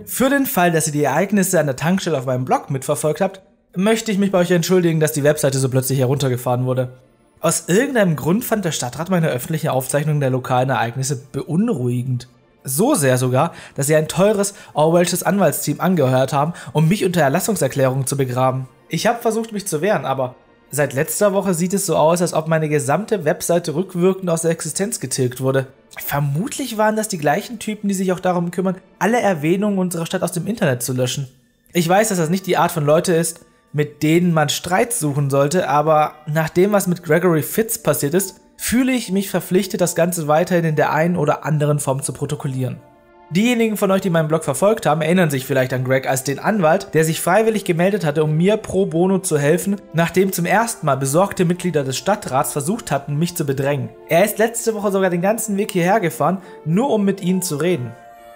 Für den Fall, dass ihr die Ereignisse an der Tankstelle auf meinem Blog mitverfolgt habt, möchte ich mich bei euch entschuldigen, dass die Webseite so plötzlich heruntergefahren wurde. Aus irgendeinem Grund fand der Stadtrat meine öffentliche Aufzeichnung der lokalen Ereignisse beunruhigend. So sehr sogar, dass sie ein teures Orwellsches Anwaltsteam angeheuert haben, um mich unter Erlassungserklärungen zu begraben. Ich habe versucht, mich zu wehren, aber seit letzter Woche sieht es so aus, als ob meine gesamte Webseite rückwirkend aus der Existenz getilgt wurde. Vermutlich waren das die gleichen Typen, die sich auch darum kümmern, alle Erwähnungen unserer Stadt aus dem Internet zu löschen. Ich weiß, dass das nicht die Art von Leute ist, mit denen man Streit suchen sollte, aber nach dem, was mit Gregory Fitz passiert ist, fühle ich mich verpflichtet, das Ganze weiterhin in der einen oder anderen Form zu protokollieren. Diejenigen von euch, die meinen Blog verfolgt haben, erinnern sich vielleicht an Greg als den Anwalt, der sich freiwillig gemeldet hatte, um mir pro bono zu helfen, nachdem zum ersten Mal besorgte Mitglieder des Stadtrats versucht hatten, mich zu bedrängen. Er ist letzte Woche sogar den ganzen Weg hierher gefahren, nur um mit ihnen zu reden.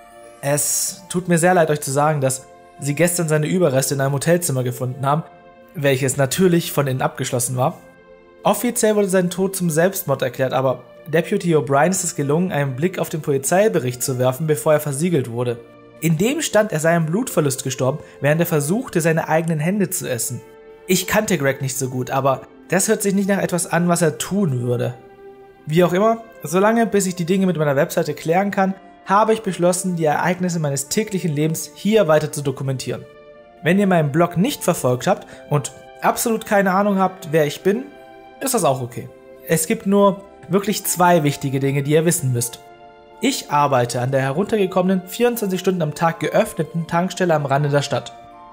Es tut mir sehr leid, euch zu sagen, dass sie gestern seine Überreste in einem Hotelzimmer gefunden haben, welches natürlich von innen abgeschlossen war. Offiziell wurde sein Tod zum Selbstmord erklärt, aber Deputy O'Brien ist es gelungen, einen Blick auf den Polizeibericht zu werfen, bevor er versiegelt wurde. In dem stand, er sei an Blutverlust gestorben, während er versuchte, seine eigenen Hände zu essen. Ich kannte Greg nicht so gut, aber das hört sich nicht nach etwas an, was er tun würde. Wie auch immer, solange bis ich die Dinge mit meiner Webseite klären kann, habe ich beschlossen, die Ereignisse meines täglichen Lebens hier weiter zu dokumentieren. Wenn ihr meinen Blog nicht verfolgt habt und absolut keine Ahnung habt, wer ich bin, ist das auch okay. Es gibt nur wirklich zwei wichtige Dinge, die ihr wissen müsst. Ich arbeite an der heruntergekommenen, 24 Stunden am Tag geöffneten Tankstelle am Rande der Stadt.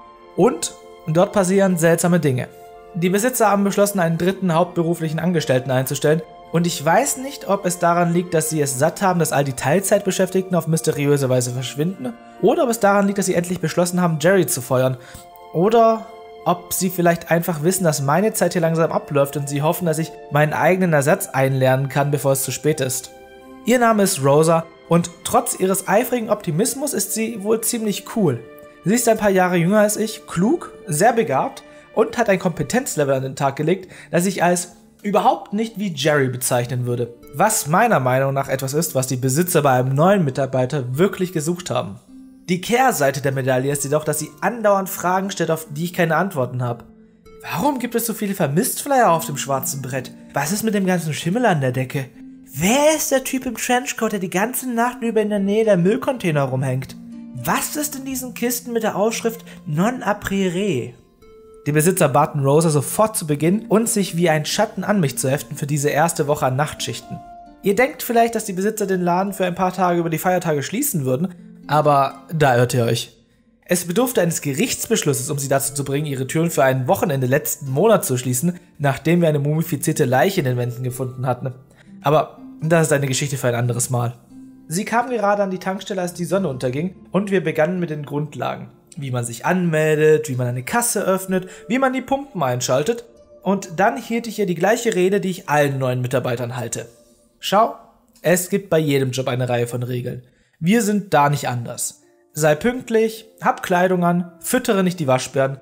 Und dort passieren seltsame Dinge. Die Besitzer haben beschlossen, einen dritten hauptberuflichen Angestellten einzustellen, und ich weiß nicht, ob es daran liegt, dass sie es satt haben, dass all die Teilzeitbeschäftigten auf mysteriöse Weise verschwinden, oder ob es daran liegt, dass sie endlich beschlossen haben, Jerry zu feuern, oder ob sie vielleicht einfach wissen, dass meine Zeit hier langsam abläuft und sie hoffen, dass ich meinen eigenen Ersatz einlernen kann, bevor es zu spät ist. Ihr Name ist Rosa und trotz ihres eifrigen Optimismus ist sie wohl ziemlich cool. Sie ist ein paar Jahre jünger als ich, klug, sehr begabt und hat ein Kompetenzlevel an den Tag gelegt, das ich als überhaupt nicht wie Jerry bezeichnen würde. Was meiner Meinung nach etwas ist, was die Besitzer bei einem neuen Mitarbeiter wirklich gesucht haben. Die Kehrseite der Medaille ist jedoch, dass sie andauernd Fragen stellt, auf die ich keine Antworten habe. Warum gibt es so viele Vermisst-Flyer auf dem schwarzen Brett? Was ist mit dem ganzen Schimmel an der Decke? Wer ist der Typ im Trenchcoat, der die ganze Nacht über in der Nähe der Müllcontainer rumhängt? Was ist in diesen Kisten mit der Aufschrift Non Aprire? Die Besitzer baten Rosa sofort zu beginnen und sich wie ein Schatten an mich zu heften für diese erste Woche an Nachtschichten. Ihr denkt vielleicht, dass die Besitzer den Laden für ein paar Tage über die Feiertage schließen würden, aber da irrt ihr euch. Es bedurfte eines Gerichtsbeschlusses, um sie dazu zu bringen, ihre Türen für ein Wochenende letzten Monat zu schließen, nachdem wir eine mumifizierte Leiche in den Wänden gefunden hatten. Aber das ist eine Geschichte für ein anderes Mal. Sie kam gerade an die Tankstelle, als die Sonne unterging, und wir begannen mit den Grundlagen. Wie man sich anmeldet, wie man eine Kasse öffnet, wie man die Pumpen einschaltet. Und dann hielt ich ihr die gleiche Rede, die ich allen neuen Mitarbeitern halte. Schau, es gibt bei jedem Job eine Reihe von Regeln. Wir sind da nicht anders. Sei pünktlich, hab Kleidung an, füttere nicht die Waschbären.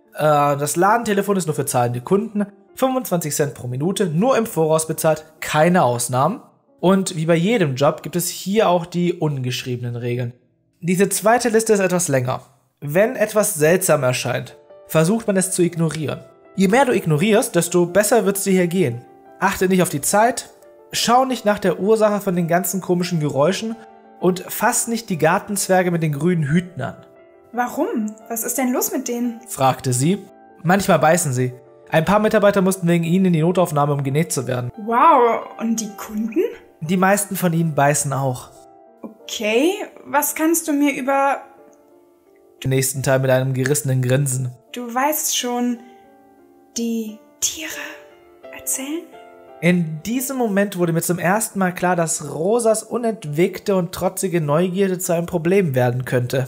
Das Ladentelefon ist nur für zahlende Kunden, 25 Cent pro Minute, nur im Voraus bezahlt, keine Ausnahmen. Und wie bei jedem Job gibt es hier auch die ungeschriebenen Regeln. Diese zweite Liste ist etwas länger. Wenn etwas seltsam erscheint, versucht man es zu ignorieren. Je mehr du ignorierst, desto besser wird es dir hier gehen. Achte nicht auf die Zeit, schau nicht nach der Ursache von den ganzen komischen Geräuschen und fass nicht die Gartenzwerge mit den grünen Hüten an. Warum? Was ist denn los mit denen? Fragte sie. Manchmal beißen sie. Ein paar Mitarbeiter mussten wegen ihnen in die Notaufnahme, um genäht zu werden. Wow, und die Kunden? Die meisten von ihnen beißen auch. Okay, was kannst du mir über... Den nächsten Teil mit einem gerissenen Grinsen. Du weißt schon, die Tiere erzählen? In diesem Moment wurde mir zum ersten Mal klar, dass Rosas unentwegte und trotzige Neugierde zu einem Problem werden könnte.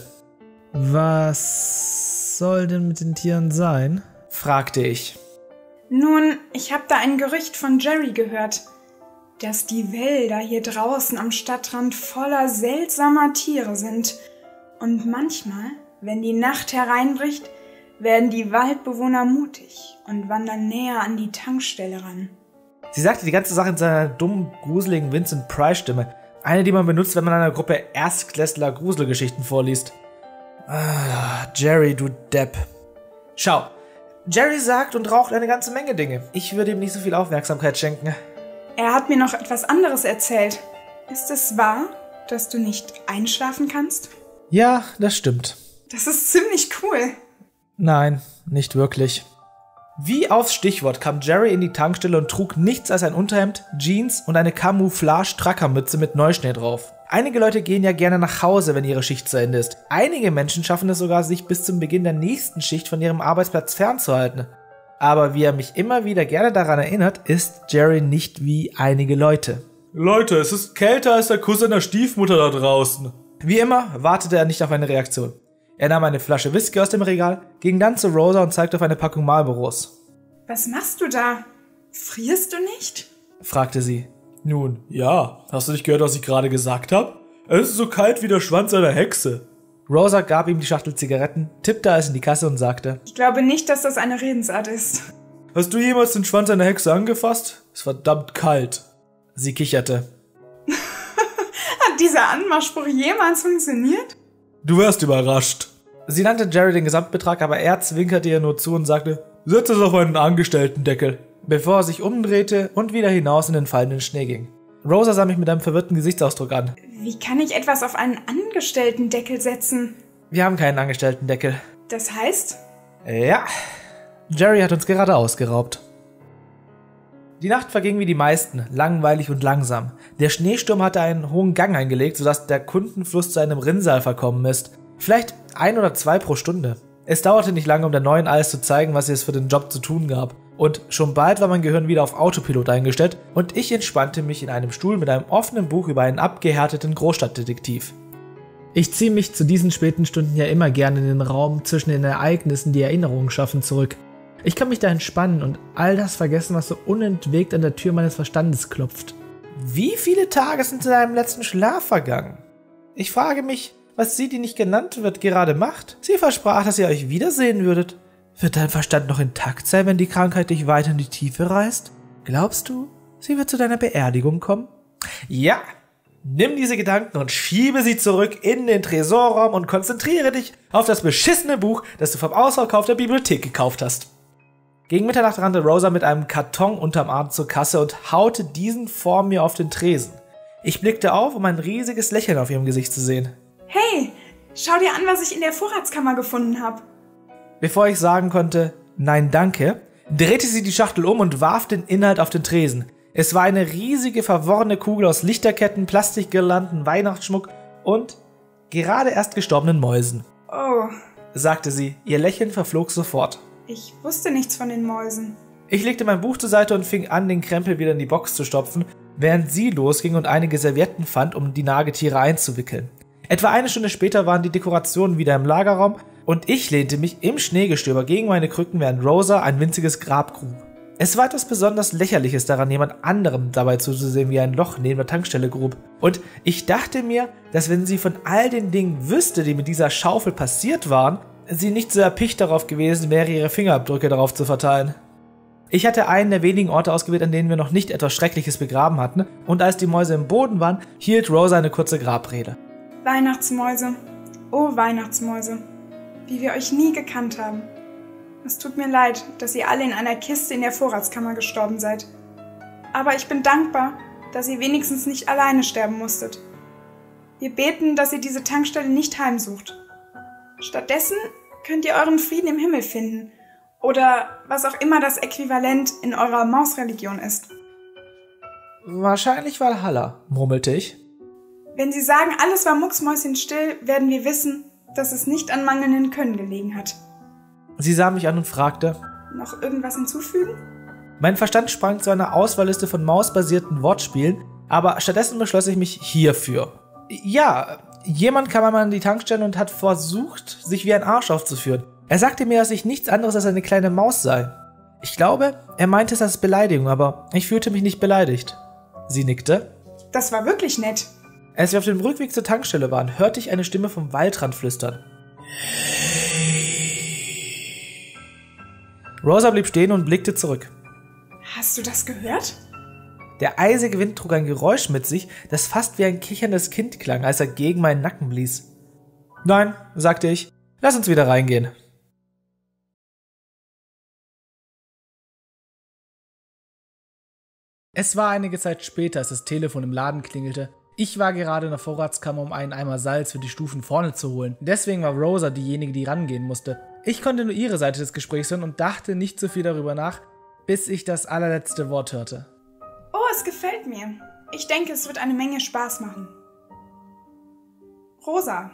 Was soll denn mit den Tieren sein? Fragte ich. Nun, ich habe da ein Gerücht von Jerry gehört, dass die Wälder hier draußen am Stadtrand voller seltsamer Tiere sind. Und manchmal, wenn die Nacht hereinbricht, werden die Waldbewohner mutig und wandern näher an die Tankstelle ran. Sie sagte die ganze Sache in seiner dummen, gruseligen Vincent-Price-Stimme. Eine, die man benutzt, wenn man einer Gruppe Erstklässler Gruselgeschichten vorliest. Jerry, du Depp. Schau, Jerry sagt und raucht eine ganze Menge Dinge. Ich würde ihm nicht so viel Aufmerksamkeit schenken. Er hat mir noch etwas anderes erzählt. Ist es wahr, dass du nicht einschlafen kannst? Ja, das stimmt. Das ist ziemlich cool. Nein, nicht wirklich. Wie aufs Stichwort kam Jerry in die Tankstelle und trug nichts als ein Unterhemd, Jeans und eine Camouflage-Truckermütze mit Neuschnee drauf. Einige Leute gehen ja gerne nach Hause, wenn ihre Schicht zu Ende ist. Einige Menschen schaffen es sogar, sich bis zum Beginn der nächsten Schicht von ihrem Arbeitsplatz fernzuhalten. Aber wie er mich immer wieder gerne daran erinnert, ist Jerry nicht wie einige Leute. Leute, es ist kälter als der Kuss seiner Stiefmutter da draußen. Wie immer wartete er nicht auf eine Reaktion. Er nahm eine Flasche Whisky aus dem Regal, ging dann zu Rosa und zeigte auf eine Packung Marlboros. Was machst du da? Frierst du nicht? Fragte sie. Nun, ja. Hast du nicht gehört, was ich gerade gesagt habe? Es ist so kalt wie der Schwanz einer Hexe. Rosa gab ihm die Schachtel Zigaretten, tippte alles in die Kasse und sagte: Ich glaube nicht, dass das eine Redensart ist. Hast du jemals den Schwanz einer Hexe angefasst? Ist verdammt kalt. Sie kicherte. Hat dieser Anmachspruch jemals funktioniert? Du wärst überrascht. Sie nannte Jerry den Gesamtbetrag, aber er zwinkerte ihr nur zu und sagte: Setz es auf einen Angestellten-Deckel, bevor er sich umdrehte und wieder hinaus in den fallenden Schnee ging. Rosa sah mich mit einem verwirrten Gesichtsausdruck an. Wie kann ich etwas auf einen Angestellten-Deckel setzen? Wir haben keinen Angestellten-Deckel. Das heißt? Ja, Jerry hat uns gerade ausgeraubt. Die Nacht verging wie die meisten, langweilig und langsam. Der Schneesturm hatte einen hohen Gang eingelegt, sodass der Kundenfluss zu einem Rinnsal verkommen ist. Vielleicht 1 oder 2 pro Stunde. Es dauerte nicht lange, um der Neuen alles zu zeigen, was es für den Job zu tun gab. Und schon bald war mein Gehirn wieder auf Autopilot eingestellt und ich entspannte mich in einem Stuhl mit einem offenen Buch über einen abgehärteten Großstadtdetektiv. Ich ziehe mich zu diesen späten Stunden ja immer gerne in den Raum zwischen den Ereignissen, die Erinnerungen schaffen, zurück. Ich kann mich da entspannen und all das vergessen, was so unentwegt an der Tür meines Verstandes klopft. Wie viele Tage sind in deinem letzten Schlaf vergangen? Ich frage mich, was sie, die nicht genannt wird, gerade macht. Sie versprach, dass ihr euch wiedersehen würdet. Wird dein Verstand noch intakt sein, wenn die Krankheit dich weiter in die Tiefe reißt? Glaubst du, sie wird zu deiner Beerdigung kommen? Ja! Nimm diese Gedanken und schiebe sie zurück in den Tresorraum und konzentriere dich auf das beschissene Buch, das du vom Ausverkauf der Bibliothek gekauft hast. Gegen Mitternacht rannte Rosa mit einem Karton unterm Arm zur Kasse und haute diesen vor mir auf den Tresen. Ich blickte auf, um ein riesiges Lächeln auf ihrem Gesicht zu sehen. Hey, schau dir an, was ich in der Vorratskammer gefunden habe. Bevor ich sagen konnte, nein danke, drehte sie die Schachtel um und warf den Inhalt auf den Tresen. Es war eine riesige verworrene Kugel aus Lichterketten, Plastikgirlanden, Weihnachtsschmuck und gerade erst gestorbenen Mäusen. Oh, sagte sie, ihr Lächeln verflog sofort. Ich wusste nichts von den Mäusen. Ich legte mein Buch zur Seite und fing an, den Krempel wieder in die Box zu stopfen, während sie losging und einige Servietten fand, um die Nagetiere einzuwickeln. Etwa eine Stunde später waren die Dekorationen wieder im Lagerraum und ich lehnte mich im Schneegestöber gegen meine Krücken, während Rosa ein winziges Grab grub. Es war etwas besonders Lächerliches daran, jemand anderem dabei zuzusehen, wie ein Loch neben der Tankstelle grub. Und ich dachte mir, dass wenn sie von all den Dingen wüsste, die mit dieser Schaufel passiert waren, sie nicht so erpicht darauf gewesen wäre, ihre Fingerabdrücke darauf zu verteilen. Ich hatte einen der wenigen Orte ausgewählt, an denen wir noch nicht etwas Schreckliches begraben hatten, und als die Mäuse im Boden waren, hielt Rosa eine kurze Grabrede. Weihnachtsmäuse, oh Weihnachtsmäuse, wie wir euch nie gekannt haben. Es tut mir leid, dass ihr alle in einer Kiste in der Vorratskammer gestorben seid. Aber ich bin dankbar, dass ihr wenigstens nicht alleine sterben musstet. Wir beten, dass ihr diese Tankstelle nicht heimsucht. Stattdessen könnt ihr euren Frieden im Himmel finden oder was auch immer das Äquivalent in eurer Mausreligion ist. Wahrscheinlich Valhalla, murmelte ich. Wenn Sie sagen, alles war mucksmäuschenstill, werden wir wissen, dass es nicht an mangelndem Können gelegen hat. Sie sah mich an und fragte: Noch irgendwas hinzufügen? Mein Verstand sprang zu einer Auswahlliste von mausbasierten Wortspielen, aber stattdessen beschloss ich mich hierfür. Ja, jemand kam einmal an die Tankstelle und hat versucht, sich wie ein Arsch aufzuführen. Er sagte mir, dass ich nichts anderes als eine kleine Maus sei. Ich glaube, er meinte es als Beleidigung, aber ich fühlte mich nicht beleidigt. Sie nickte. Das war wirklich nett. Als wir auf dem Rückweg zur Tankstelle waren, hörte ich eine Stimme vom Waldrand flüstern. Rosa blieb stehen und blickte zurück. Hast du das gehört? Der eisige Wind trug ein Geräusch mit sich, das fast wie ein kicherndes Kind klang, als er gegen meinen Nacken blies. Nein, sagte ich, Lass uns wieder reingehen. Es war einige Zeit später, als das Telefon im Laden klingelte. Ich war gerade in der Vorratskammer, um einen Eimer Salz für die Stufen vorne zu holen. Deswegen war Rosa diejenige, die rangehen musste. Ich konnte nur ihre Seite des Gesprächs hören und dachte nicht so viel darüber nach, bis ich das allerletzte Wort hörte. Oh, es gefällt mir. Ich denke, es wird eine Menge Spaß machen. Rosa.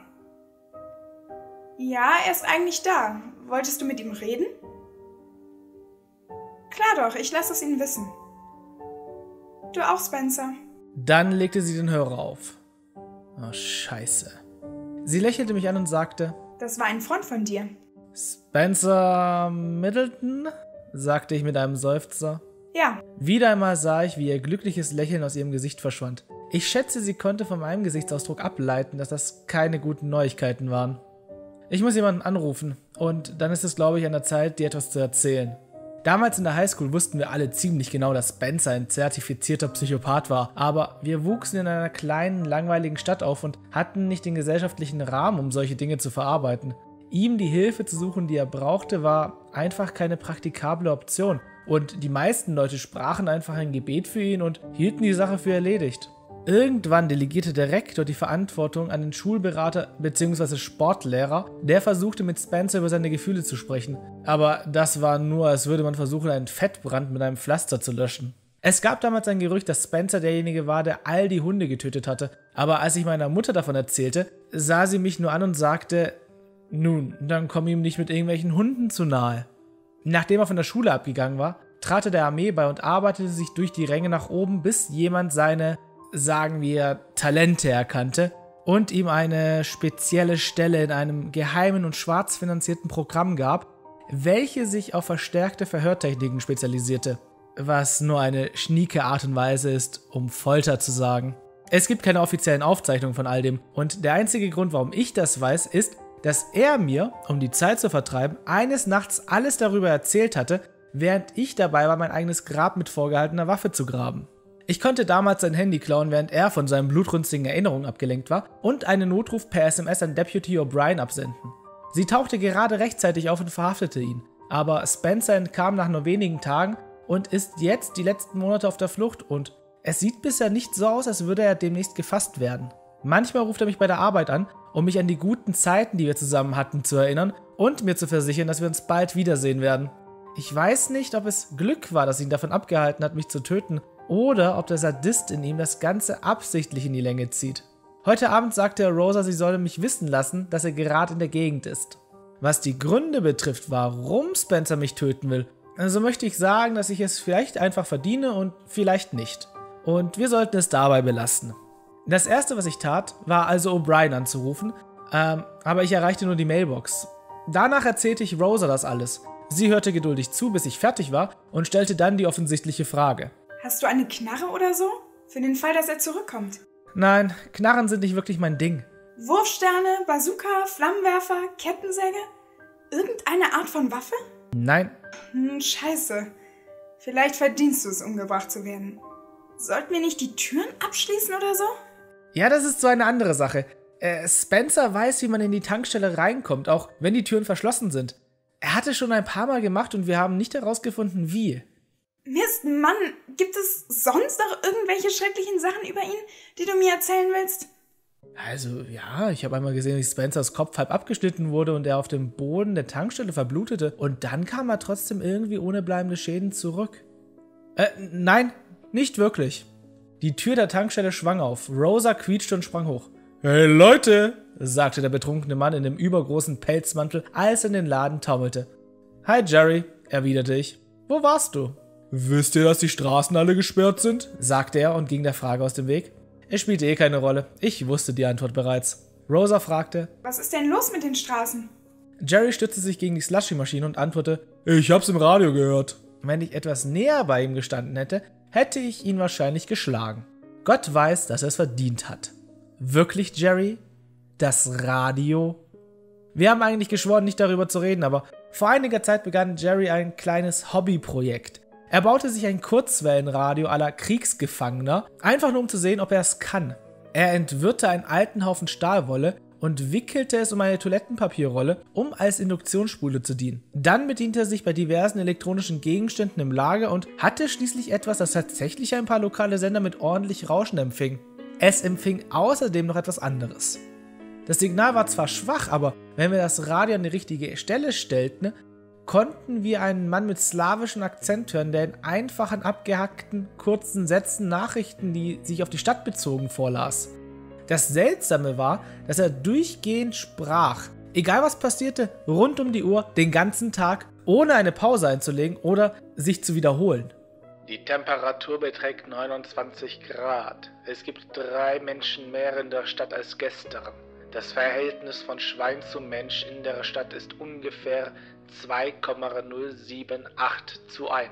Ja, er ist eigentlich da. Wolltest du mit ihm reden? Klar doch, ich lasse es ihn wissen. Du auch, Spencer. Dann legte sie den Hörer auf. Oh, scheiße. Sie lächelte mich an und sagte: Das war ein Freund von dir. Spencer Middleton? Sagte ich mit einem Seufzer. Ja. Wieder einmal sah ich, wie ihr glückliches Lächeln aus ihrem Gesicht verschwand. Ich schätze, sie konnte von meinem Gesichtsausdruck ableiten, dass das keine guten Neuigkeiten waren. Ich muss jemanden anrufen und dann ist es, glaube ich, an der Zeit, dir etwas zu erzählen. Damals in der Highschool wussten wir alle ziemlich genau, dass Spencer ein zertifizierter Psychopath war, aber wir wuchsen in einer kleinen, langweiligen Stadt auf und hatten nicht den gesellschaftlichen Rahmen, um solche Dinge zu verarbeiten. Ihm die Hilfe zu suchen, die er brauchte, war einfach keine praktikable Option und die meisten Leute sprachen einfach ein Gebet für ihn und hielten die Sache für erledigt. Irgendwann delegierte der Rektor die Verantwortung an den Schulberater bzw. Sportlehrer, der versuchte mit Spencer über seine Gefühle zu sprechen. Aber das war nur, als würde man versuchen, einen Fettbrand mit einem Pflaster zu löschen. Es gab damals ein Gerücht, dass Spencer derjenige war, der all die Hunde getötet hatte. Aber als ich meiner Mutter davon erzählte, sah sie mich nur an und sagte: Nun, dann komm ihm nicht mit irgendwelchen Hunden zu nahe. Nachdem er von der Schule abgegangen war, trat er der Armee bei und arbeitete sich durch die Ränge nach oben, bis jemand seine, sagen wir, Talente erkannte und ihm eine spezielle Stelle in einem geheimen und schwarz finanzierten Programm gab, welche sich auf verstärkte Verhörtechniken spezialisierte, was nur eine schnieke Art und Weise ist, um Folter zu sagen. Es gibt keine offiziellen Aufzeichnungen von all dem und der einzige Grund, warum ich das weiß, ist, dass er mir, um die Zeit zu vertreiben, eines Nachts alles darüber erzählt hatte, während ich dabei war, mein eigenes Grab mit vorgehaltener Waffe zu graben. Ich konnte damals sein Handy klauen, während er von seinen blutrünstigen Erinnerungen abgelenkt war und einen Notruf per SMS an Deputy O'Brien absenden. Sie tauchte gerade rechtzeitig auf und verhaftete ihn, aber Spencer entkam nach nur wenigen Tagen und ist jetzt die letzten Monate auf der Flucht und es sieht bisher nicht so aus, als würde er demnächst gefasst werden. Manchmal ruft er mich bei der Arbeit an, um mich an die guten Zeiten, die wir zusammen hatten, zu erinnern und mir zu versichern, dass wir uns bald wiedersehen werden. Ich weiß nicht, ob es Glück war, das ihn davon abgehalten hat, mich zu töten, oder ob der Sadist in ihm das Ganze absichtlich in die Länge zieht. Heute Abend sagte er Rosa, sie solle mich wissen lassen, dass er gerade in der Gegend ist. Was die Gründe betrifft, warum Spencer mich töten will, so möchte ich sagen, dass ich es vielleicht einfach verdiene und vielleicht nicht. Und wir sollten es dabei belassen. Das erste, was ich tat, war also O'Brien anzurufen, aber ich erreichte nur die Mailbox. Danach erzählte ich Rosa das alles. Sie hörte geduldig zu, bis ich fertig war und stellte dann die offensichtliche Frage. Hast du eine Knarre oder so? Für den Fall, dass er zurückkommt. Nein, Knarren sind nicht wirklich mein Ding. Wurfsterne, Bazooka, Flammenwerfer, Kettensäge? Irgendeine Art von Waffe? Nein. Scheiße. Vielleicht verdienst du es, umgebracht zu werden. Sollten wir nicht die Türen abschließen oder so? Ja, das ist so eine andere Sache. Spencer weiß, wie man in die Tankstelle reinkommt, auch wenn die Türen verschlossen sind. Er hat es schon ein paar Mal gemacht und wir haben nicht herausgefunden, wie. Mist, Mann, gibt es sonst noch irgendwelche schrecklichen Sachen über ihn, die du mir erzählen willst? Also, ja, ich habe einmal gesehen, wie Spencers Kopf halb abgeschnitten wurde und er auf dem Boden der Tankstelle verblutete. Und dann kam er trotzdem irgendwie ohne bleibende Schäden zurück. Nein, nicht wirklich. Die Tür der Tankstelle schwang auf. Rosa quietschte und sprang hoch. Hey Leute, sagte der betrunkene Mann in dem übergroßen Pelzmantel, als er in den Laden taumelte. Hi Jerry, erwiderte ich. Wo warst du? Wisst ihr, dass die Straßen alle gesperrt sind? Sagte er und ging der Frage aus dem Weg. Es spielte eh keine Rolle. Ich wusste die Antwort bereits. Rosa fragte: Was ist denn los mit den Straßen? Jerry stützte sich gegen die Slushy-Maschine und antwortete: Ich hab's im Radio gehört. Wenn ich etwas näher bei ihm gestanden hätte, hätte ich ihn wahrscheinlich geschlagen. Gott weiß, dass er es verdient hat. Wirklich, Jerry? Das Radio? Wir haben eigentlich geschworen, nicht darüber zu reden, aber vor einiger Zeit begann Jerry ein kleines Hobbyprojekt. Er baute sich ein Kurzwellenradio à la Kriegsgefangener, einfach nur um zu sehen, ob er es kann. Er entwirrte einen alten Haufen Stahlwolle und wickelte es um eine Toilettenpapierrolle, um als Induktionsspule zu dienen. Dann bediente er sich bei diversen elektronischen Gegenständen im Lager und hatte schließlich etwas, das tatsächlich ein paar lokale Sender mit ordentlich Rauschen empfing. Es empfing außerdem noch etwas anderes. Das Signal war zwar schwach, aber wenn wir das Radio an die richtige Stelle stellten, konnten wir einen Mann mit slawischem Akzent hören, der in einfachen, abgehackten, kurzen Sätzen Nachrichten, die sich auf die Stadt bezogen, vorlas. Das Seltsame war, dass er durchgehend sprach, egal was passierte, rund um die Uhr, den ganzen Tag, ohne eine Pause einzulegen oder sich zu wiederholen. Die Temperatur beträgt 29 Grad. Es gibt 3 Menschen mehr in der Stadt als gestern. Das Verhältnis von Schwein zu Mensch in der Stadt ist ungefähr 2,078:1.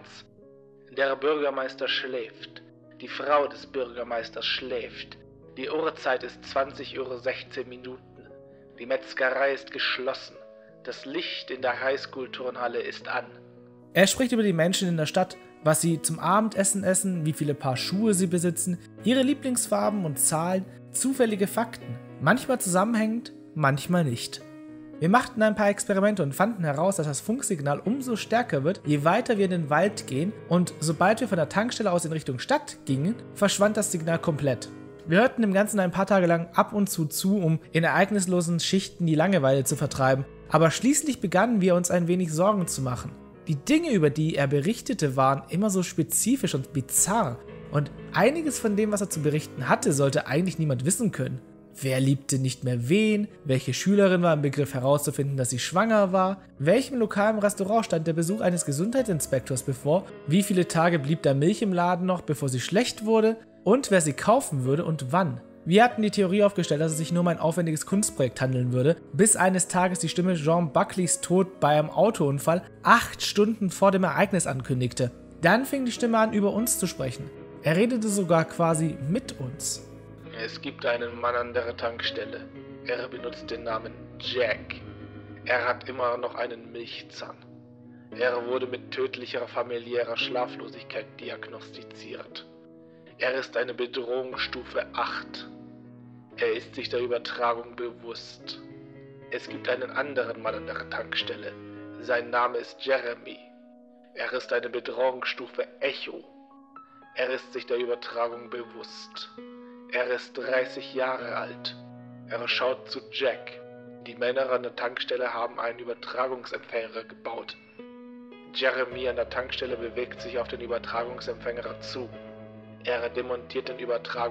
Der Bürgermeister schläft. Die Frau des Bürgermeisters schläft. Die Uhrzeit ist 20:16 Uhr. Die Metzgerei ist geschlossen. Das Licht in der Highschool-Turnhalle ist an. Er spricht über die Menschen in der Stadt, was sie zum Abendessen essen, wie viele Paar Schuhe sie besitzen, ihre Lieblingsfarben und Zahlen, zufällige Fakten. Manchmal zusammenhängend, manchmal nicht. Wir machten ein paar Experimente und fanden heraus, dass das Funksignal umso stärker wird, je weiter wir in den Wald gehen, und sobald wir von der Tankstelle aus in Richtung Stadt gingen, verschwand das Signal komplett. Wir hörten dem Ganzen ein paar Tage lang ab und zu, um in ereignislosen Schichten die Langeweile zu vertreiben, aber schließlich begannen wir uns ein wenig Sorgen zu machen. Die Dinge, über die er berichtete, waren immer so spezifisch und bizarr, und einiges von dem, was er zu berichten hatte, sollte eigentlich niemand wissen können. Wer liebte nicht mehr wen? Welche Schülerin war im Begriff herauszufinden, dass sie schwanger war? Welchem lokalen Restaurant stand der Besuch eines Gesundheitsinspektors bevor? Wie viele Tage blieb da Milch im Laden noch, bevor sie schlecht wurde? Und wer sie kaufen würde und wann? Wir hatten die Theorie aufgestellt, dass es sich nur um ein aufwendiges Kunstprojekt handeln würde, bis eines Tages die Stimme Jean Buckleys Tod bei einem Autounfall 8 Stunden vor dem Ereignis ankündigte. Dann fing die Stimme an, über uns zu sprechen. Er redete sogar quasi mit uns. Es gibt einen Mann an der Tankstelle. Er benutzt den Namen Jack. Er hat immer noch einen Milchzahn. Er wurde mit tödlicher familiärer Schlaflosigkeit diagnostiziert. Er ist eine Bedrohungsstufe 8. Er ist sich der Übertragung bewusst. Es gibt einen anderen Mann an der Tankstelle. Sein Name ist Jeremy. Er ist eine Bedrohungsstufe Echo. Er ist sich der Übertragung bewusst. Er ist 30 Jahre alt. Er schaut zu Jack. Die Männer an der Tankstelle haben einen Übertragungsempfänger gebaut. Jeremy an der Tankstelle bewegt sich auf den Übertragungsempfänger zu. Er demontiert den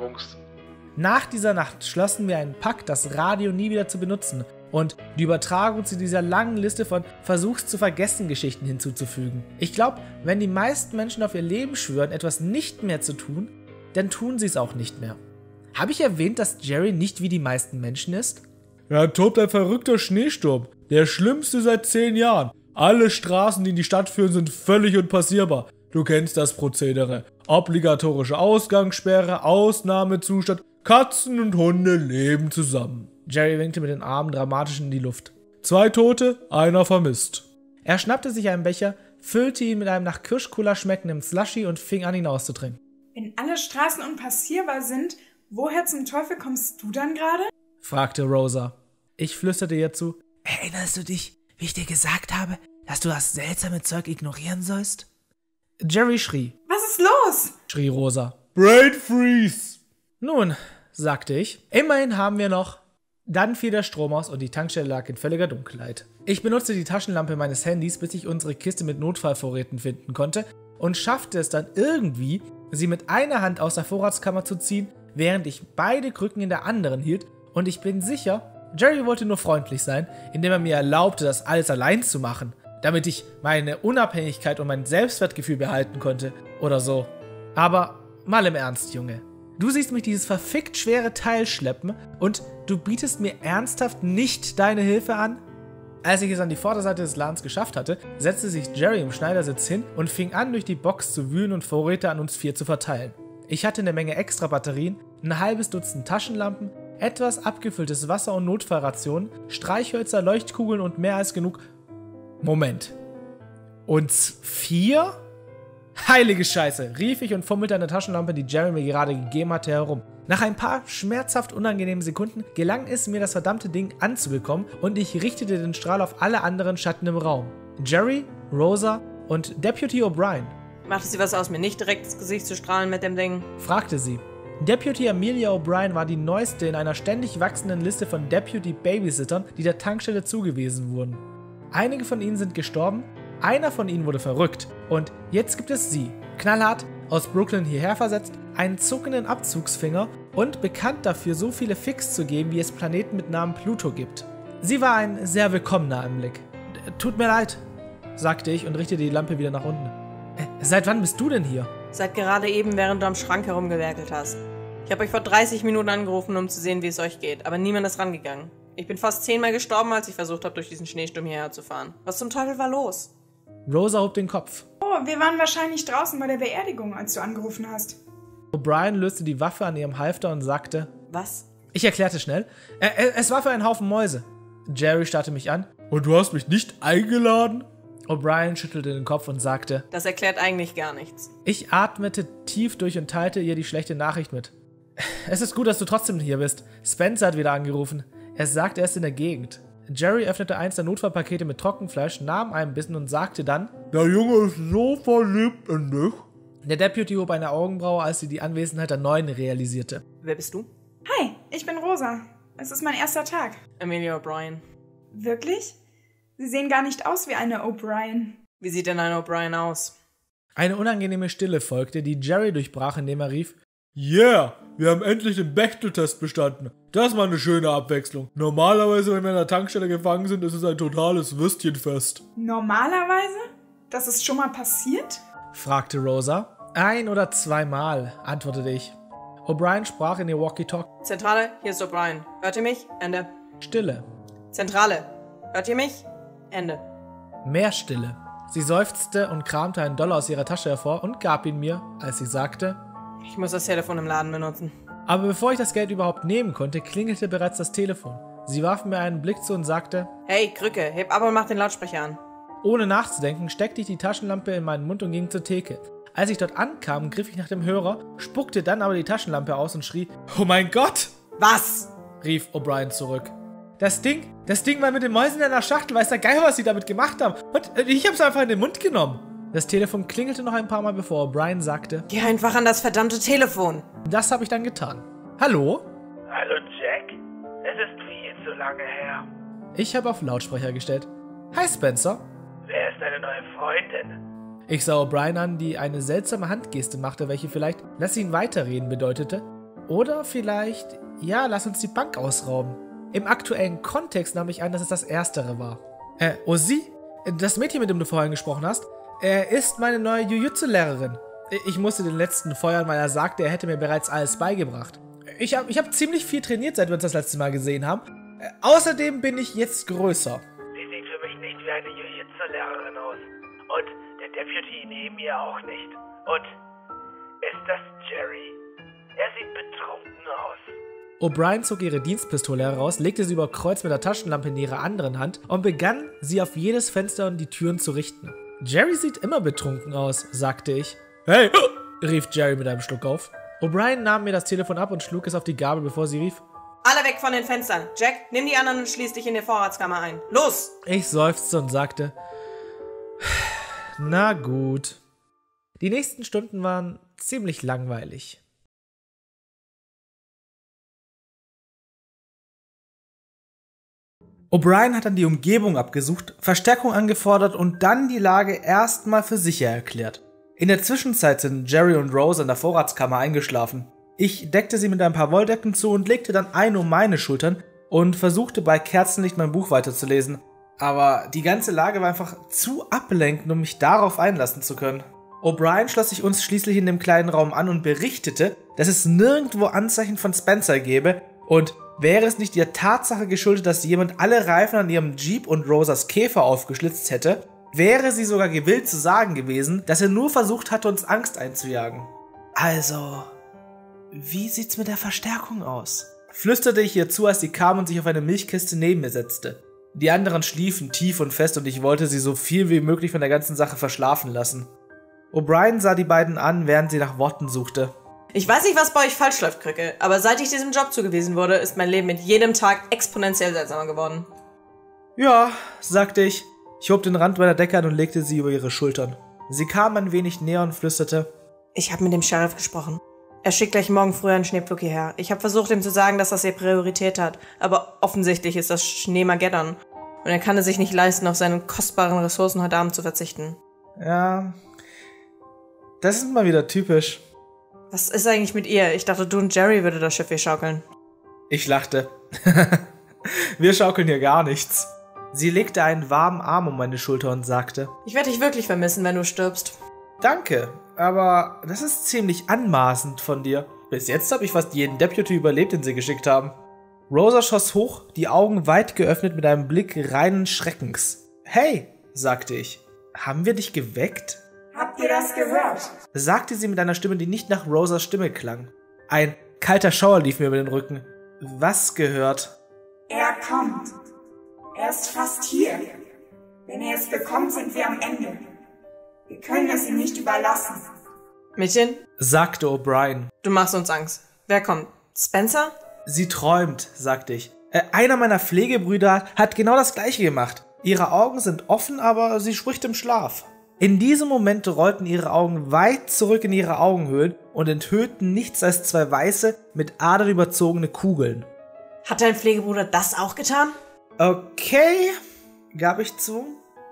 Nach dieser Nacht schlossen wir einen Pakt, das Radio nie wieder zu benutzen und die Übertragung zu dieser langen Liste von Versuchs-zu-vergessen-Geschichten hinzuzufügen. Ich glaube, wenn die meisten Menschen auf ihr Leben schwören, etwas nicht mehr zu tun, dann tun sie es auch nicht mehr. Habe ich erwähnt, dass Jerry nicht wie die meisten Menschen ist? Ja, tobt ein verrückter Schneesturm. Der schlimmste seit 10 Jahren. Alle Straßen, die in die Stadt führen, sind völlig unpassierbar. Du kennst das Prozedere. Obligatorische Ausgangssperre, Ausnahmezustand. Katzen und Hunde leben zusammen. Jerry winkte mit den Armen dramatisch in die Luft. 2 Tote, einer vermisst. Er schnappte sich einen Becher, füllte ihn mit einem nach Kirschcola schmeckenden Slushy und fing an, ihn auszutrinken. Wenn alle Straßen unpassierbar sind, woher zum Teufel kommst du dann gerade? Fragte Rosa. Ich flüsterte ihr zu. Erinnerst du dich, wie ich dir gesagt habe, dass du das seltsame Zeug ignorieren sollst? Jerry schrie. Was ist los? Schrie Rosa. Brain Freeze! Nun, sagte ich, immerhin haben wir noch. Dann fiel der Strom aus und die Tankstelle lag in völliger Dunkelheit. Ich benutzte die Taschenlampe meines Handys, bis ich unsere Kiste mit Notfallvorräten finden konnte und schaffte es dann irgendwie, sie mit einer Hand aus der Vorratskammer zu ziehen, während ich beide Krücken in der anderen hielt, und ich bin sicher, Jerry wollte nur freundlich sein, indem er mir erlaubte, das alles allein zu machen, damit ich meine Unabhängigkeit und mein Selbstwertgefühl behalten konnte oder so. Aber mal im Ernst, Junge. Du siehst mich dieses verfickt schwere Teil schleppen und du bietest mir ernsthaft nicht deine Hilfe an? Als ich es an die Vorderseite des Ladens geschafft hatte, setzte sich Jerry im Schneidersitz hin und fing an, durch die Box zu wühlen und Vorräte an uns 4 zu verteilen. Ich hatte eine Menge extra Batterien, ein halbes Dutzend Taschenlampen, etwas abgefülltes Wasser und Notfallrationen, Streichhölzer, Leuchtkugeln und mehr als genug... Moment. Uns 4? Heilige Scheiße, rief ich und fummelte an der Taschenlampe, die Jerry mir gerade gegeben hatte, herum. Nach ein paar schmerzhaft unangenehmen Sekunden gelang es mir, das verdammte Ding anzubekommen und ich richtete den Strahl auf alle anderen Schatten im Raum. Jerry, Rosa und Deputy O'Brien. Macht es dir was aus, mir nicht direkt ins Gesicht zu strahlen mit dem Ding? Fragte sie. Deputy Amelia O'Brien war die neueste in einer ständig wachsenden Liste von Deputy-Babysittern, die der Tankstelle zugewiesen wurden. Einige von ihnen sind gestorben, einer von ihnen wurde verrückt und jetzt gibt es sie, knallhart, aus Brooklyn hierher versetzt, einen zuckenden Abzugsfinger und bekannt dafür, so viele Ficks zu geben, wie es Planeten mit Namen Pluto gibt. Sie war ein sehr willkommener Anblick. Tut mir leid, sagte ich und richtete die Lampe wieder nach unten. Seit wann bist du denn hier? Seit gerade eben, während du am Schrank herumgewerkelt hast. Ich habe euch vor 30 Minuten angerufen, um zu sehen, wie es euch geht, aber niemand ist rangegangen. Ich bin fast 10-mal gestorben, als ich versucht habe, durch diesen Schneesturm hierher zu fahren. Was zum Teufel war los? Rosa hob den Kopf. Oh, wir waren wahrscheinlich draußen bei der Beerdigung, als du angerufen hast. O'Brien löste die Waffe an ihrem Halfter und sagte: Was? Ich erklärte schnell. Es war für einen Haufen Mäuse. Jerry starrte mich an. Und du hast mich nicht eingeladen? O'Brien schüttelte den Kopf und sagte: Das erklärt eigentlich gar nichts. Ich atmete tief durch und teilte ihr die schlechte Nachricht mit. Es ist gut, dass du trotzdem hier bist. Spencer hat wieder angerufen. Er sagt, er ist in der Gegend. Jerry öffnete eins der Notfallpakete mit Trockenfleisch, nahm einen Bissen und sagte dann: Der Junge ist so verliebt in dich. Der Deputy hob eine Augenbraue, als sie die Anwesenheit der Neuen realisierte. Wer bist du? Hi, ich bin Rosa. Es ist mein erster Tag. Amelia O'Brien. Wirklich? Sie sehen gar nicht aus wie eine O'Brien. Wie sieht denn ein O'Brien aus? Eine unangenehme Stille folgte, die Jerry durchbrach, indem er rief: Yeah, wir haben endlich den Bechtel-Test bestanden. Das war eine schöne Abwechslung. Normalerweise, wenn wir in der Tankstelle gefangen sind, ist es ein totales Würstchenfest. Normalerweise? Das ist schon mal passiert? Fragte Rosa. 1 oder 2 Mal, antwortete ich. O'Brien sprach in ihr Walkie-Talkie. Zentrale, hier ist O'Brien. Hört ihr mich? Ende. Stille. Zentrale, hört ihr mich? Ende. Mehr Stille. Sie seufzte und kramte einen Dollar aus ihrer Tasche hervor und gab ihn mir, als sie sagte: Ich muss das Telefon im Laden benutzen. Aber bevor ich das Geld überhaupt nehmen konnte, klingelte bereits das Telefon. Sie warf mir einen Blick zu und sagte: Hey, Krücke, heb ab und mach den Lautsprecher an. Ohne nachzudenken, steckte ich die Taschenlampe in meinen Mund und ging zur Theke. Als ich dort ankam, griff ich nach dem Hörer, spuckte dann aber die Taschenlampe aus und schrie: Oh mein Gott! Was? Rief O'Brien zurück. Das Ding war mit den Mäusen in einer Schachtel, weiß der Geier, was sie damit gemacht haben. Und ich hab's einfach in den Mund genommen. Das Telefon klingelte noch ein paar Mal, bevor O'Brien sagte: Geh einfach an das verdammte Telefon. Das habe ich dann getan. Hallo? Hallo Jack, es ist viel zu lange her. Ich habe auf Lautsprecher gestellt. Hi Spencer. Wer ist deine neue Freundin? Ich sah O'Brien an, die eine seltsame Handgeste machte, welche vielleicht lass ihn weiterreden bedeutete. Oder vielleicht, ja, lass uns die Bank ausrauben. Im aktuellen Kontext nahm ich an, dass es das Erstere war. Sie? Das Mädchen, mit dem du vorhin gesprochen hast, ist meine neue Jiu-Jitsu-Lehrerin. Ich musste den letzten feuern, weil er sagte, er hätte mir bereits alles beigebracht. Ich hab ziemlich viel trainiert, seit wir uns das letzte Mal gesehen haben. Außerdem bin ich jetzt größer. Sie sieht für mich nicht wie eine Jiu-Jitsu-Lehrerin aus. Und der Deputy neben ihr auch nicht. Und ist das Jerry? Er sieht betrunken aus. O'Brien zog ihre Dienstpistole heraus, legte sie über Kreuz mit der Taschenlampe in ihre anderen Hand und begann, sie auf jedes Fenster und die Türen zu richten. Jerry sieht immer betrunken aus, sagte ich. Hey! Rief Jerry mit einem Schluck auf. O'Brien nahm mir das Telefon ab und schlug es auf die Gabel, bevor sie rief: Alle weg von den Fenstern. Jack, nimm die anderen und schließ dich in die Vorratskammer ein. Los! Ich seufzte und sagte: Na gut. Die nächsten Stunden waren ziemlich langweilig. O'Brien hat dann die Umgebung abgesucht, Verstärkung angefordert und dann die Lage erstmal für sicher erklärt. In der Zwischenzeit sind Jerry und Rose in der Vorratskammer eingeschlafen. Ich deckte sie mit ein paar Wolldecken zu und legte dann eine um meine Schultern und versuchte bei Kerzenlicht mein Buch weiterzulesen. Aber die ganze Lage war einfach zu ablenkend, um mich darauf einlassen zu können. O'Brien schloss sich uns schließlich in dem kleinen Raum an und berichtete, dass es nirgendwo Anzeichen von Spencer gäbe und wäre es nicht der Tatsache geschuldet, dass jemand alle Reifen an ihrem Jeep und Rosas Käfer aufgeschlitzt hätte, wäre sie sogar gewillt zu sagen gewesen, dass er nur versucht hatte, uns Angst einzujagen. Also, wie sieht's mit der Verstärkung aus? Flüsterte ich ihr zu, als sie kam und sich auf eine Milchkiste neben mir setzte. Die anderen schliefen tief und fest und ich wollte sie so viel wie möglich von der ganzen Sache verschlafen lassen. O'Brien sah die beiden an, während sie nach Worten suchte. Ich weiß nicht, was bei euch falsch läuft, Krücke, aber seit ich diesem Job zugewiesen wurde, ist mein Leben mit jedem Tag exponentiell seltsamer geworden. Ja, sagte ich. Ich hob den Rand meiner Decke an und legte sie über ihre Schultern. Sie kam ein wenig näher und flüsterte: Ich habe mit dem Sheriff gesprochen. Er schickt gleich morgen früh einen Schneepflug hierher. Ich habe versucht, ihm zu sagen, dass das hier Priorität hat, aber offensichtlich ist das Schneemageddon. Und er kann es sich nicht leisten, auf seine kostbaren Ressourcen heute Abend zu verzichten. Ja, das ist mal wieder typisch. Was ist eigentlich mit ihr? Ich dachte, du und Jerry würde das Schiff hier schaukeln. Ich lachte. Wir schaukeln hier gar nichts. Sie legte einen warmen Arm um meine Schulter und sagte: Ich werde dich wirklich vermissen, wenn du stirbst. Danke, aber das ist ziemlich anmaßend von dir. Bis jetzt habe ich fast jeden Deputy überlebt, den sie geschickt haben. Rosa schoss hoch, die Augen weit geöffnet mit einem Blick reinen Schreckens. Hey, sagte ich, haben wir dich geweckt? Habt ihr das gehört? Sagte sie mit einer Stimme, die nicht nach Rosas Stimme klang. Ein kalter Schauer lief mir über den Rücken. Was gehört? Er kommt. Er ist fast hier. Wenn er es bekommt, sind wir am Ende. Wir können es ihm nicht überlassen. Mädchen, sagte O'Brien. Du machst uns Angst. Wer kommt? Spencer? Sie träumt, sagte ich. Einer meiner Pflegebrüder hat genau das Gleiche gemacht. Ihre Augen sind offen, aber sie spricht im Schlaf. In diesem Moment rollten ihre Augen weit zurück in ihre Augenhöhlen und enthüllten nichts als zwei weiße, mit Adern überzogene Kugeln. Hat dein Pflegebruder das auch getan? Okay, gab ich zu.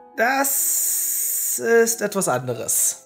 Das ist etwas anderes.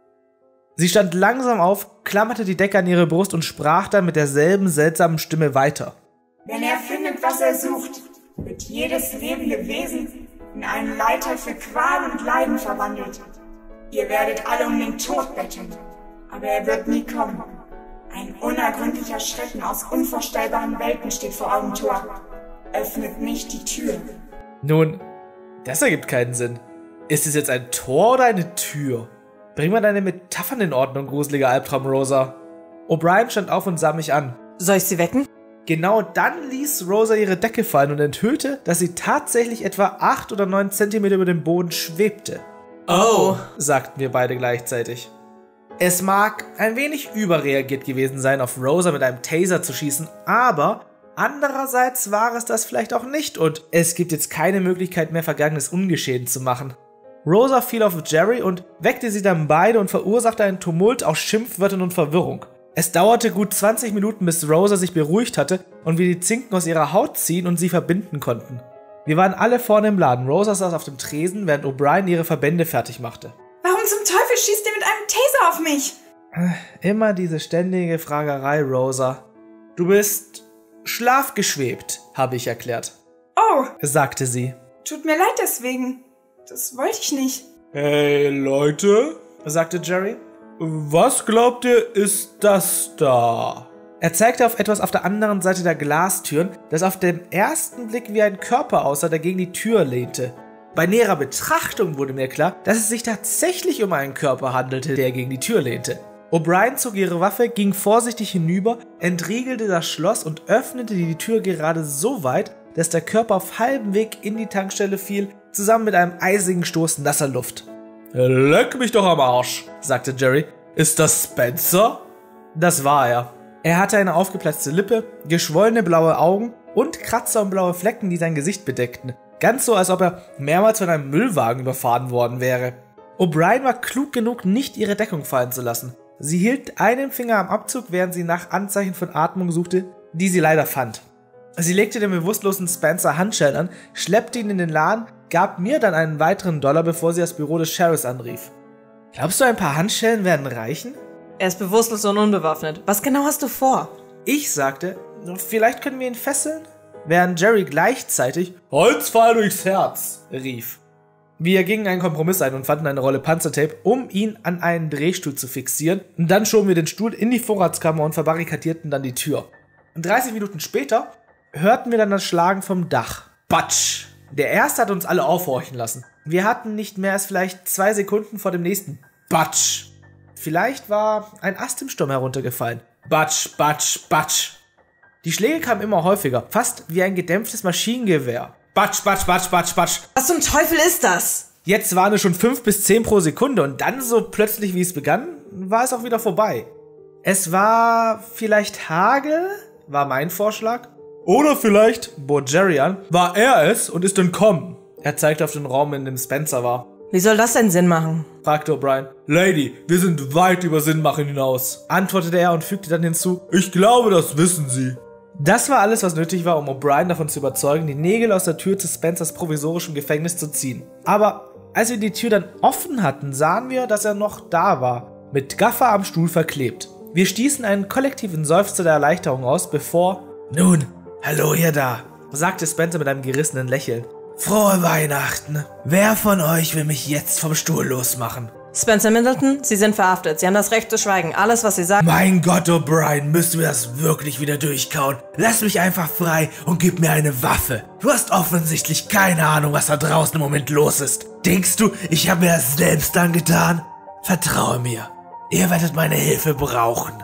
Sie stand langsam auf, klammerte die Decke an ihre Brust und sprach dann mit derselben seltsamen Stimme weiter. Wenn er findet, was er sucht, wird jedes lebende Wesen in einen Leiter für Qual und Leiden verwandelt. Ihr werdet alle um den Tod betteln, aber er wird nie kommen. Ein unergründlicher Schrecken aus unvorstellbaren Welten steht vor eurem Tor. Öffnet nicht die Tür. Nun, das ergibt keinen Sinn. Ist es jetzt ein Tor oder eine Tür? Bring mal deine Metaphern in Ordnung, gruseliger Albtraum, Rosa. O'Brien stand auf und sah mich an. Soll ich sie wecken? Genau dann ließ Rosa ihre Decke fallen und enthüllte, dass sie tatsächlich etwa 8 oder 9 Zentimeter über dem Boden schwebte. Oh, sagten wir beide gleichzeitig. Es mag ein wenig überreagiert gewesen sein, auf Rosa mit einem Taser zu schießen, aber andererseits war es das vielleicht auch nicht und es gibt jetzt keine Möglichkeit mehr, Vergangenes ungeschehen zu machen. Rosa fiel auf Jerry und weckte sie dann beide und verursachte einen Tumult aus Schimpfwörtern und Verwirrung. Es dauerte gut 20 Minuten, bis Rosa sich beruhigt hatte und wir die Zinken aus ihrer Haut ziehen und sie verbinden konnten. Wir waren alle vorne im Laden. Rosa saß auf dem Tresen, während O'Brien ihre Verbände fertig machte. Warum zum Teufel schießt ihr mit einem Taser auf mich? Immer diese ständige Fragerei, Rosa. Du bist schlafgeschwebt, habe ich erklärt. Oh, sagte sie. Tut mir leid deswegen. Das wollte ich nicht. Hey Leute, sagte Jerry. Was glaubt ihr, ist das da? Er zeigte auf etwas auf der anderen Seite der Glastüren, das auf den ersten Blick wie ein Körper aussah, der gegen die Tür lehnte. Bei näherer Betrachtung wurde mir klar, dass es sich tatsächlich um einen Körper handelte, der gegen die Tür lehnte. O'Brien zog ihre Waffe, ging vorsichtig hinüber, entriegelte das Schloss und öffnete die Tür gerade so weit, dass der Körper auf halbem Weg in die Tankstelle fiel, zusammen mit einem eisigen Stoß nasser Luft. Leck mich doch am Arsch, sagte Jerry. Ist das Spencer? Das war er. Er hatte eine aufgeplatzte Lippe, geschwollene blaue Augen und Kratzer und blaue Flecken, die sein Gesicht bedeckten. Ganz so, als ob er mehrmals von einem Müllwagen überfahren worden wäre. O'Brien war klug genug, nicht ihre Deckung fallen zu lassen. Sie hielt einen Finger am Abzug, während sie nach Anzeichen von Atmung suchte, die sie leider fand. Sie legte dem bewusstlosen Spencer Handschellen an, schleppte ihn in den Laden, gab mir dann einen weiteren $, bevor sie das Büro des Sheriffs anrief. Glaubst du, ein paar Handschellen werden reichen? Er ist bewusstlos und unbewaffnet. Was genau hast du vor? Ich sagte, vielleicht können wir ihn fesseln? Während Jerry gleichzeitig Holzpfahl durchs Herz rief. Wir gingen einen Kompromiss ein und fanden eine Rolle Panzertape, um ihn an einen Drehstuhl zu fixieren. Und dann schoben wir den Stuhl in die Vorratskammer und verbarrikadierten dann die Tür. Und 30 Minuten später hörten wir dann das Schlagen vom Dach. Batsch! Der erste hat uns alle aufhorchen lassen. Wir hatten nicht mehr als vielleicht 2 Sekunden vor dem nächsten. Batsch! Vielleicht war ein Ast im Sturm heruntergefallen. Batsch, batsch, batsch. Die Schläge kamen immer häufiger, fast wie ein gedämpftes Maschinengewehr. Batsch, batsch, batsch, batsch, batsch. Was zum Teufel ist das? Jetzt waren es schon 5 bis 10 pro Sekunde und dann so plötzlich, wie es begann, war es auch wieder vorbei. Es war vielleicht Hagel, war mein Vorschlag. Oder vielleicht Bot Jerry an. war er es und ist entkommen. Er zeigte auf den Raum, in dem Spencer war. Wie soll das denn Sinn machen? Fragte O'Brien. Lady, wir sind weit über Sinn machen hinaus. Antwortete er und fügte dann hinzu. Ich glaube, das wissen Sie. Das war alles, was nötig war, um O'Brien davon zu überzeugen, die Nägel aus der Tür zu Spencers provisorischem Gefängnis zu ziehen. Aber als wir die Tür dann offen hatten, sahen wir, dass er noch da war, mit Gaffer am Stuhl verklebt. Wir stießen einen kollektiven Seufzer der Erleichterung aus, bevor... Nun, hallo ihr da, sagte Spencer mit einem gerissenen Lächeln. Frohe Weihnachten. Wer von euch will mich jetzt vom Stuhl losmachen? Spencer Middleton, Sie sind verhaftet. Sie haben das Recht zu schweigen. Alles, was Sie sagen... Mein Gott, O'Brien, müssen wir das wirklich wieder durchkauen? Lass mich einfach frei und gib mir eine Waffe. Du hast offensichtlich keine Ahnung, was da draußen im Moment los ist. Denkst du, ich habe mir das selbst angetan? Vertraue mir. Ihr werdet meine Hilfe brauchen.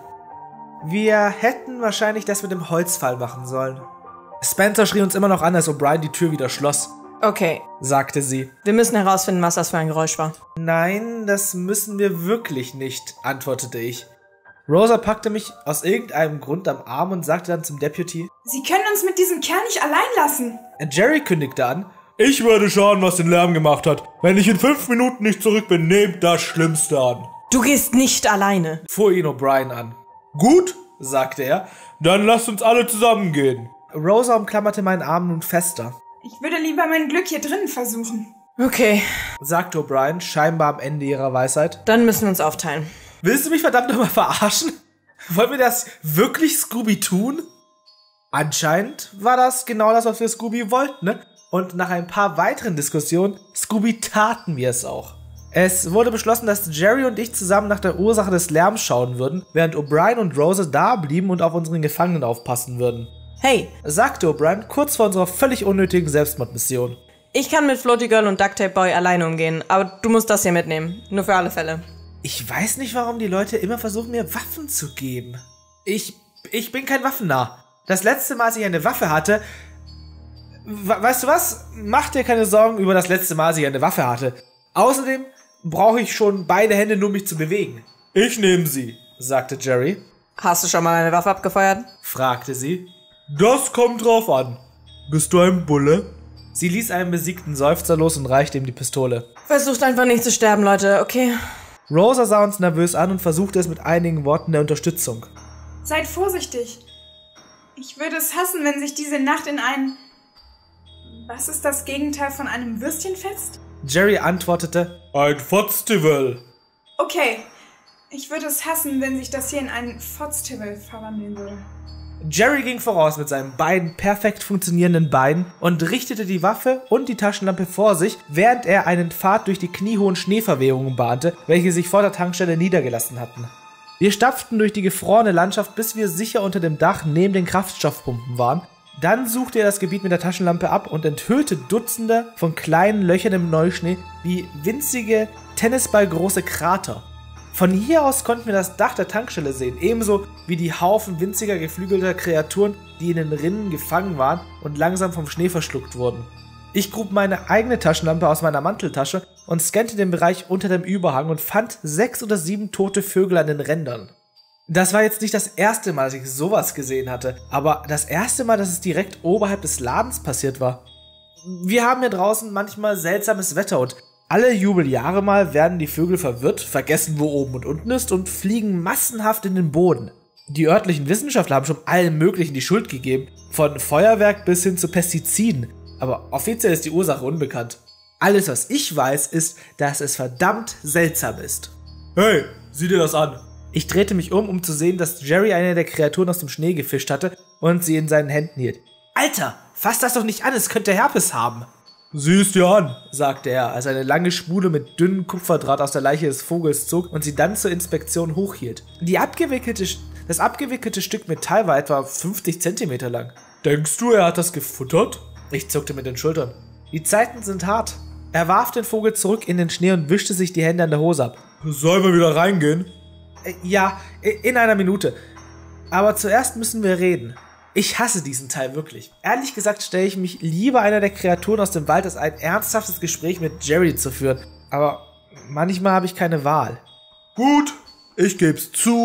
Wir hätten wahrscheinlich das mit dem Holzfall machen sollen. Spencer schrie uns immer noch an, als O'Brien die Tür wieder schloss. Okay, Sagte sie. wir müssen herausfinden, was das für ein Geräusch war. Nein, das müssen wir wirklich nicht, antwortete ich. Rosa packte mich aus irgendeinem Grund am Arm und sagte dann zum Deputy. Sie können uns mit diesem Kerl nicht allein lassen. Jerry kündigte an. Ich werde schauen, was den Lärm gemacht hat. Wenn ich in 5 Minuten nicht zurück bin, nehmt das Schlimmste an. Du gehst nicht alleine. Fuhr ihn O'Brien an. Gut, Sagte er. dann lasst uns alle zusammengehen. Rosa umklammerte meinen Arm nun fester. Ich würde lieber mein Glück hier drinnen versuchen. Okay, Sagte O'Brien, scheinbar am Ende ihrer Weisheit. dann müssen wir uns aufteilen. Willst du mich verdammt nochmal verarschen? Wollen wir das wirklich Scooby tun? Anscheinend war das genau das, was wir Scooby wollten, ne? Und nach ein paar weiteren Diskussionen, Scooby taten wir es auch. Es wurde beschlossen, dass Jerry und ich zusammen nach der Ursache des Lärms schauen würden, während O'Brien und Rosa da blieben und auf unseren Gefangenen aufpassen würden. Hey, Sagte O'Brien kurz vor unserer völlig unnötigen Selbstmordmission. ich kann mit Floaty Girl und Duct Tape Boy alleine umgehen, aber du musst das hier mitnehmen. Nur für alle Fälle. Ich weiß nicht, warum die Leute immer versuchen, mir Waffen zu geben. Ich bin kein Waffennarr. Das letzte Mal, als ich eine Waffe hatte... Weißt du was? Mach dir keine Sorgen über das letzte Mal, als ich eine Waffe hatte. Außerdem brauche ich schon beide Hände, nur mich zu bewegen. Ich nehme sie. Sagte Jerry. Hast du schon mal eine Waffe abgefeuert? Fragte sie. Das kommt drauf an. Bist du ein Bulle? Sie ließ einen besiegten Seufzer los und reichte ihm die Pistole. Versucht einfach nicht zu sterben, Leute, okay? Rosa sah uns nervös an und versuchte es mit einigen Worten der Unterstützung. Seid vorsichtig. Ich würde es hassen, wenn sich diese Nacht in ein... Was ist das Gegenteil von einem Würstchen fetzt? Jerry antwortete. Ein Festival. Okay. Ich würde es hassen, wenn sich das hier in einen Fotztivel verwandeln würde. Jerry ging voraus mit seinen beiden perfekt funktionierenden Beinen und richtete die Waffe und die Taschenlampe vor sich, während er einen Pfad durch die kniehohen Schneeverwehungen bahnte, welche sich vor der Tankstelle niedergelassen hatten. Wir stapften durch die gefrorene Landschaft, bis wir sicher unter dem Dach neben den Kraftstoffpumpen waren. Dann suchte er das Gebiet mit der Taschenlampe ab und enthüllte Dutzende von kleinen Löchern im Neuschnee wie winzige, tennisballgroße Krater. Von hier aus konnten wir das Dach der Tankstelle sehen, ebenso wie die Haufen winziger geflügelter Kreaturen, die in den Rinnen gefangen waren und langsam vom Schnee verschluckt wurden. Ich grub meine eigene Taschenlampe aus meiner Manteltasche und scannte den Bereich unter dem Überhang und fand 6 oder 7 tote Vögel an den Rändern. Das war jetzt nicht das erste Mal, dass ich sowas gesehen hatte, aber das erste Mal, dass es direkt oberhalb des Ladens passiert war. Wir haben hier draußen manchmal seltsames Wetter und alle Jubeljahre mal werden die Vögel verwirrt, vergessen, wo oben und unten ist und fliegen massenhaft in den Boden. Die örtlichen Wissenschaftler haben schon allen möglichen die Schuld gegeben, von Feuerwerk bis hin zu Pestiziden, aber offiziell ist die Ursache unbekannt. Alles, was ich weiß, ist, dass es verdammt seltsam ist. Hey, sieh dir das an. Ich drehte mich um zu sehen, dass Jerry eine der Kreaturen aus dem Schnee gefischt hatte und sie in seinen Händen hielt. Alter, fass das doch nicht an, es könnte Herpes haben. Sieh es dir an, Sagte er, als er eine lange Spule mit dünnem Kupferdraht aus der Leiche des Vogels zog und sie dann zur Inspektion hochhielt. Das abgewickelte Stück Metall war etwa 50 Zentimeter lang. Denkst du, er hat das gefuttert? Ich zuckte mit den Schultern. Die Zeiten sind hart. Er warf den Vogel zurück in den Schnee und wischte sich die Hände an der Hose ab. Sollen wir wieder reingehen? Ja, in einer Minute. Aber zuerst müssen wir reden. Ich hasse diesen Teil wirklich. Ehrlich gesagt stelle ich mich lieber einer der Kreaturen aus dem Wald, als ein ernsthaftes Gespräch mit Jerry zu führen. Aber manchmal habe ich keine Wahl. Gut, ich geb's zu.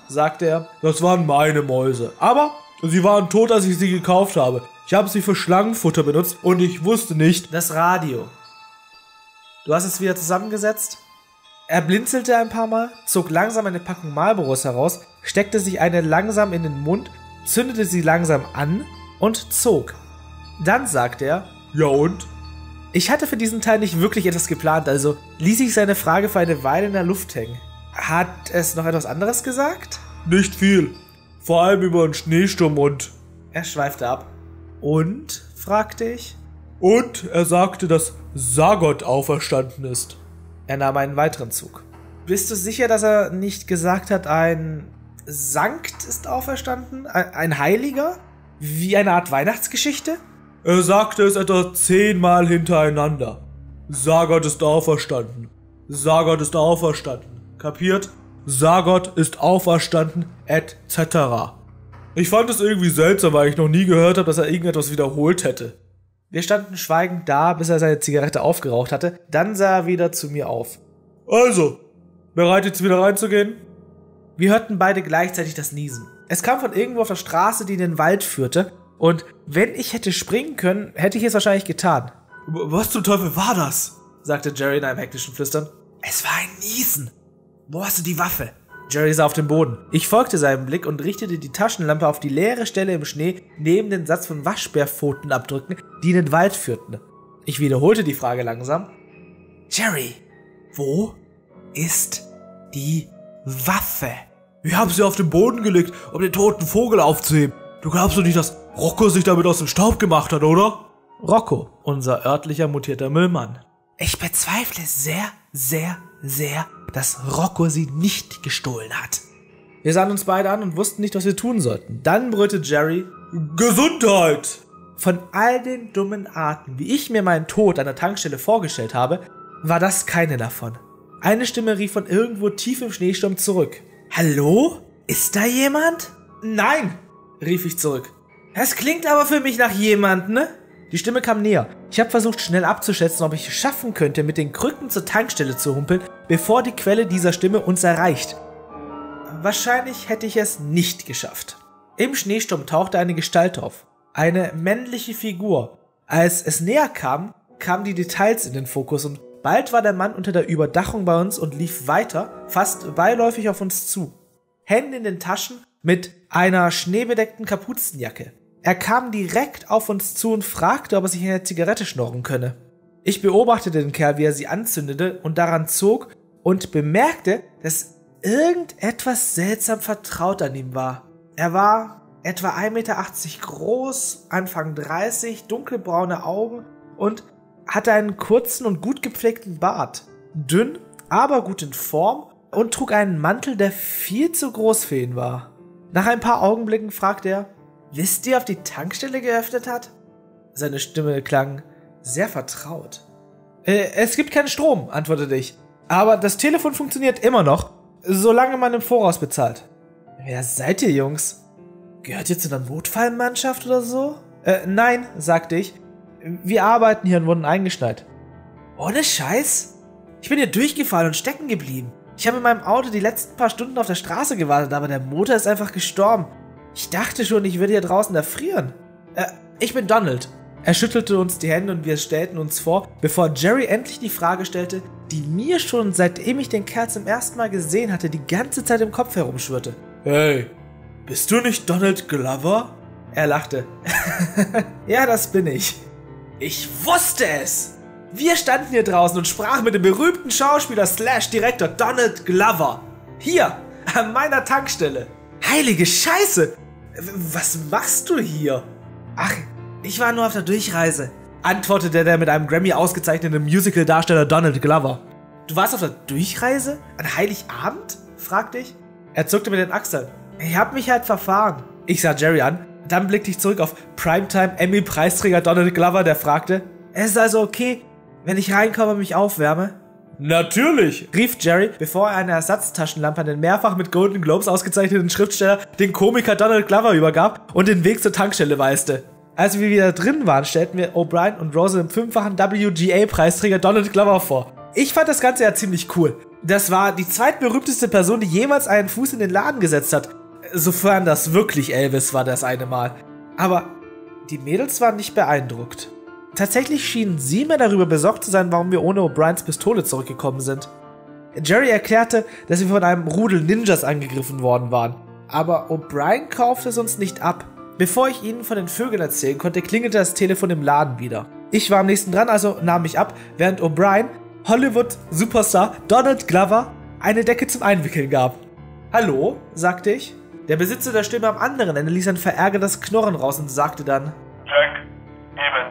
sagte er. Das waren meine Mäuse. Aber sie waren tot, als ich sie gekauft habe. Ich habe sie für Schlangenfutter benutzt und ich wusste nicht. Das Radio. Du hast es wieder zusammengesetzt? Er blinzelte ein paar Mal, zog langsam eine Packung Marlboros heraus, steckte sich eine langsam in den Mund, zündete sie langsam an und zog. Dann sagte er, ja und? Ich hatte für diesen Teil nicht wirklich etwas geplant, also ließ ich seine Frage für eine Weile in der Luft hängen. Hat es noch etwas anderes gesagt? Nicht viel. Vor allem über einen Schneesturm und... Er schweifte ab. Und? Fragte ich. Und er sagte, dass Sagot auferstanden ist. Er nahm einen weiteren Zug. Bist du sicher, dass er nicht gesagt hat, ein Sankt ist auferstanden? Ein Heiliger? Wie eine Art Weihnachtsgeschichte? Er sagte es etwa 10-mal hintereinander. Sagot ist auferstanden. Sagot ist auferstanden. Kapiert? Sagot ist auferstanden, etc. Ich fand es irgendwie seltsam, weil ich noch nie gehört habe, dass er irgendetwas wiederholt hätte. Wir standen schweigend da, bis er seine Zigarette aufgeraucht hatte. Dann sah er wieder zu mir auf. Also, bereit jetzt wieder reinzugehen? Wir hörten beide gleichzeitig das Niesen. Es kam von irgendwo auf der Straße, die in den Wald führte. Und wenn ich hätte springen können, hätte ich es wahrscheinlich getan. Was zum Teufel war das? Sagte Jerry in einem hektischen Flüstern. Es war ein Niesen. Wo hast du die Waffe? Jerry sah auf den Boden. Ich folgte seinem Blick und richtete die Taschenlampe auf die leere Stelle im Schnee neben den Satz von Waschbärpfotenabdrücken, die in den Wald führten. Ich wiederholte die Frage langsam. Jerry, wo ist die Waffe? Wir haben sie auf den Boden gelegt, um den toten Vogel aufzuheben. Du glaubst doch nicht, dass Rocco sich damit aus dem Staub gemacht hat, oder? Rocco, unser örtlicher mutierter Müllmann. Ich bezweifle sehr, dass Rocco sie nicht gestohlen hat. Wir sahen uns beide an und wussten nicht, was wir tun sollten. Dann brüllte Jerry, Gesundheit! Von all den dummen Arten, wie ich mir meinen Tod an der Tankstelle vorgestellt habe, war das keine davon. Eine Stimme rief von irgendwo tief im Schneesturm zurück. Hallo? Ist da jemand? Nein, rief ich zurück. Das klingt aber für mich nach jemand, ne? Die Stimme kam näher. Ich habe versucht, schnell abzuschätzen, ob ich es schaffen könnte, mit den Krücken zur Tankstelle zu humpeln, bevor die Quelle dieser Stimme uns erreicht. Wahrscheinlich hätte ich es nicht geschafft. Im Schneesturm tauchte eine Gestalt auf. Eine männliche Figur. Als es näher kam, kamen die Details in den Fokus und bald war der Mann unter der Überdachung bei uns und lief weiter, fast beiläufig auf uns zu. Hände in den Taschen mit einer schneebedeckten Kapuzenjacke. Er kam direkt auf uns zu und fragte, ob er sich eine Zigarette schnorren könne. Ich beobachtete den Kerl, wie er sie anzündete und daran zog und bemerkte, dass irgendetwas seltsam vertraut an ihm war. Er war etwa 1,80 Meter groß, Anfang 30, dunkelbraune Augen und hatte einen kurzen und gut gepflegten Bart. Dünn, aber gut in Form und trug einen Mantel, der viel zu groß für ihn war. Nach ein paar Augenblicken fragte er, wisst ihr, ob die Tankstelle geöffnet hat? Seine Stimme klang sehr vertraut. Es gibt keinen Strom, antwortete ich. Aber das Telefon funktioniert immer noch, solange man im Voraus bezahlt. Wer seid ihr, Jungs? Gehört ihr zu einer Notfallmannschaft oder so? Nein, sagte ich. Wir arbeiten hier und wurden eingeschneit. Ohne Scheiß? Ich bin hier durchgefallen und stecken geblieben. Ich habe in meinem Auto die letzten paar Stunden auf der Straße gewartet, aber der Motor ist einfach gestorben. Ich dachte schon, ich würde hier draußen erfrieren. Ich bin Donald. Er schüttelte uns die Hände und wir stellten uns vor, bevor Jerry endlich die Frage stellte, die mir schon, seitdem ich den Kerl zum ersten Mal gesehen hatte, die ganze Zeit im Kopf herumschwirrte. Hey, bist du nicht Donald Glover? Er lachte. Ja, das bin ich. Ich wusste es! Wir standen hier draußen und sprachen mit dem berühmten Schauspieler / Direktor Donald Glover. Hier, an meiner Tankstelle. Heilige Scheiße! Was machst du hier? Ach, ich war nur auf der Durchreise, antwortete der mit einem Grammy ausgezeichnete Musical-Darsteller Donald Glover. Du warst auf der Durchreise? An Heiligabend? Fragte ich. Er zuckte mit den Achseln. Ich hab mich halt verfahren. Ich sah Jerry an. Dann blickte ich zurück auf Primetime-Emmy-Preisträger Donald Glover, der fragte, es ist also okay, wenn ich reinkomme und mich aufwärme? Natürlich, rief Jerry, bevor er eine Ersatztaschenlampe an den mehrfach mit Golden Globes ausgezeichneten Schriftsteller, den Komiker Donald Glover, übergab und den Weg zur Tankstelle weiste. Als wir wieder drin waren, stellten wir O'Brien und Rose dem 5-fachen WGA-Preisträger Donald Glover vor. Ich fand das Ganze ja ziemlich cool. Das war die zweitberühmteste Person, die jemals einen Fuß in den Laden gesetzt hat. Sofern das wirklich Elvis war, das eine Mal. Aber die Mädels waren nicht beeindruckt. Tatsächlich schienen sie mir darüber besorgt zu sein, warum wir ohne O'Briens Pistole zurückgekommen sind. Jerry erklärte, dass wir von einem Rudel Ninjas angegriffen worden waren. Aber O'Brien kaufte es uns nicht ab. Bevor ich ihnen von den Vögeln erzählen konnte, klingelte das Telefon im Laden wieder. Ich war am nächsten dran, also nahm ich ab, während O'Brien, Hollywood-Superstar Donald Glover, eine Decke zum Einwickeln gab. »Hallo?« sagte ich. Der Besitzer der Stimme am anderen Ende ließ ein verärgertes Knurren raus und sagte dann: Jack Evans.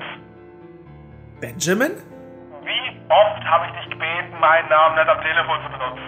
»Benjamin?« Wie oft habe ich dich gebeten, meinen Namen nicht am Telefon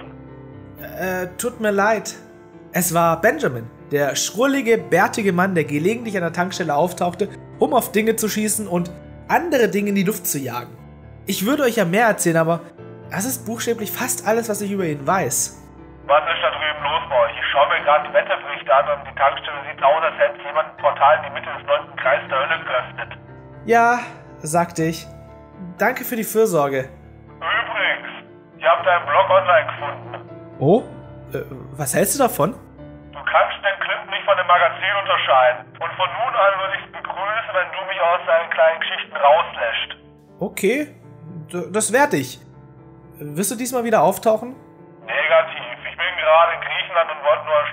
zu benutzen? Tut mir leid. Es war Benjamin, der schrullige, bärtige Mann, der gelegentlich an der Tankstelle auftauchte, um auf Dinge zu schießen und andere Dinge in die Luft zu jagen. Ich würde euch ja mehr erzählen, aber das ist buchstäblich fast alles, was ich über ihn weiß. Was ist da drüben los bei euch? Ich schaue mir gerade die Wetterberichte an und die Tankstelle sieht aus, als hätte jemand ein Portal in die Mitte des 9. Kreises der Hölle geöffnet. Ja, sagte ich. Danke für die Fürsorge. Übrigens, ich habe deinen Blog online gefunden. Oh? Was hältst du davon? Du kannst den Clip nicht von dem Magazin unterscheiden. Und von nun an würde ich es begrüßen, wenn du mich aus deinen kleinen Geschichten rauslässt. Okay, das werd ich. Wirst du diesmal wieder auftauchen? Negativ. Ich bin gerade in Griechenland und wollte nur einen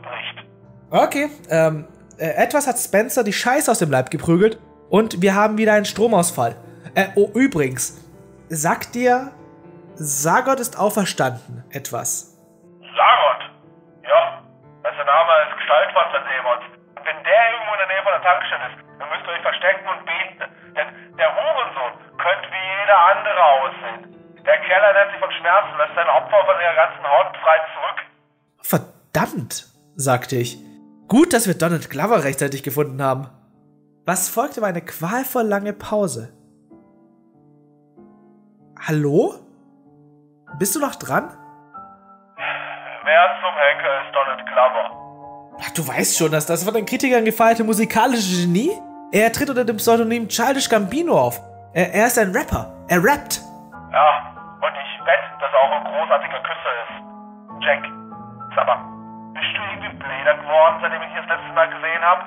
Statusbericht. Okay, etwas hat Spencer die Scheiße aus dem Leib geprügelt und wir haben wieder einen Stromausfall. Oh, übrigens, sagt dir, Sagot ist auferstanden etwas? Sagot? Ja, das ist der Name eines Gestaltwandler-Dämons. Und wenn der irgendwo in der Nähe von der Tankstelle ist, dann müsst ihr euch verstecken und beten. Denn der Hurensohn könnte wie jeder andere aussehen. Der Kerl ernährt sich von Schmerzen, lässt seine Opfer von ihrer ganzen Haut frei zurück. Verdammt, sagte ich. Gut, dass wir Donald Glover rechtzeitig gefunden haben. Was folgte, war eine qualvoll lange Pause. Hallo? Bist du noch dran? Wer zum Henker ist Donald Glover? Ach, du weißt schon, dass das von den Kritikern gefeierte musikalische Genie? Er tritt unter dem Pseudonym Childish Gambino auf. Er ist ein Rapper. Er rappt. Ja, und ich wette, dass er auch ein großartiger Küsser ist. Jack, sag mal, bist du irgendwie bläder geworden, seitdem ich dich das letzte Mal gesehen habe?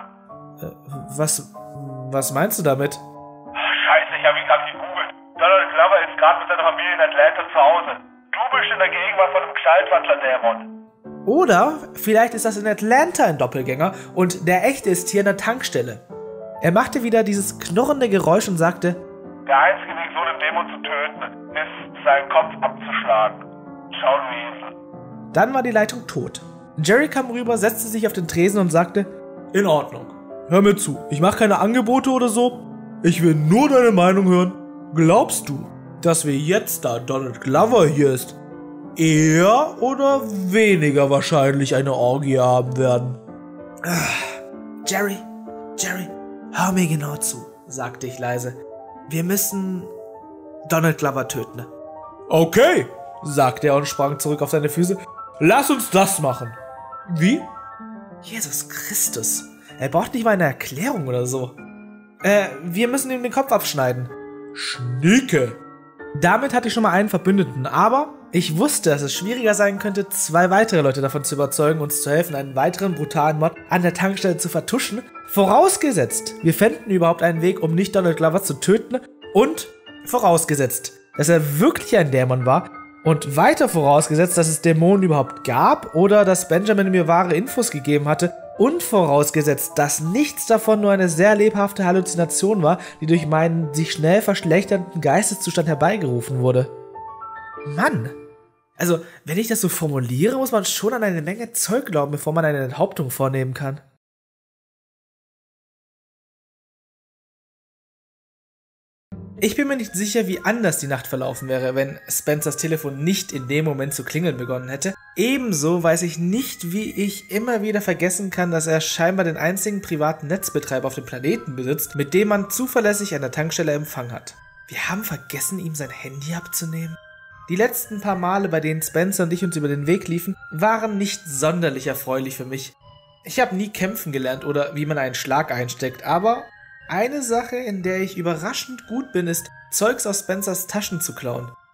Was meinst du damit? Scheiße, ich habe ihn gerade gegoogelt. Donald Glover ist gerade mit seiner Familie in Atlanta zu Hause. Du bist in der Gegenwart von einem Gestaltwandler-Dämon. Oder vielleicht ist das in Atlanta ein Doppelgänger und der echte ist hier in der Tankstelle. Er machte wieder dieses knurrende Geräusch und sagte: Der einzige Weg, so einen Dämon zu töten, ist, seinen Kopf abzuschlagen. Schau, Luise. Dann war die Leitung tot. Jerry kam rüber, setzte sich auf den Tresen und sagte: In Ordnung. Hör mir zu, ich mache keine Angebote oder so. Ich will nur deine Meinung hören. Glaubst du, dass wir jetzt, da Donald Glover hier ist, eher oder weniger wahrscheinlich eine Orgie haben werden? Jerry, hör mir genau zu, sagte ich leise. Wir müssen Donald Glover töten. Okay, sagte er und sprang zurück auf seine Füße. Lass uns das machen. Wie? Jesus Christus. Er braucht nicht mal eine Erklärung oder so. Wir müssen ihm den Kopf abschneiden. Schnieke. Damit hatte ich schon mal einen Verbündeten, aber ich wusste, dass es schwieriger sein könnte, 2 weitere Leute davon zu überzeugen, uns zu helfen, einen weiteren brutalen Mord an der Tankstelle zu vertuschen, vorausgesetzt, wir fänden überhaupt einen Weg, um nicht Donald Glover zu töten, und vorausgesetzt, dass er wirklich ein Dämon war, und weiter vorausgesetzt, dass es Dämonen überhaupt gab oder dass Benjamin mir wahre Infos gegeben hatte, und vorausgesetzt, dass nichts davon nur eine sehr lebhafte Halluzination war, die durch meinen sich schnell verschlechternden Geisteszustand herbeigerufen wurde. Mann! Also, wenn ich das so formuliere, muss man schon an eine Menge Zeug glauben, bevor man eine Enthauptung vornehmen kann. Ich bin mir nicht sicher, wie anders die Nacht verlaufen wäre, wenn Spencers Telefon nicht in dem Moment zu klingeln begonnen hätte. Ebenso weiß ich nicht, wie ich immer wieder vergessen kann, dass er scheinbar den einzigen privaten Netzbetreiber auf dem Planeten besitzt, mit dem man zuverlässig an der Tankstelle Empfang hat. Wir haben vergessen, ihm sein Handy abzunehmen. Die letzten paar Male, bei denen Spencer und ich uns über den Weg liefen, waren nicht sonderlich erfreulich für mich. Ich habe nie kämpfen gelernt oder wie man einen Schlag einsteckt, aber eine Sache, in der ich überraschend gut bin, ist, Zeugs aus Spencers Taschen zu klauen.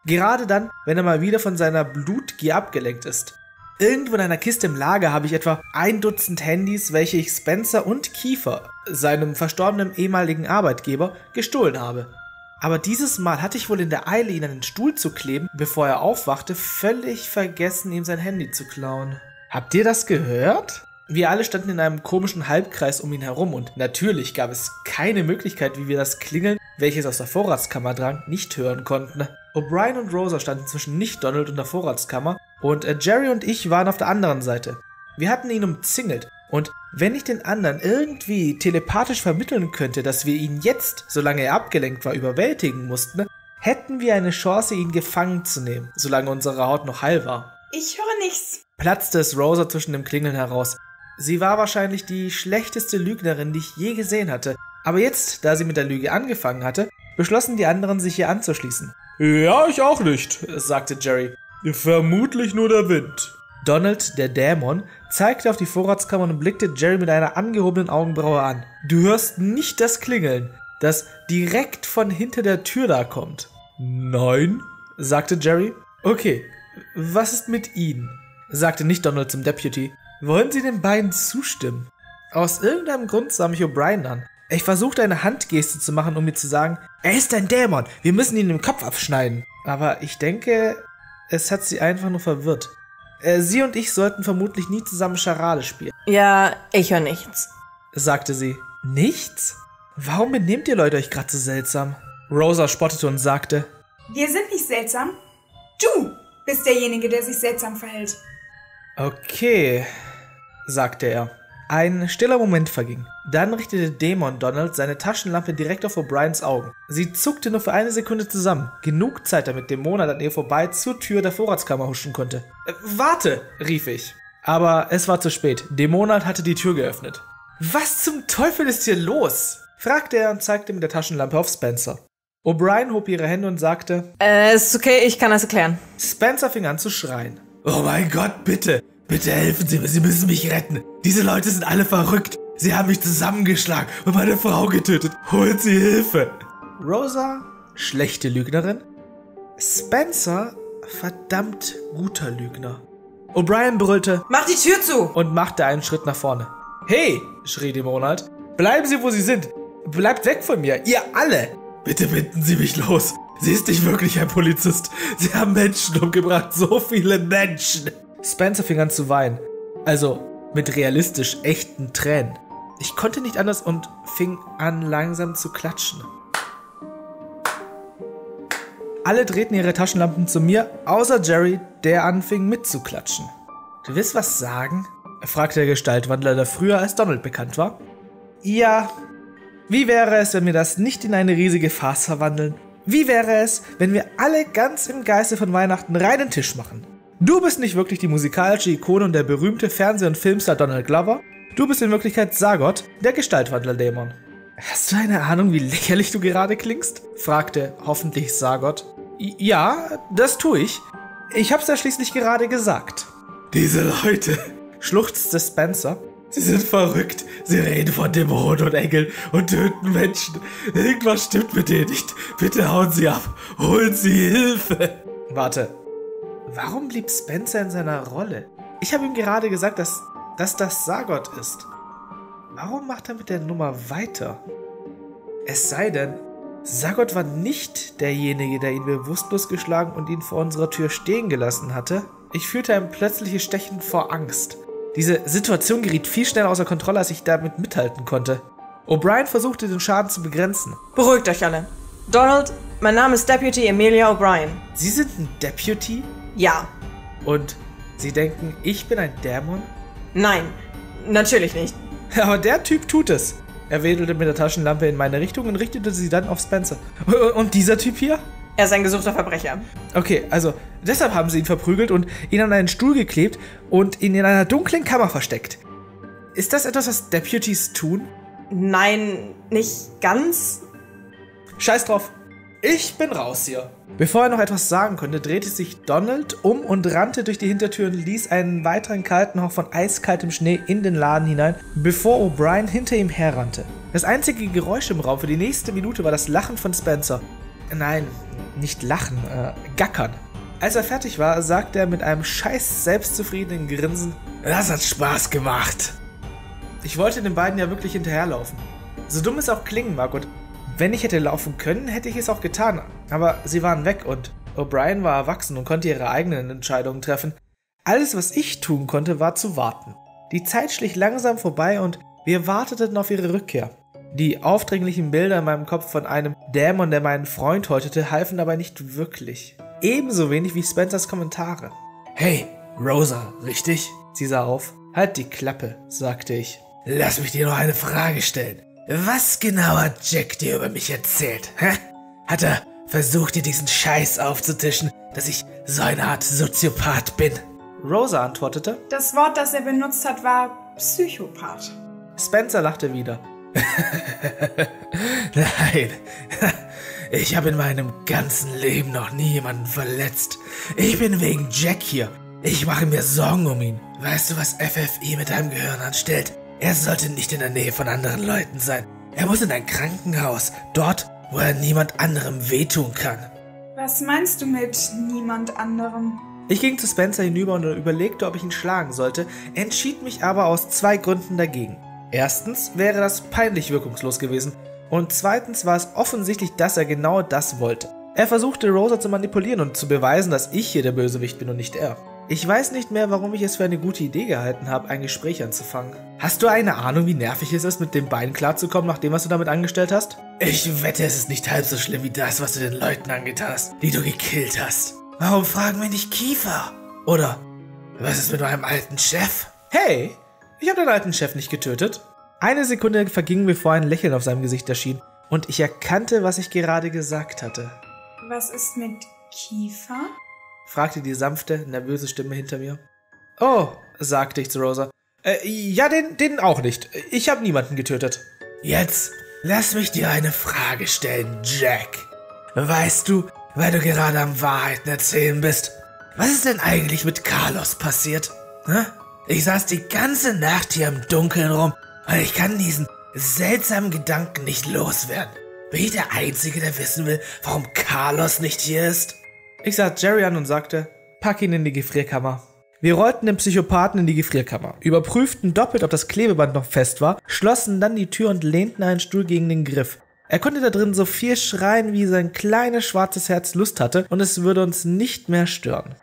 Gerade dann, wenn er mal wieder von seiner Blutgier abgelenkt ist. Irgendwo in einer Kiste im Lager habe ich etwa 1 Dutzend Handys, welche ich Spencer und Kiefer, seinem verstorbenen ehemaligen Arbeitgeber, gestohlen habe. Aber dieses Mal hatte ich wohl in der Eile, ihn an den Stuhl zu kleben, bevor er aufwachte, völlig vergessen, ihm sein Handy zu klauen. Habt ihr das gehört? Wir alle standen in einem komischen Halbkreis um ihn herum und natürlich gab es keine Möglichkeit, wie wir das Klingeln, welches aus der Vorratskammer drang, nicht hören konnten. O'Brien und Rosa standen zwischen Nicht-Donald und der Vorratskammer und Jerry und ich waren auf der anderen Seite. Wir hatten ihn umzingelt und wenn ich den anderen irgendwie telepathisch vermitteln könnte, dass wir ihn jetzt, solange er abgelenkt war, überwältigen mussten, hätten wir eine Chance, ihn gefangen zu nehmen, solange unsere Haut noch heil war. Ich höre nichts. Platzte es Rosa zwischen dem Klingeln heraus. Sie war wahrscheinlich die schlechteste Lügnerin, die ich je gesehen hatte. Aber jetzt, da sie mit der Lüge angefangen hatte, beschlossen die anderen, sich ihr anzuschließen. Ja, ich auch nicht, sagte Jerry. Vermutlich nur der Wind. Donald, der Dämon, zeigte auf die Vorratskammer und blickte Jerry mit einer angehobenen Augenbraue an. Du hörst nicht das Klingeln, das direkt von hinter der Tür da kommt. Nein, sagte Jerry. Okay, was ist mit Ihnen? Sagte nicht Donald zum Deputy. Wollen Sie den beiden zustimmen? Aus irgendeinem Grund sah mich O'Brien an. Ich versuchte eine Handgeste zu machen, um mir zu sagen, er ist ein Dämon, wir müssen ihn den Kopf abschneiden. Aber ich denke, es hat sie einfach nur verwirrt. Sie und ich sollten vermutlich nie zusammen Charade spielen. Ja, ich höre nichts, sagte sie. Nichts? Warum benehmt ihr Leute euch gerade so seltsam? Rosa spottete und sagte, wir sind nicht seltsam. Du bist derjenige, der sich seltsam verhält. Okay, sagte er. Ein stiller Moment verging. Dann richtete Dämon Donald seine Taschenlampe direkt auf O'Briens Augen. Sie zuckte nur für eine Sekunde zusammen. Genug Zeit, damit Dämonat an ihr vorbei zur Tür der Vorratskammer huschen konnte. Warte, rief ich. Aber es war zu spät. Dämonat hatte die Tür geöffnet. Was zum Teufel ist hier los? Fragte er und zeigte mit der Taschenlampe auf Spencer. O'Brien hob ihre Hände und sagte, ist okay, ich kann das erklären. Spencer fing an zu schreien. Oh mein Gott, bitte! Bitte helfen Sie mir, Sie müssen mich retten. Diese Leute sind alle verrückt. Sie haben mich zusammengeschlagen und meine Frau getötet. Holen Sie Hilfe. Rosa, schlechte Lügnerin. Spencer, verdammt guter Lügner. O'Brien brüllte, mach die Tür zu! Und machte einen Schritt nach vorne. Hey, schrie Dämonat, bleiben Sie, wo Sie sind. Bleibt weg von mir, ihr alle. Bitte binden Sie mich los. Sie ist nicht wirklich ein Polizist. Sie haben Menschen umgebracht, so viele Menschen. Spencer fing an zu weinen. Also mit realistisch echten Tränen. Ich konnte nicht anders und fing an langsam zu klatschen. Alle drehten ihre Taschenlampen zu mir, außer Jerry, der anfing mitzuklatschen. Du willst was sagen? Fragte der Gestaltwandler, der früher als Donald bekannt war. Ja. Wie wäre es, wenn wir das nicht in eine riesige Farce verwandeln? Wie wäre es, wenn wir alle ganz im Geiste von Weihnachten reinen Tisch machen? Du bist nicht wirklich die musikalische Ikone und der berühmte Fernseh- und Filmstar Donald Glover. Du bist in Wirklichkeit Sagot, der Gestaltwandler-Dämon. Hast du eine Ahnung, wie lächerlich du gerade klingst? Fragte hoffentlich Sagot. Ja, das tue ich. Ich hab's ja schließlich gerade gesagt. Diese Leute, schluchzte Spencer. Sie sind verrückt. Sie reden von Dämonen und Engeln und töten Menschen. Irgendwas stimmt mit denen nicht. Bitte hauen Sie ab. Holen Sie Hilfe. Warte. Warum blieb Spencer in seiner Rolle? Ich habe ihm gerade gesagt, dass das Sagot ist. Warum macht er mit der Nummer weiter? Es sei denn, Sagot war nicht derjenige, der ihn bewusstlos geschlagen und ihn vor unserer Tür stehen gelassen hatte. Ich fühlte ein plötzliches Stechen vor Angst. Diese Situation geriet viel schneller außer Kontrolle, als ich damit mithalten konnte. O'Brien versuchte, den Schaden zu begrenzen. Beruhigt euch alle. Donald, mein Name ist Deputy Amelia O'Brien. Sie sind ein Deputy? Ja. Und Sie denken, ich bin ein Dämon? Nein, natürlich nicht. Aber der Typ tut es. Er wedelte mit der Taschenlampe in meine Richtung und richtete sie dann auf Spencer. Und dieser Typ hier? Er ist ein gesuchter Verbrecher. Okay, also deshalb haben sie ihn verprügelt und ihn an einen Stuhl geklebt und ihn in einer dunklen Kammer versteckt. Ist das etwas, was Deputies tun? Nein, nicht ganz. Scheiß drauf. Ich bin raus hier. Bevor er noch etwas sagen konnte, drehte sich Donald um und rannte durch die Hintertür und ließ einen weiteren kalten Hauch von eiskaltem Schnee in den Laden hinein, bevor O'Brien hinter ihm herrannte. Das einzige Geräusch im Raum für die nächste Minute war das Lachen von Spencer. Nein, nicht lachen, gackern. Als er fertig war, sagte er mit einem scheiß selbstzufriedenen Grinsen, das hat Spaß gemacht. Ich wollte den beiden ja wirklich hinterherlaufen. So dumm es auch klingen mag, und wenn ich hätte laufen können, hätte ich es auch getan. Aber sie waren weg und O'Brien war erwachsen und konnte ihre eigenen Entscheidungen treffen. Alles, was ich tun konnte, war zu warten. Die Zeit schlich langsam vorbei und wir warteten auf ihre Rückkehr. Die aufdringlichen Bilder in meinem Kopf von einem Dämon, der meinen Freund häutete, halfen aber nicht wirklich. Ebenso wenig wie Spencers Kommentare. Hey, Rosa, richtig? Sie sah auf. Halt die Klappe, sagte ich. Lass mich dir noch eine Frage stellen. Was genau hat Jack dir über mich erzählt? Hä? Hat er versucht, dir diesen Scheiß aufzutischen, dass ich so eine Art Soziopath bin? Rosa antwortete. Das Wort, das er benutzt hat, war Psychopath. Spencer lachte wieder. Nein, ich habe in meinem ganzen Leben noch nie jemanden verletzt. Ich bin wegen Jack hier. Ich mache mir Sorgen um ihn. Weißt du, was FFI mit deinem Gehirn anstellt? Er sollte nicht in der Nähe von anderen Leuten sein. Er muss in ein Krankenhaus, dort, wo er niemand anderem wehtun kann. Was meinst du mit niemand anderem? Ich ging zu Spencer hinüber und überlegte, ob ich ihn schlagen sollte, entschied mich aber aus 2 Gründen dagegen. Erstens wäre das peinlich wirkungslos gewesen und zweitens war es offensichtlich, dass er genau das wollte. Er versuchte Rosa zu manipulieren und zu beweisen, dass ich hier der Bösewicht bin und nicht er. Ich weiß nicht mehr, warum ich es für eine gute Idee gehalten habe, ein Gespräch anzufangen. Hast du eine Ahnung, wie nervig es ist, mit dem Bein klarzukommen, nach dem, was du damit angestellt hast? Ich wette, es ist nicht halb so schlimm wie das, was du den Leuten angetan hast, die du gekillt hast. Warum fragen wir nicht Kiefer? Oder was ist mit meinem alten Chef? Hey, ich habe den alten Chef nicht getötet. Eine Sekunde verging, bevor ein Lächeln auf seinem Gesicht erschien und ich erkannte, was ich gerade gesagt hatte. Was ist mit Kiefer? Fragte die sanfte, nervöse Stimme hinter mir. Oh, sagte ich zu Rosa. Ja, den auch nicht. Ich habe niemanden getötet. Jetzt lass mich dir eine Frage stellen, Jack. Weißt du, weil du gerade am Wahrheiten erzählen bist, was ist denn eigentlich mit Carlos passiert? Hä? Ich saß die ganze Nacht hier im Dunkeln rum und ich kann diesen seltsamen Gedanken nicht loswerden. Bin ich der Einzige, der wissen will, warum Carlos nicht hier ist? Ich sah Jerry an und sagte, pack ihn in die Gefrierkammer. Wir rollten den Psychopathen in die Gefrierkammer, überprüften doppelt, ob das Klebeband noch fest war, schlossen dann die Tür und lehnten einen Stuhl gegen den Griff. Er konnte da drin so viel schreien, wie sein kleines schwarzes Herz Lust hatte, und es würde uns nicht mehr stören.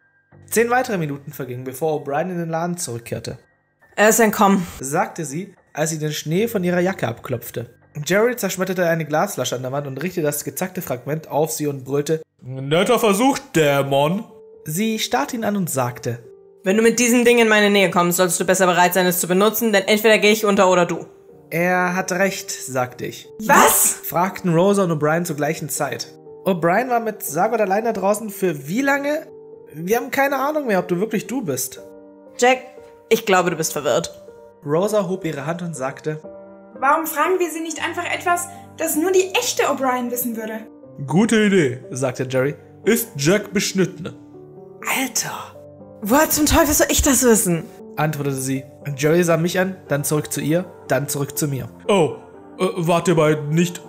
10 weitere Minuten vergingen, bevor O'Brien in den Laden zurückkehrte. Er ist entkommen, sagte sie, als sie den Schnee von ihrer Jacke abklopfte. Jerry zerschmetterte eine Glasflasche an der Wand und richtete das gezackte Fragment auf sie und brüllte, netter Versuch, Dämon. Sie starrte ihn an und sagte, wenn du mit diesem Ding in meine Nähe kommst, solltest du besser bereit sein, es zu benutzen, denn entweder gehe ich unter oder du. Er hat recht, sagte ich. Was? Fragten Rosa und O'Brien zur gleichen Zeit. O'Brien war mit Sargot allein da draußen für wie lange? Wir haben keine Ahnung mehr, ob du wirklich du bist. Jack, ich glaube, du bist verwirrt. Rosa hob ihre Hand und sagte, warum fragen wir sie nicht einfach etwas, das nur die echte O'Brien wissen würde? Gute Idee, sagte Jerry. Ist Jack beschnitten? Alter! Woher zum Teufel soll ich das wissen? Antwortete sie. Und Jerry sah mich an, dann zurück zu ihr, dann zurück zu mir. Oh, wart ihr beiden nicht?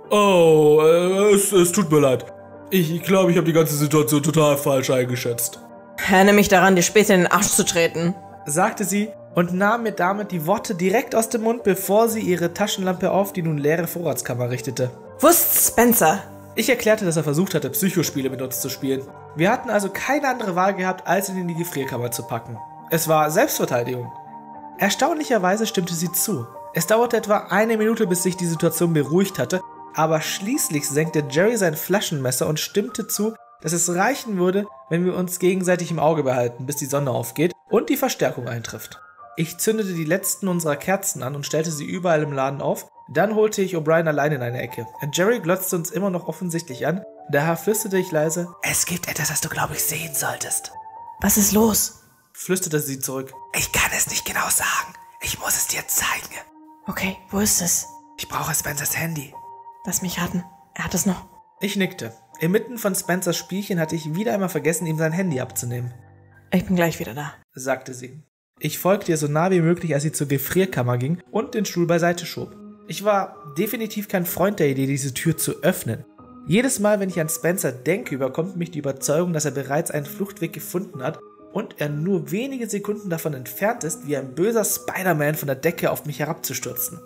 Oh, es tut mir leid. Ich glaube, ich habe die ganze Situation total falsch eingeschätzt. Erinnere mich daran, dir später in den Arsch zu treten, sagte sie und nahm mir damit die Worte direkt aus dem Mund, bevor sie ihre Taschenlampe auf die nun leere Vorratskammer richtete. Wo ist Spencer? Ich erklärte, dass er versucht hatte, Psychospiele mit uns zu spielen. Wir hatten also keine andere Wahl gehabt, als ihn in die Gefrierkammer zu packen. Es war Selbstverteidigung. Erstaunlicherweise stimmte sie zu. Es dauerte etwa 1 Minute, bis sich die Situation beruhigt hatte, aber schließlich senkte Jerry sein Flaschenmesser und stimmte zu, dass es reichen würde, wenn wir uns gegenseitig im Auge behalten, bis die Sonne aufgeht und die Verstärkung eintrifft. Ich zündete die letzten unserer Kerzen an und stellte sie überall im Laden auf. Dann holte ich O'Brien allein in eine Ecke. Jerry glotzte uns immer noch offensichtlich an. Daher flüsterte ich leise, es gibt etwas, das du, glaube ich, sehen solltest. Was ist los? Flüsterte sie zurück. Ich kann es nicht genau sagen. Ich muss es dir zeigen. Okay, wo ist es? Ich brauche Spencers Handy. Lass mich raten. Er hat es noch. Ich nickte. Inmitten von Spencers Spielchen hatte ich wieder einmal vergessen, ihm sein Handy abzunehmen. Ich bin gleich wieder da, sagte sie. Ich folgte ihr so nah wie möglich, als sie zur Gefrierkammer ging und den Stuhl beiseite schob. Ich war definitiv kein Freund der Idee, diese Tür zu öffnen. Jedes Mal, wenn ich an Spencer denke, überkommt mich die Überzeugung, dass er bereits einen Fluchtweg gefunden hat und er nur wenige Sekunden davon entfernt ist, wie ein böser Spider-Man von der Decke auf mich herabzustürzen.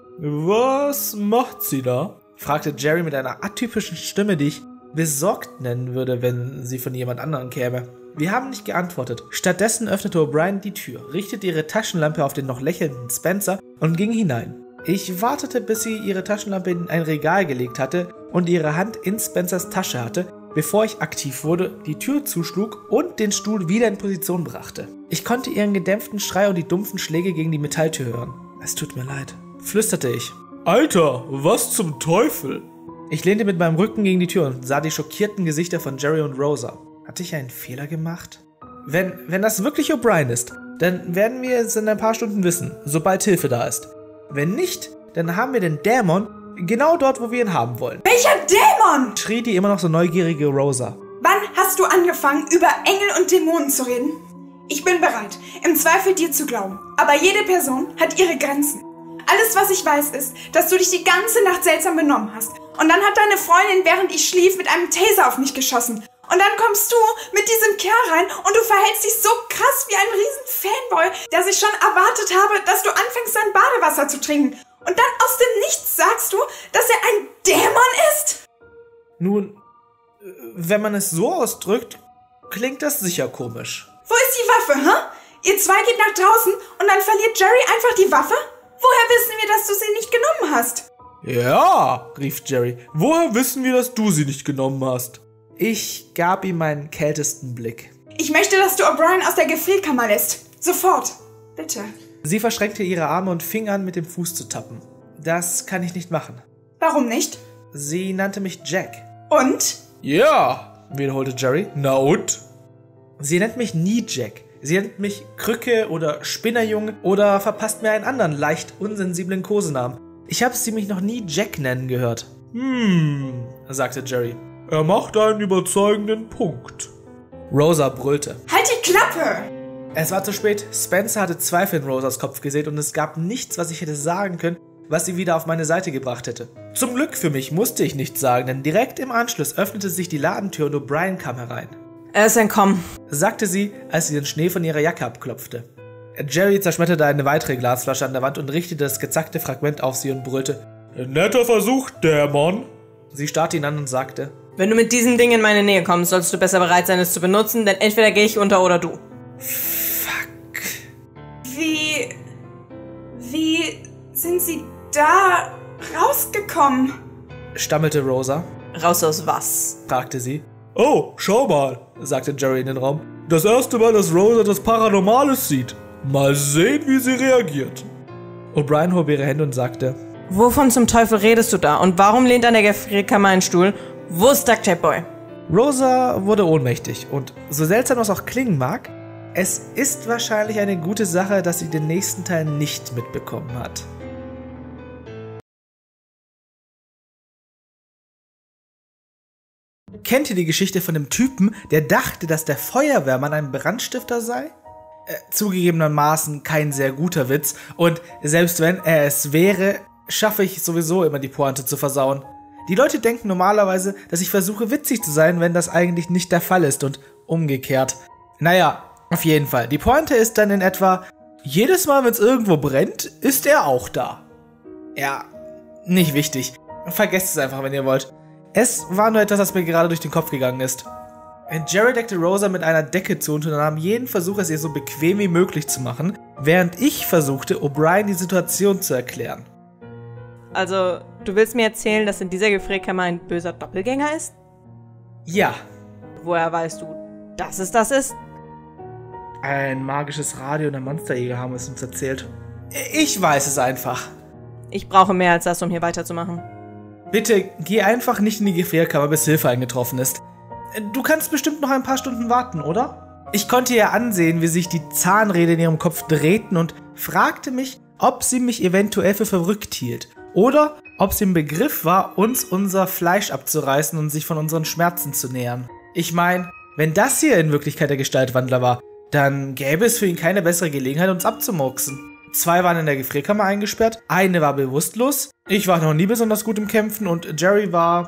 Was macht sie da? Fragte Jerry mit einer atypischen Stimme, die ich besorgt nennen würde, wenn sie von jemand anderem käme. Wir haben nicht geantwortet. Stattdessen öffnete O'Brien die Tür, richtete ihre Taschenlampe auf den noch lächelnden Spencer und ging hinein. Ich wartete, bis sie ihre Taschenlampe in ein Regal gelegt hatte und ihre Hand in Spencers Tasche hatte, bevor ich aktiv wurde, die Tür zuschlug und den Stuhl wieder in Position brachte. Ich konnte ihren gedämpften Schrei und die dumpfen Schläge gegen die Metalltür hören. Es tut mir leid, flüsterte ich. Alter, was zum Teufel? Ich lehnte mit meinem Rücken gegen die Tür und sah die schockierten Gesichter von Jerry und Rosa. Hatte ich einen Fehler gemacht? Wenn das wirklich O'Brien ist, dann werden wir es in ein paar Stunden wissen, sobald Hilfe da ist. Wenn nicht, dann haben wir den Dämon genau dort, wo wir ihn haben wollen. Welcher Dämon? Schrie die immer noch so neugierige Rosa. Wann hast du angefangen, über Engel und Dämonen zu reden? Ich bin bereit, im Zweifel dir zu glauben. Aber jede Person hat ihre Grenzen. Alles, was ich weiß, ist, dass du dich die ganze Nacht seltsam benommen hast. Und dann hat deine Freundin, während ich schlief, mit einem Taser auf mich geschossen. Und dann kommst du mit diesem Kerl rein und du verhältst dich so krass wie ein riesen Fanboy, dass ich schon erwartet habe, dass du anfängst, sein Badewasser zu trinken. Und dann aus dem Nichts sagst du, dass er ein Dämon ist? Nun, wenn man es so ausdrückt, klingt das sicher komisch. Wo ist die Waffe, hä? Ihr zwei geht nach draußen und dann verliert Jerry einfach die Waffe? Woher wissen wir, dass du sie nicht genommen hast? Ja, rief Jerry. Woher wissen wir, dass du sie nicht genommen hast? Ich gab ihm meinen kältesten Blick. Ich möchte, dass du O'Brien aus der Gefrierkammer lässt. Sofort. Bitte. Sie verschränkte ihre Arme und fing an, mit dem Fuß zu tappen. Das kann ich nicht machen. Warum nicht? Sie nannte mich Jack. Und? Ja, wiederholte Jerry. Na und? Sie nennt mich nie Jack. Sie nennt mich Krücke oder Spinnerjunge oder verpasst mir einen anderen leicht unsensiblen Kosenamen. Ich habe sie mich noch nie Jack nennen gehört. Sagte Jerry. Er macht einen überzeugenden Punkt. Rosa brüllte. Halt die Klappe! Es war zu spät. Spencer hatte Zweifel in Rosas Kopf gesät und es gab nichts, was ich hätte sagen können, was sie wieder auf meine Seite gebracht hätte. Zum Glück für mich musste ich nichts sagen, denn direkt im Anschluss öffnete sich die Ladentür und O'Brien kam herein. Er ist entkommen, sagte sie, als sie den Schnee von ihrer Jacke abklopfte. Jerry zerschmetterte eine weitere Glasflasche an der Wand und richtete das gezackte Fragment auf sie und brüllte. Netter Versuch, Dämon. Sie starrte ihn an und sagte. wenn du mit diesem Ding in meine Nähe kommst, solltest du besser bereit sein, es zu benutzen, denn entweder gehe ich unter oder du. Fuck. Wie sind sie da rausgekommen? Stammelte Rosa. Raus aus was? Fragte sie. Oh, schau mal, sagte Jerry in den Raum. Das erste Mal, dass Rosa das Paranormales sieht. Mal sehen, wie sie reagiert. O'Brien hob ihre Hände und sagte. Wovon zum Teufel redest du da? Und warum lehnt an der Gefrierkammer ein Stuhl? Wo ist Duct Tape Boy? Rosa wurde ohnmächtig und so seltsam das auch klingen mag, es ist wahrscheinlich eine gute Sache, dass sie den nächsten Teil nicht mitbekommen hat. Kennt ihr die Geschichte von dem Typen, der dachte, dass der Feuerwehrmann ein Brandstifter sei? Zugegebenermaßen kein sehr guter Witz und selbst wenn er es wäre, schaffe ich sowieso immer die Pointe zu versauen. Die Leute denken normalerweise, dass ich versuche witzig zu sein, wenn das eigentlich nicht der Fall ist und umgekehrt. Naja, auf jeden Fall. Die Pointe ist dann in etwa, jedes Mal, wenn es irgendwo brennt, ist er auch da. Ja, nicht wichtig. Vergesst es einfach, wenn ihr wollt. Es war nur etwas, was mir gerade durch den Kopf gegangen ist. Jerry deckte Rosa mit einer Decke zu und unternahm jeden Versuch, es ihr so bequem wie möglich zu machen, während ich versuchte, O'Brien die Situation zu erklären. Also, du willst mir erzählen, dass in dieser Gefrierkammer ein böser Doppelgänger ist? Ja. Woher weißt du, dass es das ist? Ein magisches Radio und ein Monsterjäger haben es uns erzählt. Ich weiß es einfach. Ich brauche mehr als das, um hier weiterzumachen. Bitte, geh einfach nicht in die Gefrierkammer, bis Hilfe eingetroffen ist. Du kannst bestimmt noch ein paar Stunden warten, oder? Ich konnte ihr ansehen, wie sich die Zahnräder in ihrem Kopf drehten und fragte mich, ob sie mich eventuell für verrückt hielt. Oder ob sie im Begriff war, uns unser Fleisch abzureißen und sich von unseren Schmerzen zu nähern. Ich meine, wenn das hier in Wirklichkeit der Gestaltwandler war, dann gäbe es für ihn keine bessere Gelegenheit, uns abzumurksen. 2 waren in der Gefrierkammer eingesperrt, eine war bewusstlos, ich war noch nie besonders gut im Kämpfen und Jerry war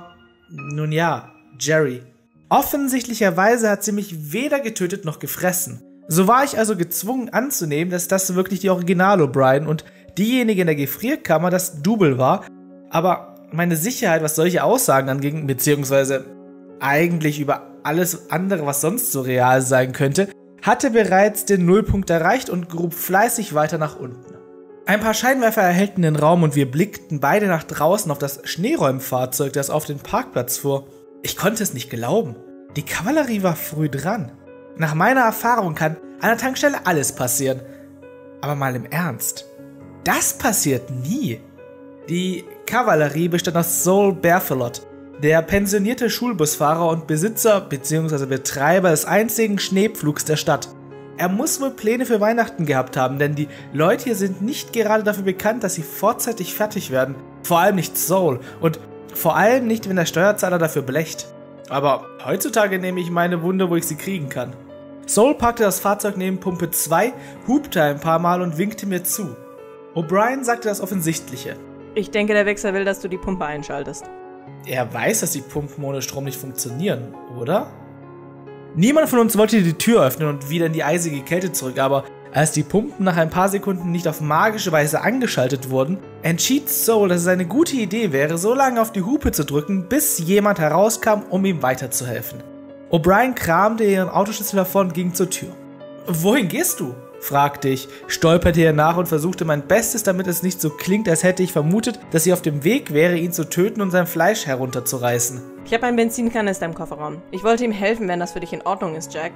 Nun ja, Jerry. Offensichtlicherweise hat sie mich weder getötet noch gefressen. So war ich also gezwungen anzunehmen, dass das wirklich die Original-O'Brien und diejenige in der Gefrierkammer das Double war, aber meine Sicherheit, was solche Aussagen anging, beziehungsweise eigentlich über alles andere, was sonst so real sein könnte, hatte bereits den Nullpunkt erreicht und grub fleißig weiter nach unten. Ein paar Scheinwerfer erhellten den Raum und wir blickten beide nach draußen auf das Schneeräumfahrzeug, das auf den Parkplatz fuhr. Ich konnte es nicht glauben. Die Kavallerie war früh dran. Nach meiner Erfahrung kann an der Tankstelle alles passieren. Aber mal im Ernst. Das passiert nie. Die Kavallerie bestand aus Saul Berthelot, der pensionierte Schulbusfahrer und Besitzer bzw. Betreiber des einzigen Schneepflugs der Stadt. Er muss wohl Pläne für Weihnachten gehabt haben, denn die Leute hier sind nicht gerade dafür bekannt, dass sie vorzeitig fertig werden. Vor allem nicht Saul und vor allem nicht, wenn der Steuerzahler dafür blecht. Aber heutzutage nehme ich meine Wunde, wo ich sie kriegen kann. Saul parkte das Fahrzeug neben Pumpe 2, hupte ein paar Mal und winkte mir zu. O'Brien sagte das Offensichtliche. Ich denke, der Wechsler will, dass du die Pumpe einschaltest. Er weiß, dass die Pumpen ohne Strom nicht funktionieren, oder? Niemand von uns wollte die Tür öffnen und wieder in die eisige Kälte zurück, aber als die Pumpen nach ein paar Sekunden nicht auf magische Weise angeschaltet wurden, entschied Saul, dass es eine gute Idee wäre, so lange auf die Hupe zu drücken, bis jemand herauskam, um ihm weiterzuhelfen. O'Brien kramte ihren Autoschlüssel hervor und ging zur Tür. »Wohin gehst du?« fragte ich, stolperte ihr nach und versuchte mein Bestes, damit es nicht so klingt, als hätte ich vermutet, dass sie auf dem Weg wäre, ihn zu töten und sein Fleisch herunterzureißen. Ich habe einen Benzinkanister im Kofferraum. Ich wollte ihm helfen, wenn das für dich in Ordnung ist, Jack.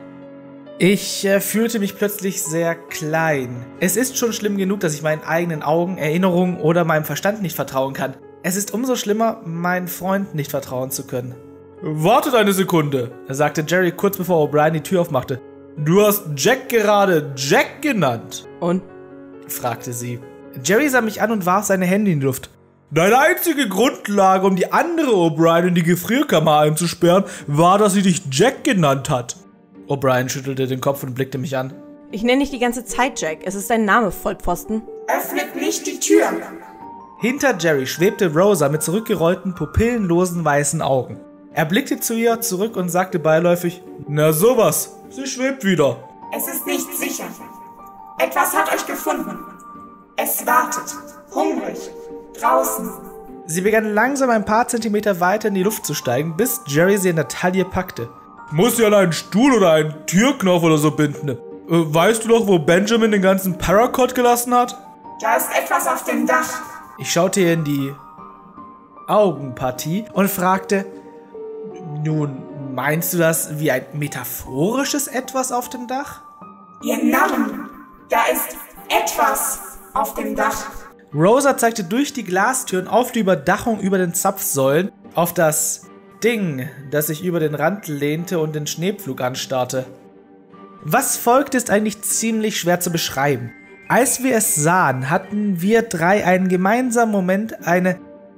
Ich fühlte mich plötzlich sehr klein. Es ist schon schlimm genug, dass ich meinen eigenen Augen, Erinnerungen oder meinem Verstand nicht vertrauen kann. Es ist umso schlimmer, meinen Freunden nicht vertrauen zu können. Wartet eine Sekunde, sagte Jerry kurz bevor O'Brien die Tür aufmachte. Du hast Jack gerade Jack genannt. Und? Fragte sie. Jerry sah mich an und warf seine Hände in die Luft. Deine einzige Grundlage, um die andere O'Brien in die Gefrierkammer einzusperren, war, dass sie dich Jack genannt hat. O'Brien schüttelte den Kopf und blickte mich an. Ich nenne dich die ganze Zeit Jack. Es ist dein Name, Vollpfosten. Öffnet nicht die Tür. Hinter Jerry schwebte Rosa mit zurückgerollten, pupillenlosen weißen Augen. Er blickte zu ihr zurück und sagte beiläufig, na sowas, sie schwebt wieder. Es ist nicht sicher. Etwas hat euch gefunden. Es wartet, hungrig, draußen. Sie begann langsam ein paar Zentimeter weiter in die Luft zu steigen, bis Jerry sie in der Taille packte. Muss sie an einen Stuhl oder einen Türknopf oder so binden. Weißt du doch, wo Benjamin den ganzen Paracord gelassen hat? Da ist etwas auf dem Dach. Ich schaute ihr in die Augenpartie und fragte, nun, meinst du das wie ein metaphorisches Etwas auf dem Dach? Ihr Narren, da ist etwas auf dem Dach. Rosa zeigte durch die Glastüren auf die Überdachung über den Zapfsäulen auf das Ding, das sich über den Rand lehnte und den Schneepflug anstarrte. Was folgte, ist eigentlich ziemlich schwer zu beschreiben. Als wir es sahen, hatten wir drei einen gemeinsamen Moment, eine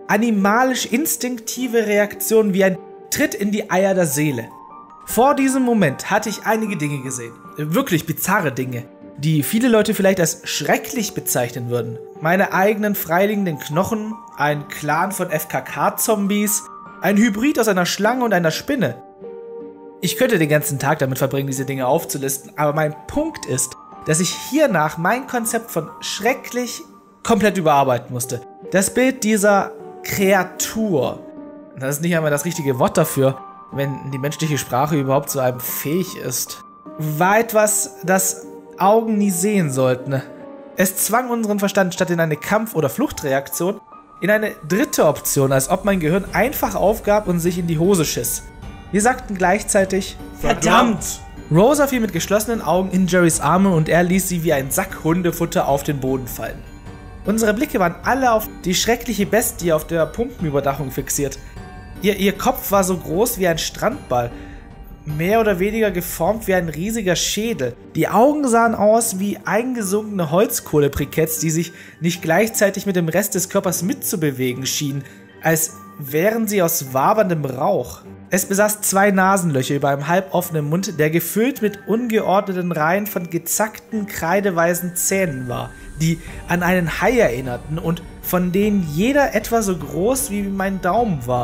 animalisch-instinktive Reaktion wie ein Tritt in die Eier der Seele. Vor diesem Moment hatte ich einige Dinge gesehen, wirklich bizarre Dinge, die viele Leute vielleicht als schrecklich bezeichnen würden. Meine eigenen freiliegenden Knochen, ein Clan von FKK-Zombies, ein Hybrid aus einer Schlange und einer Spinne. Ich könnte den ganzen Tag damit verbringen, diese Dinge aufzulisten, aber mein Punkt ist, dass ich hiernach mein Konzept von schrecklich komplett überarbeiten musste. Das Bild dieser Kreatur, das ist nicht einmal das richtige Wort dafür, wenn die menschliche Sprache überhaupt zu einem fähig ist, war etwas, das Augen nie sehen sollten. Es zwang unseren Verstand statt in eine Kampf- oder Fluchtreaktion in eine dritte Option, als ob mein Gehirn einfach aufgab und sich in die Hose schiss. Wir sagten gleichzeitig, verdammt! Rosa fiel mit geschlossenen Augen in Jerrys Arme und er ließ sie wie ein Sack Hundefutter auf den Boden fallen. Unsere Blicke waren alle auf die schreckliche Bestie auf der Pumpenüberdachung fixiert. Ihr Kopf war so groß wie ein Strandball, mehr oder weniger geformt wie ein riesiger Schädel. Die Augen sahen aus wie eingesunkene Holzkohlebriketts, die sich nicht gleichzeitig mit dem Rest des Körpers mitzubewegen schienen, als wären sie aus waberndem Rauch. Es besaß 2 Nasenlöcher über einem halboffenen Mund, der gefüllt mit ungeordneten Reihen von gezackten, kreideweißen Zähnen war, die an einen Hai erinnerten und von denen jeder etwa so groß wie mein Daumen war.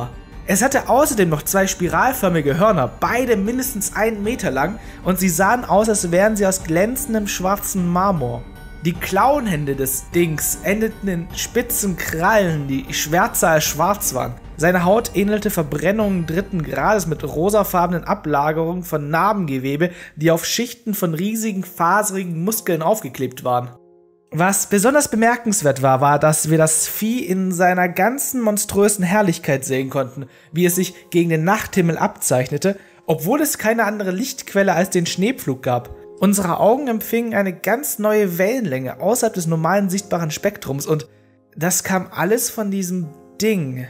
Es hatte außerdem noch 2 spiralförmige Hörner, beide mindestens 1 Meter lang, und sie sahen aus, als wären sie aus glänzendem schwarzen Marmor. Die Klauenhände des Dings endeten in spitzen Krallen, die schwärzer als schwarz waren. Seine Haut ähnelte Verbrennungen 3. Grades mit rosafarbenen Ablagerungen von Narbengewebe, die auf Schichten von riesigen, faserigen Muskeln aufgeklebt waren. Was besonders bemerkenswert war, war, dass wir das Vieh in seiner ganzen monströsen Herrlichkeit sehen konnten, wie es sich gegen den Nachthimmel abzeichnete, obwohl es keine andere Lichtquelle als den Schneepflug gab. Unsere Augen empfingen eine ganz neue Wellenlänge außerhalb des normalen sichtbaren Spektrums und das kam alles von diesem Ding.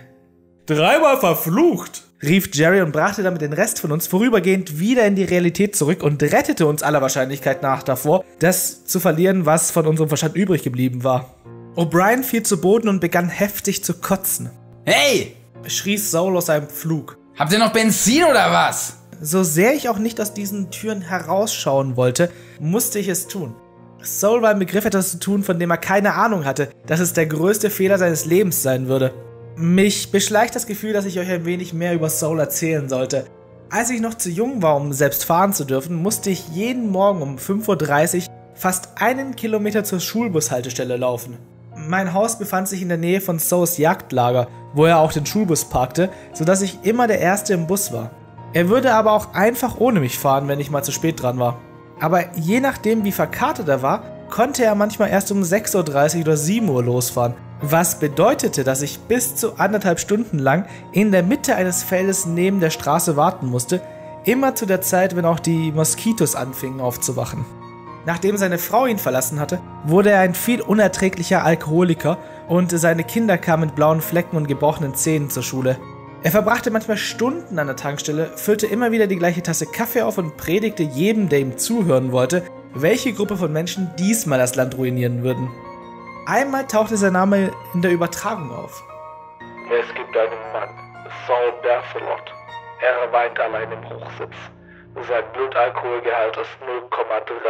3-mal verflucht! Rief Jerry und brachte damit den Rest von uns vorübergehend wieder in die Realität zurück und rettete uns aller Wahrscheinlichkeit nach davor, das zu verlieren, was von unserem Verstand übrig geblieben war. O'Brien fiel zu Boden und begann heftig zu kotzen. Hey! Schrie Soul aus seinem Pflug. Habt ihr noch Benzin oder was? So sehr ich auch nicht aus diesen Türen herausschauen wollte, musste ich es tun. Soul war im Begriff, etwas zu tun, von dem er keine Ahnung hatte, dass es der größte Fehler seines Lebens sein würde. Mich beschleicht das Gefühl, dass ich euch ein wenig mehr über Soul erzählen sollte. Als ich noch zu jung war, um selbst fahren zu dürfen, musste ich jeden Morgen um 5:30 Uhr fast 1 Kilometer zur Schulbushaltestelle laufen. Mein Haus befand sich in der Nähe von Souls Jagdlager, wo er auch den Schulbus parkte, sodass ich immer der Erste im Bus war. Er würde aber auch einfach ohne mich fahren, wenn ich mal zu spät dran war. Aber je nachdem, wie verkatert er war, konnte er manchmal erst um 6:30 Uhr oder 7 Uhr losfahren. Was bedeutete, dass ich bis zu 1,5 Stunden lang in der Mitte eines Feldes neben der Straße warten musste, immer zu der Zeit, wenn auch die Moskitos anfingen aufzuwachen. Nachdem seine Frau ihn verlassen hatte, wurde er ein viel unerträglicher Alkoholiker und seine Kinder kamen mit blauen Flecken und gebrochenen Zähnen zur Schule. Er verbrachte manchmal Stunden an der Tankstelle, füllte immer wieder die gleiche Tasse Kaffee auf und predigte jedem, der ihm zuhören wollte, welche Gruppe von Menschen diesmal das Land ruinieren würden. Einmal tauchte sein Name in der Übertragung auf. Es gibt einen Mann, Saul Berthelot. Er weint allein im Hochsitz. Sein Blutalkoholgehalt ist 0,310.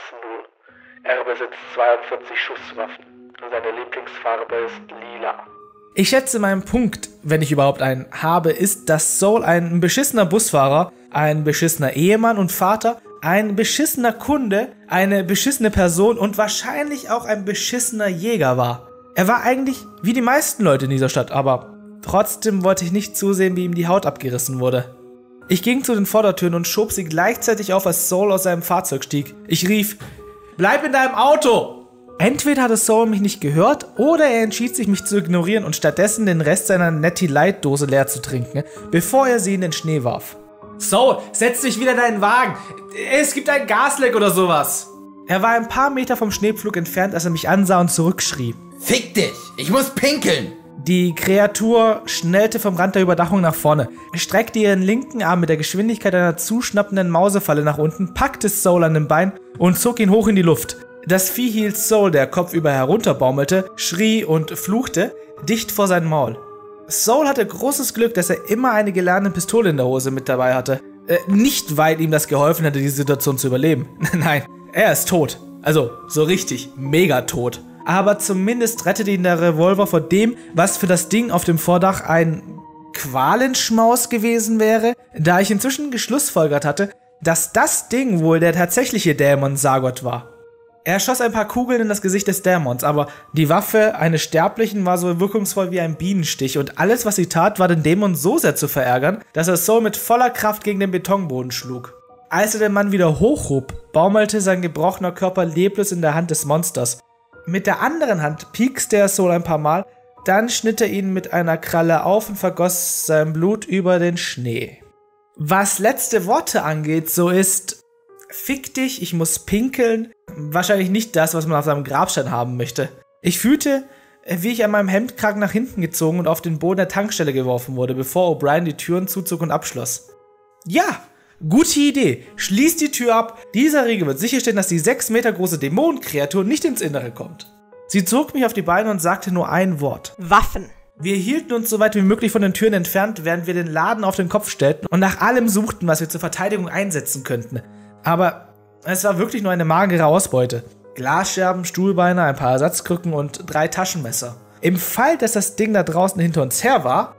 Er besitzt 42 Schusswaffen. Seine Lieblingsfarbe ist lila. Ich schätze, mein Punkt, wenn ich überhaupt einen habe, ist, dass Soul ein beschissener Busfahrer, ein beschissener Ehemann und Vater, ein beschissener Kunde, eine beschissene Person und wahrscheinlich auch ein beschissener Jäger war. Er war eigentlich wie die meisten Leute in dieser Stadt, aber trotzdem wollte ich nicht zusehen, wie ihm die Haut abgerissen wurde. Ich ging zu den Vordertüren und schob sie gleichzeitig auf, als Soul aus seinem Fahrzeug stieg. Ich rief, bleib in deinem Auto! Entweder hatte Soul mich nicht gehört oder er entschied sich, mich zu ignorieren und stattdessen den Rest seiner Netty Light Dose leer zu trinken, bevor er sie in den Schnee warf. Soul, setz dich wieder in deinen Wagen! Es gibt ein Gasleck oder sowas! Er war ein paar Meter vom Schneepflug entfernt, als er mich ansah und zurückschrie. Fick dich! Ich muss pinkeln! Die Kreatur schnellte vom Rand der Überdachung nach vorne, streckte ihren linken Arm mit der Geschwindigkeit einer zuschnappenden Mausefalle nach unten, packte Soul an den Bein und zog ihn hoch in die Luft. Das Vieh hielt Soul, der kopfüber herunterbaumelte, schrie und fluchte, dicht vor sein Maul. Soul hatte großes Glück, dass er immer eine geladene Pistole in der Hose mit dabei hatte. Nicht, weil ihm das geholfen hätte, die Situation zu überleben. Nein, er ist tot. Also, so richtig, mega tot. Aber zumindest rettete ihn der Revolver vor dem, was für das Ding auf dem Vordach ein Qualenschmaus gewesen wäre, da ich inzwischen geschlussfolgert hatte, dass das Ding wohl der tatsächliche Dämon Sagot war. Er schoss ein paar Kugeln in das Gesicht des Dämons, aber die Waffe eines Sterblichen war so wirkungsvoll wie ein Bienenstich und alles, was sie tat, war den Dämon so sehr zu verärgern, dass er Soul mit voller Kraft gegen den Betonboden schlug. Als er den Mann wieder hochhob, baumelte sein gebrochener Körper leblos in der Hand des Monsters. Mit der anderen Hand piekste er Soul ein paar Mal, dann schnitt er ihn mit einer Kralle auf und vergoss sein Blut über den Schnee. Was letzte Worte angeht, so ist Fick dich, ich muss pinkeln wahrscheinlich nicht das, was man auf seinem Grabstein haben möchte. Ich fühlte, wie ich an meinem Hemdkragen nach hinten gezogen und auf den Boden der Tankstelle geworfen wurde, bevor O'Brien die Türen zuzog und abschloss. Ja, gute Idee. Schließ die Tür ab. Dieser Riegel wird sicherstellen, dass die 6 Meter große Dämonenkreatur nicht ins Innere kommt. Sie zog mich auf die Beine und sagte nur ein Wort. Waffen. Wir hielten uns so weit wie möglich von den Türen entfernt, während wir den Laden auf den Kopf stellten und nach allem suchten, was wir zur Verteidigung einsetzen könnten. Aber es war wirklich nur eine magere Ausbeute. Glasscherben, Stuhlbeine, ein paar Ersatzkrücken und 3 Taschenmesser. Im Fall, dass das Ding da draußen hinter uns her war,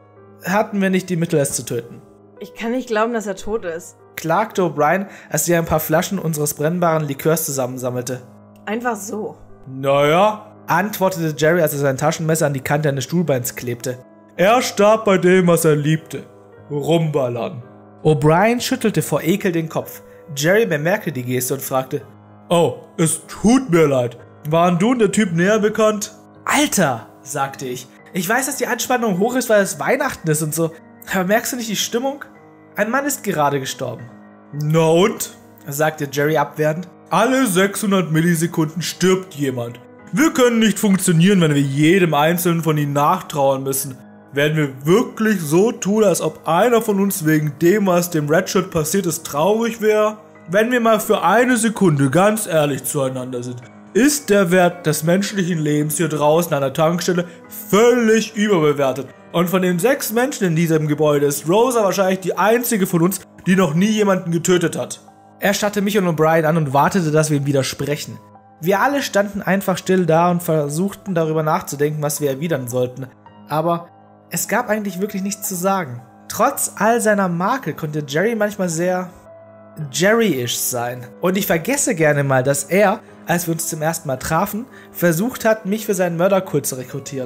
hatten wir nicht die Mittel, es zu töten. Ich kann nicht glauben, dass er tot ist. Klagte O'Brien, als sie ein paar Flaschen unseres brennbaren Likörs zusammensammelte. Einfach so. Naja, Antwortete Jerry, als er sein Taschenmesser an die Kante eines Stuhlbeins klebte. er starb bei dem, was er liebte. Rumballern. O'Brien schüttelte vor Ekel den Kopf. Jerry bemerkte die Geste und fragte: Oh, es tut mir leid. Waren du und der Typ näher bekannt? Alter, sagte ich. Ich weiß, dass die Anspannung hoch ist, weil es Weihnachten ist und so. Aber merkst du nicht die Stimmung? Ein Mann ist gerade gestorben, Na und? sagte Jerry abwertend. Alle 600 Millisekunden stirbt jemand. Wir können nicht funktionieren, wenn wir jedem Einzelnen von ihnen nachtrauern müssen. Werden wir wirklich so tun, als ob einer von uns wegen dem, was dem Redshirt passiert ist, traurig wäre? Wenn wir mal für eine Sekunde ganz ehrlich zueinander sind, ist der Wert des menschlichen Lebens hier draußen an der Tankstelle völlig überbewertet. Und von den 6 Menschen in diesem Gebäude ist Rosa wahrscheinlich die einzige von uns, die noch nie jemanden getötet hat. Er starrte mich und O'Brien an und wartete, dass wir ihm widersprechen. Wir alle standen einfach still da und versuchten darüber nachzudenken, was wir erwidern sollten. Aber es gab eigentlich wirklich nichts zu sagen. Trotz all seiner Makel konnte Jerry manchmal sehr Jerry-isch sein. Und ich vergesse gerne mal, dass er, als wir uns zum ersten Mal trafen, versucht hat, mich für seinen Mörderkult zu rekrutieren.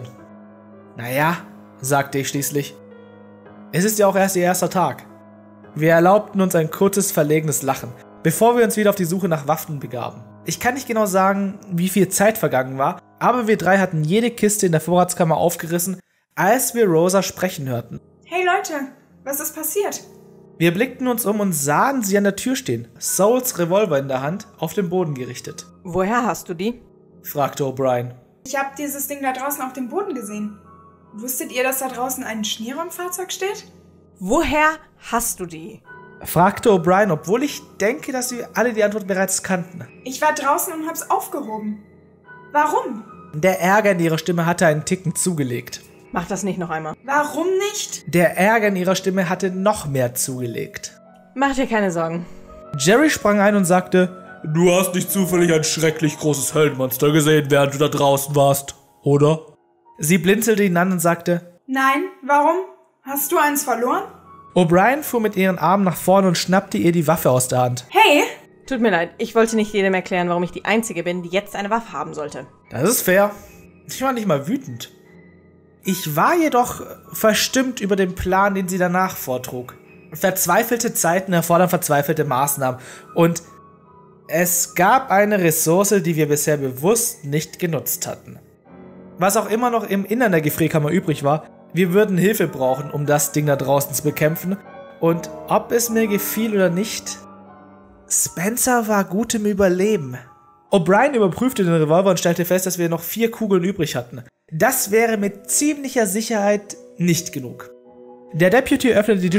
Naja, sagte ich schließlich. Es ist ja auch erst ihr erster Tag. Wir erlaubten uns ein kurzes, verlegenes Lachen, bevor wir uns wieder auf die Suche nach Waffen begaben. Ich kann nicht genau sagen, wie viel Zeit vergangen war, aber wir 3 hatten jede Kiste in der Vorratskammer aufgerissen, als wir Rosa sprechen hörten. Hey Leute, was ist passiert? Wir blickten uns um und sahen sie an der Tür stehen, Souls Revolver in der Hand, auf den Boden gerichtet. Woher hast du die? Fragte O'Brien. Ich habe dieses Ding da draußen auf dem Boden gesehen. Wusstet ihr, dass da draußen ein Schneeraumfahrzeug steht? Woher hast du die? Fragte O'Brien, obwohl ich denke, dass sie alle die Antwort bereits kannten. Ich war draußen und hab's aufgehoben. Warum? Der Ärger in ihrer Stimme hatte einen Ticken zugelegt. Mach das nicht noch einmal. Warum nicht? Der Ärger in ihrer Stimme hatte noch mehr zugelegt. Mach dir keine Sorgen. Jerry sprang ein und sagte: Du hast nicht zufällig ein schrecklich großes Höllenmonster gesehen, während du da draußen warst, oder? Sie blinzelte ihn an und sagte: Nein, warum? Hast du eins verloren? O'Brien fuhr mit ihren Armen nach vorne und schnappte ihr die Waffe aus der Hand. Hey! Tut mir leid, ich wollte nicht jedem erklären, warum ich die Einzige bin, die jetzt eine Waffe haben sollte. Das ist fair. Ich war nicht mal wütend. Ich war jedoch verstimmt über den Plan, den sie danach vortrug. Verzweifelte Zeiten erfordern verzweifelte Maßnahmen. Und es gab eine Ressource, die wir bisher bewusst nicht genutzt hatten. Was auch immer noch im Innern der Gefrierkammer übrig war, wir würden Hilfe brauchen, um das Ding da draußen zu bekämpfen. Und ob es mir gefiel oder nicht, Spencer war gut im Überleben. O'Brien überprüfte den Revolver und stellte fest, dass wir noch 4 Kugeln übrig hatten. Das wäre mit ziemlicher Sicherheit nicht genug. Der Deputy öffnete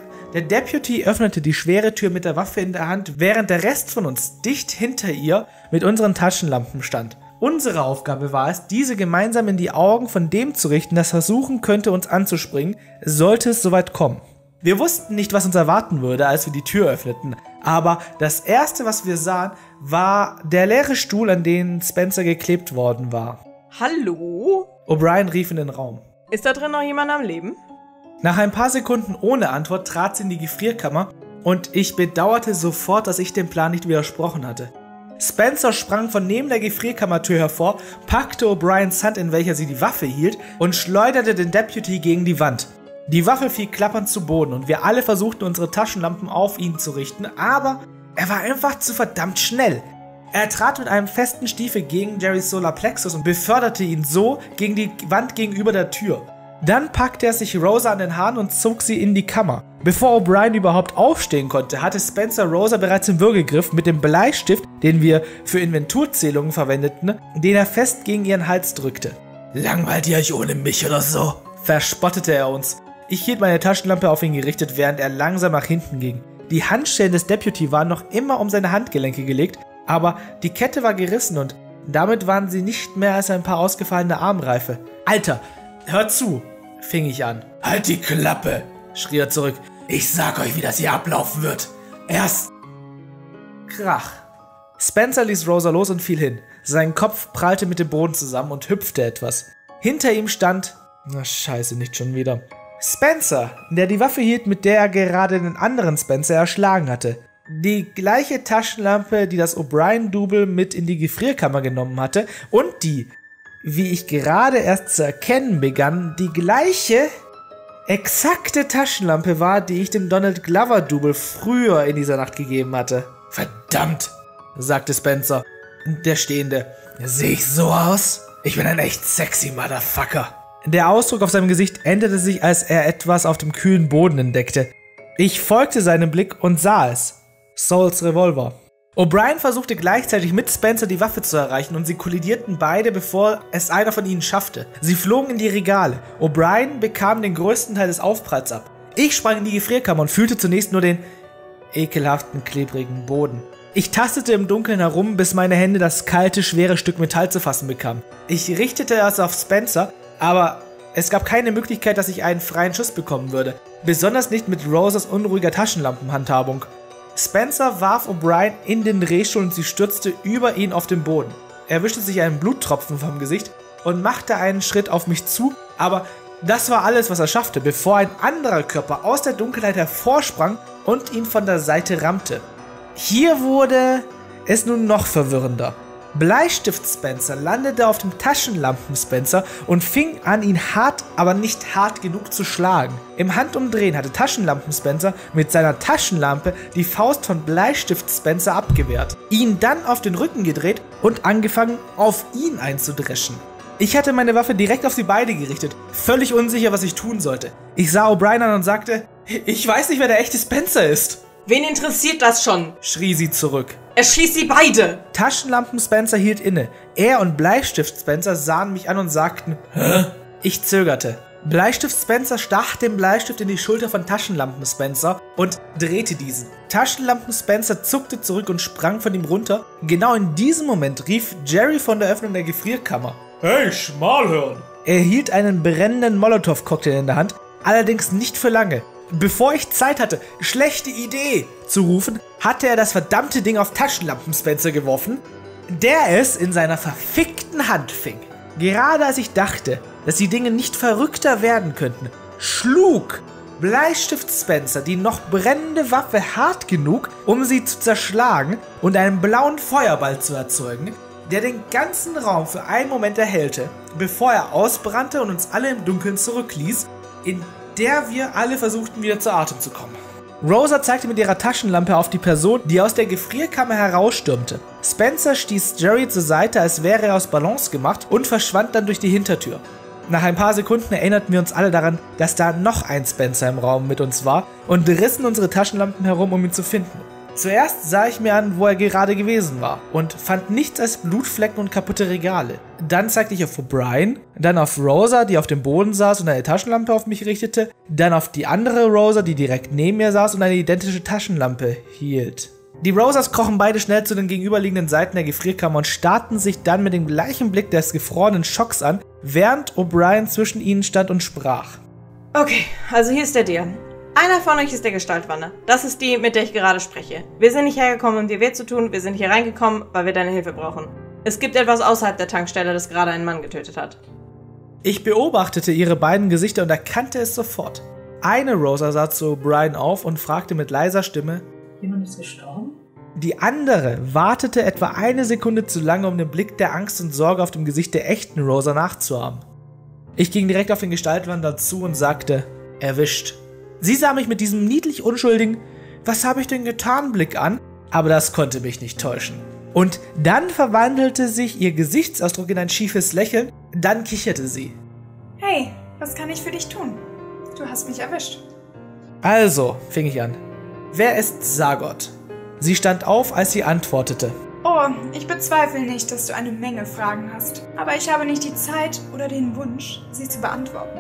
die schwere Tür mit der Waffe in der Hand, während der Rest von uns dicht hinter ihr mit unseren Taschenlampen stand. Unsere Aufgabe war es, diese gemeinsam in die Augen von dem zu richten, das versuchen könnte, uns anzuspringen, sollte es soweit kommen. Wir wussten nicht, was uns erwarten würde, als wir die Tür öffneten, aber das Erste, was wir sahen, war der leere Stuhl, an den Spencer geklebt worden war. Hallo? O'Brien rief in den Raum. Ist da drin noch jemand am Leben? Nach ein paar Sekunden ohne Antwort trat sie in die Gefrierkammer und ich bedauerte sofort, dass ich dem Plan nicht widersprochen hatte. Spencer sprang von neben der Gefrierkammertür hervor, packte O'Briens Hand, in welcher sie die Waffe hielt, und schleuderte den Deputy gegen die Wand. Die Waffe fiel klappernd zu Boden und wir alle versuchten, unsere Taschenlampen auf ihn zu richten, aber er war einfach zu verdammt schnell. Er trat mit einem festen Stiefel gegen Jerrys Solarplexus und beförderte ihn so gegen die Wand gegenüber der Tür. Dann packte er sich Rosa an den Haaren und zog sie in die Kammer. Bevor O'Brien überhaupt aufstehen konnte, hatte Spencer Rosa bereits im Würgegriff mit dem Bleistift, den wir für Inventurzählungen verwendeten, den er fest gegen ihren Hals drückte. Langweilt ihr euch ohne mich oder so? Verspottete er uns. Ich hielt meine Taschenlampe auf ihn gerichtet, während er langsam nach hinten ging. Die Handschellen des Deputy waren noch immer um seine Handgelenke gelegt, aber die Kette war gerissen und damit waren sie nicht mehr als ein paar ausgefallene Armreife. Alter, hör zu, fing ich an. Halt die Klappe, schrie er zurück. Ich sag euch, wie das hier ablaufen wird. Erst Krach. Spencer ließ Rosa los und fiel hin. Sein Kopf prallte mit dem Boden zusammen und hüpfte etwas. Hinter ihm stand... Na scheiße, nicht schon wieder. Spencer, der die Waffe hielt, mit der er gerade den anderen Spencer erschlagen hatte. Die gleiche Taschenlampe, die das O'Brien-Double mit in die Gefrierkammer genommen hatte und die, wie ich gerade erst zu erkennen begann, die gleiche exakte Taschenlampe war, die ich dem Donald Glover-Double früher in dieser Nacht gegeben hatte. Verdammt, sagte Spencer, der Stehende. sehe ich so aus? Ich bin ein echt sexy Motherfucker. Der Ausdruck auf seinem Gesicht änderte sich, als er etwas auf dem kühlen Boden entdeckte. Ich folgte seinem Blick und sah es. Sauls Revolver. O'Brien versuchte gleichzeitig mit Spencer die Waffe zu erreichen und sie kollidierten beide, bevor es einer von ihnen schaffte. Sie flogen in die Regale. O'Brien bekam den größten Teil des Aufpralls ab. Ich sprang in die Gefrierkammer und fühlte zunächst nur den ekelhaften, klebrigen Boden. Ich tastete im Dunkeln herum, bis meine Hände das kalte, schwere Stück Metall zu fassen bekamen. Ich richtete es auf Spencer, aber es gab keine Möglichkeit, dass ich einen freien Schuss bekommen würde. Besonders nicht mit Rosas unruhiger Taschenlampenhandhabung. Spencer warf O'Brien in den Drehstuhl und sie stürzte über ihn auf den Boden. Er wischte sich einen Bluttropfen vom Gesicht und machte einen Schritt auf mich zu, aber das war alles, was er schaffte, bevor ein anderer Körper aus der Dunkelheit hervorsprang und ihn von der Seite rammte. Hier wurde es nun noch verwirrender. Bleistift-Spencer landete auf dem Taschenlampen-Spencer und fing an, ihn hart, aber nicht hart genug zu schlagen. Im Handumdrehen hatte Taschenlampen-Spencer mit seiner Taschenlampe die Faust von Bleistift-Spencer abgewehrt, ihn dann auf den Rücken gedreht und angefangen, auf ihn einzudreschen. Ich hatte meine Waffe direkt auf sie beide gerichtet, völlig unsicher, was ich tun sollte. Ich sah O'Brien an und sagte, ich weiß nicht, wer der echte Spencer ist. Wen interessiert das schon? Schrie sie zurück. Erschieß sie beide! Taschenlampen-Spencer hielt inne. Er und Bleistift-Spencer sahen mich an und sagten, hä? Ich zögerte. Bleistift-Spencer stach den Bleistift in die Schulter von Taschenlampen-Spencer und drehte diesen. Taschenlampen-Spencer zuckte zurück und sprang von ihm runter. Genau in diesem Moment rief Jerry von der Öffnung der Gefrierkammer. Hey, Schmalhirn! Er hielt einen brennenden Molotow-Cocktail in der Hand, allerdings nicht für lange. Bevor ich Zeit hatte, schlechte Idee zu rufen, hatte er das verdammte Ding auf Taschenlampen-Spencer geworfen, der es in seiner verfickten Hand fing. Gerade als ich dachte, dass die Dinge nicht verrückter werden könnten, schlug Bleistift-Spencer die noch brennende Waffe hart genug, um sie zu zerschlagen und einen blauen Feuerball zu erzeugen, der den ganzen Raum für einen Moment erhellte, bevor er ausbrannte und uns alle im Dunkeln zurückließ, in der wir alle versuchten, wieder zu Atem zu kommen. Rosa zeigte mit ihrer Taschenlampe auf die Person, die aus der Gefrierkammer herausstürmte. Spencer stieß Jerry zur Seite, als wäre er aus Balance gemacht und verschwand dann durch die Hintertür. Nach ein paar Sekunden erinnerten wir uns alle daran, dass da noch ein Spencer im Raum mit uns war und rissen unsere Taschenlampen herum, um ihn zu finden. Zuerst sah ich mir an, wo er gerade gewesen war und fand nichts als Blutflecken und kaputte Regale. Dann zeigte ich auf O'Brien, dann auf Rosa, die auf dem Boden saß und eine Taschenlampe auf mich richtete, dann auf die andere Rosa, die direkt neben mir saß und eine identische Taschenlampe hielt. Die Rosas krochen beide schnell zu den gegenüberliegenden Seiten der Gefrierkammer und starrten sich dann mit dem gleichen Blick des gefrorenen Schocks an, während O'Brien zwischen ihnen stand und sprach. Okay, also hier ist der Deal. Einer von euch ist der Gestaltwanner. Das ist die, mit der ich gerade spreche. Wir sind nicht hergekommen, um dir weh zu tun. Wir sind hier reingekommen, weil wir deine Hilfe brauchen. Es gibt etwas außerhalb der Tankstelle, das gerade einen Mann getötet hat. Ich beobachtete ihre beiden Gesichter und erkannte es sofort. Eine Rosa sah zu O'Brien auf und fragte mit leiser Stimme, jemand ist gestorben? Die andere wartete etwa eine Sekunde zu lange, um den Blick der Angst und Sorge auf dem Gesicht der echten Rosa nachzuahmen. Ich ging direkt auf den Gestaltwanderer zu und sagte, erwischt. Sie sah mich mit diesem niedlich unschuldigen, was habe ich denn getan, Blick an, aber das konnte mich nicht täuschen. Und dann verwandelte sich ihr Gesichtsausdruck in ein schiefes Lächeln, dann kicherte sie. Hey, was kann ich für dich tun? Du hast mich erwischt. Also, fing ich an. Wer ist Sagot? Sie stand auf, als sie antwortete. Oh, ich bezweifle nicht, dass du eine Menge Fragen hast, aber ich habe nicht die Zeit oder den Wunsch, sie zu beantworten.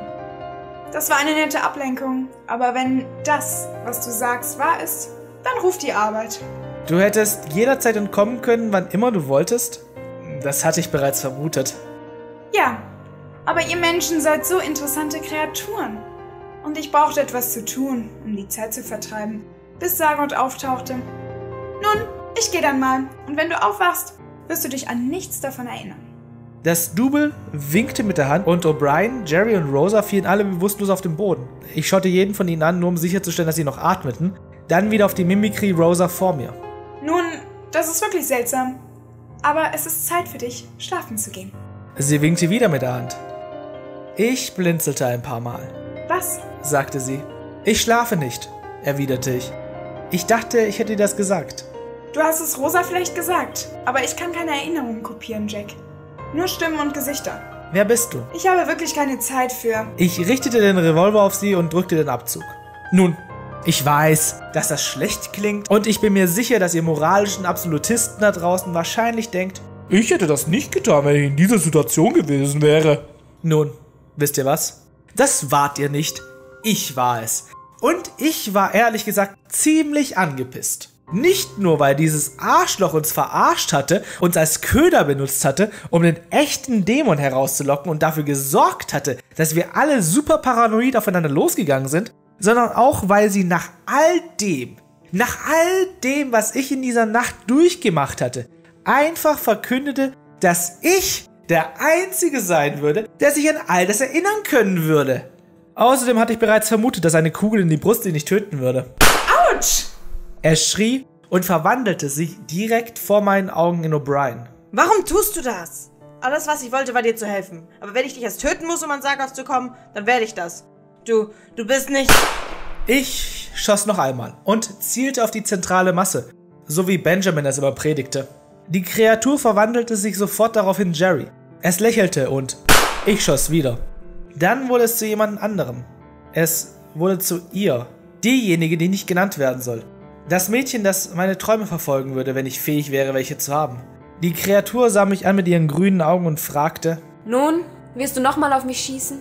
Das war eine nette Ablenkung, aber wenn das, was du sagst, wahr ist, dann ruf die Arbeit. Du hättest jederzeit entkommen können, wann immer du wolltest? Das hatte ich bereits vermutet. Ja, aber ihr Menschen seid so interessante Kreaturen. Und ich brauchte etwas zu tun, um die Zeit zu vertreiben, bis Sagot auftauchte. Nun, ich gehe dann mal, und wenn du aufwachst, wirst du dich an nichts davon erinnern. Das Double winkte mit der Hand und O'Brien, Jerry und Rosa fielen alle bewusstlos auf den Boden. Ich schaute jeden von ihnen an, nur um sicherzustellen, dass sie noch atmeten. Dann wieder auf die Mimikry Rosa vor mir. Nun, das ist wirklich seltsam. Aber es ist Zeit für dich, schlafen zu gehen. Sie winkte wieder mit der Hand. Ich blinzelte ein paar Mal. Was? Sagte sie. Ich schlafe nicht, erwiderte ich. Ich dachte, ich hätte dir das gesagt. Du hast es Rosa vielleicht gesagt, aber ich kann keine Erinnerungen kopieren, Jack. Nur Stimmen und Gesichter. Wer bist du? Ich habe wirklich keine Zeit für... Ich richtete den Revolver auf sie und drückte den Abzug. Nun, ich weiß, dass das schlecht klingt und ich bin mir sicher, dass ihr moralischen Absolutisten da draußen wahrscheinlich denkt, ich hätte das nicht getan, wenn ich in dieser Situation gewesen wäre. Nun, wisst ihr was? Das wart ihr nicht. Ich war es. Und ich war ehrlich gesagt ziemlich angepisst. Nicht nur, weil dieses Arschloch uns verarscht hatte, uns als Köder benutzt hatte, um den echten Dämon herauszulocken und dafür gesorgt hatte, dass wir alle super paranoid aufeinander losgegangen sind, sondern auch, weil sie nach all dem, was ich in dieser Nacht durchgemacht hatte, einfach verkündete, dass ich der Einzige sein würde, der sich an all das erinnern können würde. Außerdem hatte ich bereits vermutet, dass eine Kugel in die Brust ihn nicht töten würde. Autsch! Er schrie und verwandelte sich direkt vor meinen Augen in O'Brien. Warum tust du das? Alles, was ich wollte, war dir zu helfen. Aber wenn ich dich erst töten muss, um an Sarkov zu kommen, dann werde ich das. Du bist nicht... Ich schoss noch einmal und zielte auf die zentrale Masse, so wie Benjamin es immer predigte. Die Kreatur verwandelte sich sofort daraufhin Jerry. Es lächelte und ich schoss wieder. Dann wurde es zu jemand anderem. Es wurde zu ihr. Diejenige, die nicht genannt werden soll. Das Mädchen, das meine Träume verfolgen würde, wenn ich fähig wäre, welche zu haben. Die Kreatur sah mich an mit ihren grünen Augen und fragte: Nun, wirst du nochmal auf mich schießen?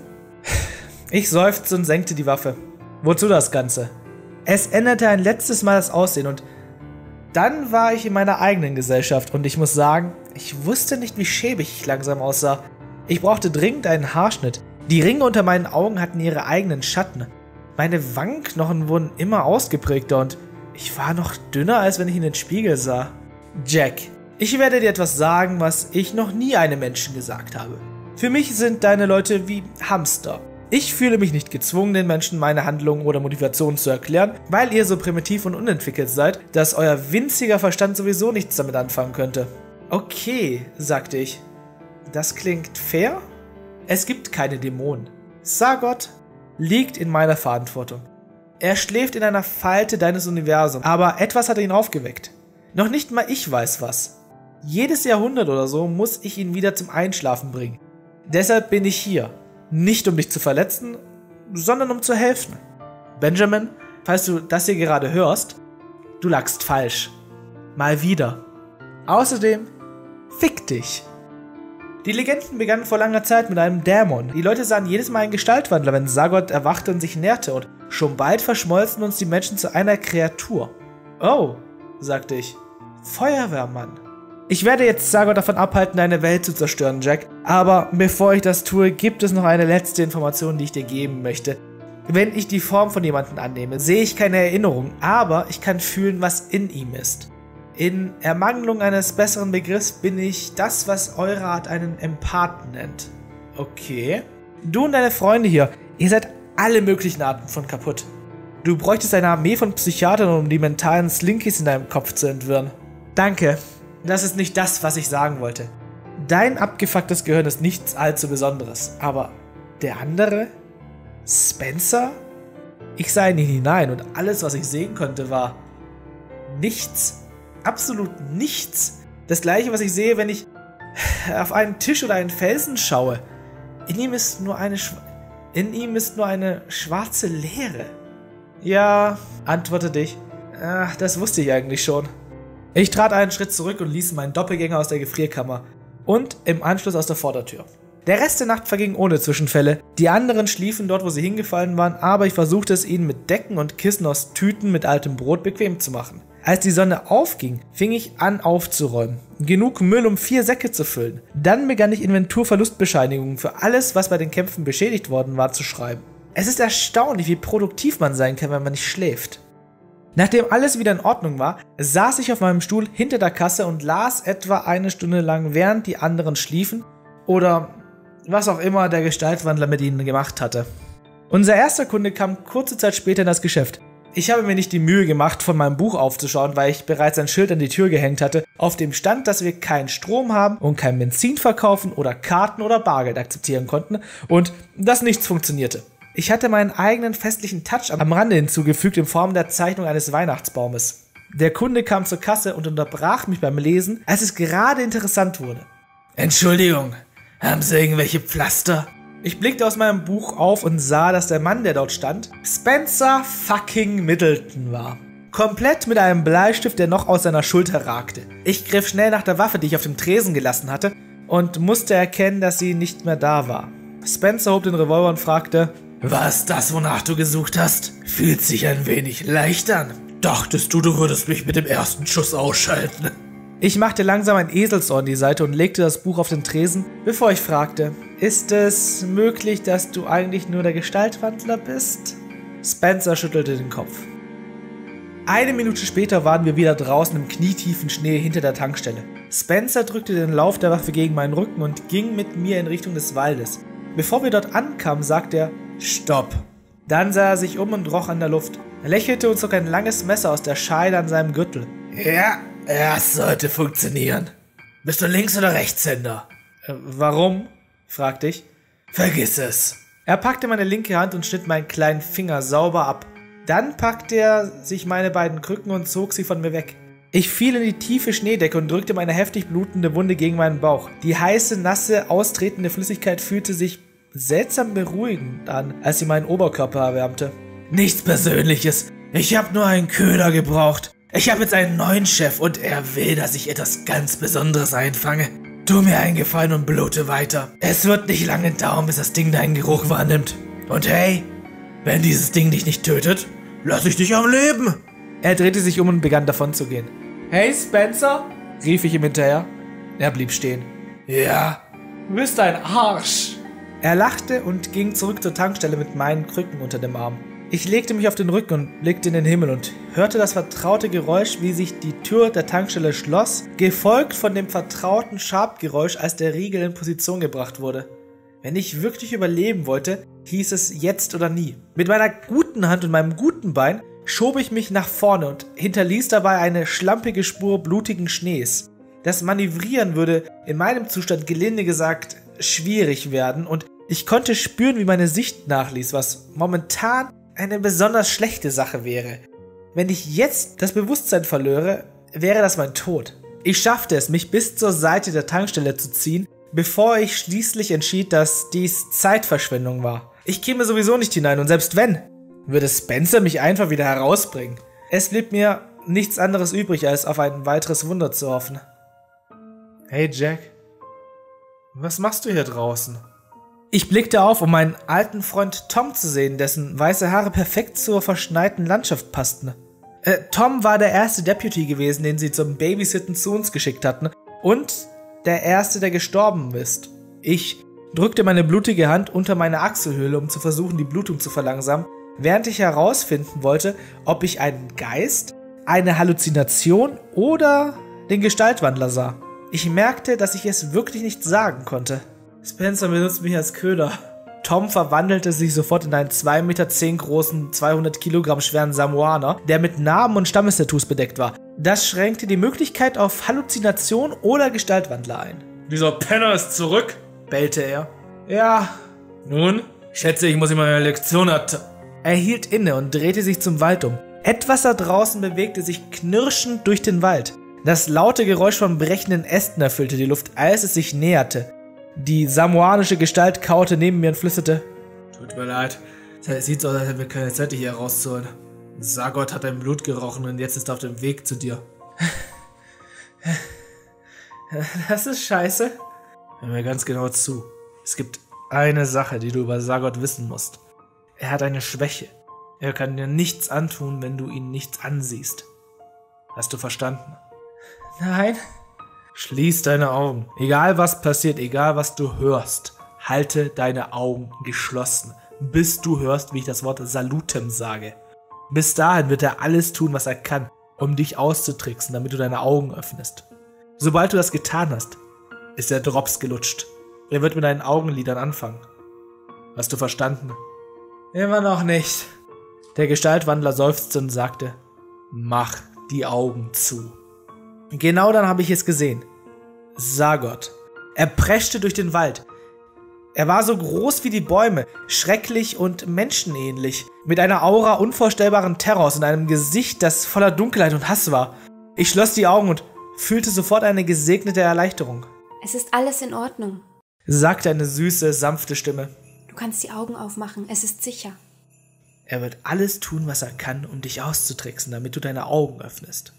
Ich seufzte und senkte die Waffe. Wozu das Ganze? Es änderte ein letztes Mal das Aussehen und dann war ich in meiner eigenen Gesellschaft und ich muss sagen, ich wusste nicht, wie schäbig ich langsam aussah. Ich brauchte dringend einen Haarschnitt. Die Ringe unter meinen Augen hatten ihre eigenen Schatten. Meine Wangenknochen wurden immer ausgeprägter und ich war noch dünner, als wenn ich in den Spiegel sah. Jack, ich werde dir etwas sagen, was ich noch nie einem Menschen gesagt habe. Für mich sind deine Leute wie Hamster. Ich fühle mich nicht gezwungen, den Menschen meine Handlungen oder Motivationen zu erklären, weil ihr so primitiv und unentwickelt seid, dass euer winziger Verstand sowieso nichts damit anfangen könnte. Okay, sagte ich. Das klingt fair? Es gibt keine Dämonen. Sarkov liegt in meiner Verantwortung. Er schläft in einer Falte deines Universums, aber etwas hat ihn aufgeweckt. Noch nicht mal ich weiß was. Jedes Jahrhundert oder so muss ich ihn wieder zum Einschlafen bringen. Deshalb bin ich hier. Nicht um dich zu verletzen, sondern um zu helfen. Benjamin, falls du das hier gerade hörst, du lagst falsch. Mal wieder. Außerdem, fick dich. Die Legenden begannen vor langer Zeit mit einem Dämon. Die Leute sahen jedes Mal einen Gestaltwandler, wenn Sarkov erwachte und sich näherte, und schon bald verschmolzen uns die Menschen zu einer Kreatur. Oh, sagte ich. Feuerwehrmann. Ich werde jetzt Sarkov davon abhalten, deine Welt zu zerstören, Jack. Aber bevor ich das tue, gibt es noch eine letzte Information, die ich dir geben möchte. Wenn ich die Form von jemandem annehme, sehe ich keine Erinnerung, aber ich kann fühlen, was in ihm ist. In Ermangelung eines besseren Begriffs bin ich das, was eure Art einen Empathen nennt. Okay. Du und deine Freunde hier, ihr seid alle möglichen Arten von kaputt. Du bräuchtest eine Armee von Psychiatern, um die mentalen Slinkies in deinem Kopf zu entwirren. Danke. Das ist nicht das, was ich sagen wollte. Dein abgefucktes Gehirn ist nichts allzu Besonderes. Aber der andere? Spencer? Ich sah in ihn hinein und alles, was ich sehen konnte, war nichts. Absolut nichts. Das gleiche, was ich sehe, wenn ich auf einen Tisch oder einen Felsen schaue. In ihm ist nur eine schwarze Leere. Ja, antwortete ich. Ach, das wusste ich eigentlich schon. Ich trat einen Schritt zurück und ließ meinen Doppelgänger aus der Gefrierkammer und im Anschluss aus der Vordertür. Der Rest der Nacht verging ohne Zwischenfälle. Die anderen schliefen dort, wo sie hingefallen waren, aber ich versuchte es ihnen mit Decken und Kissen aus Tüten mit altem Brot bequem zu machen. Als die Sonne aufging, fing ich an aufzuräumen. Genug Müll, um 4 Säcke zu füllen. Dann begann ich Inventurverlustbescheinigungen für alles, was bei den Kämpfen beschädigt worden war, zu schreiben. Es ist erstaunlich, wie produktiv man sein kann, wenn man nicht schläft. Nachdem alles wieder in Ordnung war, saß ich auf meinem Stuhl hinter der Kasse und las etwa eine Stunde lang, während die anderen schliefen, Oder was auch immer der Gestaltwandler mit ihnen gemacht hatte. Unser erster Kunde kam kurze Zeit später in das Geschäft. Ich habe mir nicht die Mühe gemacht, von meinem Buch aufzuschauen, weil ich bereits ein Schild an die Tür gehängt hatte, auf dem stand, dass wir keinen Strom haben und kein Benzin verkaufen oder Karten oder Bargeld akzeptieren konnten und dass nichts funktionierte. Ich hatte meinen eigenen festlichen Touch am Rande hinzugefügt in Form der Zeichnung eines Weihnachtsbaumes. Der Kunde kam zur Kasse und unterbrach mich beim Lesen, als es gerade interessant wurde. Entschuldigung, haben Sie irgendwelche Pflaster? Ich blickte aus meinem Buch auf und sah, dass der Mann, der dort stand, Spencer fucking Middleton war. Komplett mit einem Bleistift, der noch aus seiner Schulter ragte. Ich griff schnell nach der Waffe, die ich auf dem Tresen gelassen hatte, und musste erkennen, dass sie nicht mehr da war. Spencer hob den Revolver und fragte: War es das, wonach du gesucht hast? Fühlt sich ein wenig leicht an. Dachtest du, du würdest mich mit dem ersten Schuss ausschalten? Ich machte langsam ein Eselsohr an die Seite und legte das Buch auf den Tresen, bevor ich fragte: Ist es möglich, dass du eigentlich nur der Gestaltwandler bist? Spencer schüttelte den Kopf. Eine Minute später waren wir wieder draußen im knietiefen Schnee hinter der Tankstelle. Spencer drückte den Lauf der Waffe gegen meinen Rücken und ging mit mir in Richtung des Waldes. Bevor wir dort ankamen, sagte er: Stopp. Dann sah er sich um und roch an der Luft. Er lächelte und zog ein langes Messer aus der Scheide an seinem Gürtel. Ja, das sollte funktionieren. Bist du Links- oder Rechtshänder? Warum? Fragte ich. Vergiss es. Er packte meine linke Hand und schnitt meinen kleinen Finger sauber ab. Dann packte er sich meine beiden Krücken und zog sie von mir weg. Ich fiel in die tiefe Schneedecke und drückte meine heftig blutende Wunde gegen meinen Bauch. Die heiße, nasse, austretende Flüssigkeit fühlte sich seltsam beruhigend an, als sie meinen Oberkörper erwärmte. Nichts Persönliches. Ich habe nur einen Köder gebraucht. Ich habe jetzt einen neuen Chef und er will, dass ich etwas ganz Besonderes einfange. Tu mir einen Gefallen und blute weiter. Es wird nicht lange dauern, bis das Ding deinen Geruch wahrnimmt. Und hey, wenn dieses Ding dich nicht tötet, lass ich dich am Leben. Er drehte sich um und begann davon zu gehen. Hey Spencer, rief ich ihm hinterher. Er blieb stehen. Ja? Du bist ein Arsch. Er lachte und ging zurück zur Tankstelle mit meinen Krücken unter dem Arm. Ich legte mich auf den Rücken und blickte in den Himmel und hörte das vertraute Geräusch, wie sich die Tür der Tankstelle schloss, gefolgt von dem vertrauten Schabgeräusch, als der Riegel in Position gebracht wurde. Wenn ich wirklich überleben wollte, hieß es jetzt oder nie. Mit meiner guten Hand und meinem guten Bein schob ich mich nach vorne und hinterließ dabei eine schlampige Spur blutigen Schnees. Das Manövrieren würde in meinem Zustand gelinde gesagt schwierig werden und ich konnte spüren, wie meine Sicht nachließ, was momentan eine besonders schlechte Sache wäre. Wenn ich jetzt das Bewusstsein verlöre, wäre das mein Tod. Ich schaffte es, mich bis zur Seite der Tankstelle zu ziehen, bevor ich schließlich entschied, dass dies Zeitverschwendung war. Ich käme sowieso nicht hinein und selbst wenn, würde Spencer mich einfach wieder herausbringen. Es blieb mir nichts anderes übrig, als auf ein weiteres Wunder zu hoffen. Hey Jack, was machst du hier draußen? Ich blickte auf, um meinen alten Freund Tom zu sehen, dessen weiße Haare perfekt zur verschneiten Landschaft passten. Tom war der erste Deputy gewesen, den sie zum Babysitten zu uns geschickt hatten und der erste, der gestorben ist. Ich drückte meine blutige Hand unter meine Achselhöhle, um zu versuchen, die Blutung zu verlangsamen, während ich herausfinden wollte, ob ich einen Geist, eine Halluzination oder den Gestaltwandler sah. Ich merkte, dass ich es wirklich nicht sagen konnte. Spencer benutzt mich als Köder. Tom verwandelte sich sofort in einen 2,10 Meter großen, 200 Kilogramm schweren Samoaner, der mit Narben und Stammestattoos bedeckt war. Das schränkte die Möglichkeit auf Halluzination oder Gestaltwandler ein. Dieser Penner ist zurück, bellte er. Ja. Nun, schätze, ich muss ihm eine Lektion erteilen. Er hielt inne und drehte sich zum Wald um. Etwas da draußen bewegte sich knirschend durch den Wald. Das laute Geräusch von brechenden Ästen erfüllte die Luft, als es sich näherte. Die samoanische Gestalt kaute neben mir und flüsterte: Tut mir leid, es sieht so aus, als hätten wir keine Zeit, dich hier rauszuholen. Sagot hat dein Blut gerochen und jetzt ist er auf dem Weg zu dir. Das ist scheiße. Hör mir ganz genau zu. Es gibt eine Sache, die du über Sagot wissen musst. Er hat eine Schwäche. Er kann dir nichts antun, wenn du ihn nicht ansiehst. Hast du verstanden? Nein. Schließ deine Augen. Egal was passiert, egal was du hörst, halte deine Augen geschlossen, bis du hörst, wie ich das Wort Salutem sage. Bis dahin wird er alles tun, was er kann, um dich auszutricksen, damit du deine Augen öffnest. Sobald du das getan hast, ist der Drops gelutscht. Er wird mit deinen Augenlidern anfangen. Hast du verstanden? Immer noch nicht. Der Gestaltwandler seufzte und sagte, mach die Augen zu. Genau dann habe ich es gesehen. Sagot. Er preschte durch den Wald. Er war so groß wie die Bäume, schrecklich und menschenähnlich, mit einer Aura unvorstellbaren Terrors und einem Gesicht, das voller Dunkelheit und Hass war. Ich schloss die Augen und fühlte sofort eine gesegnete Erleichterung. Es ist alles in Ordnung, sagte eine süße, sanfte Stimme. Du kannst die Augen aufmachen, es ist sicher. Er wird alles tun, was er kann, um dich auszutricksen, damit du deine Augen öffnest.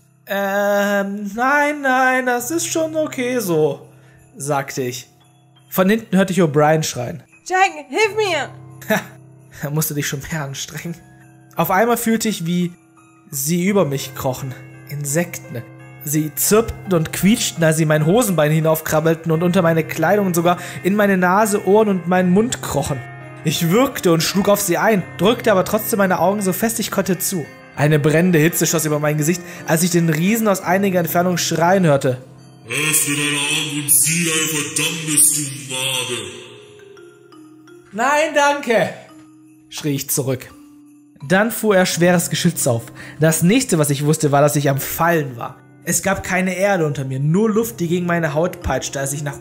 Nein, das ist schon okay so, sagte ich. Von hinten hörte ich O'Brien schreien. Jack, hilf mir! Er musste dich schon mehr anstrengen. Auf einmal fühlte ich, wie sie über mich krochen. Insekten. Sie zirpten und quietschten, als sie mein Hosenbein hinaufkrabbelten und unter meine Kleidung und sogar in meine Nase, Ohren und meinen Mund krochen. Ich würgte und schlug auf sie ein, drückte aber trotzdem meine Augen so fest ich konnte zu. Eine brennende Hitze schoss über mein Gesicht, als ich den Riesen aus einiger Entfernung schreien hörte. Öffne deine Augen und sieh dein Verdammnis, du Made! Nein, danke! Schrie ich zurück. Dann fuhr er schweres Geschütz auf. Das nächste, was ich wusste, war, dass ich am Fallen war. Es gab keine Erde unter mir, nur Luft, die gegen meine Haut peitschte, als ich nach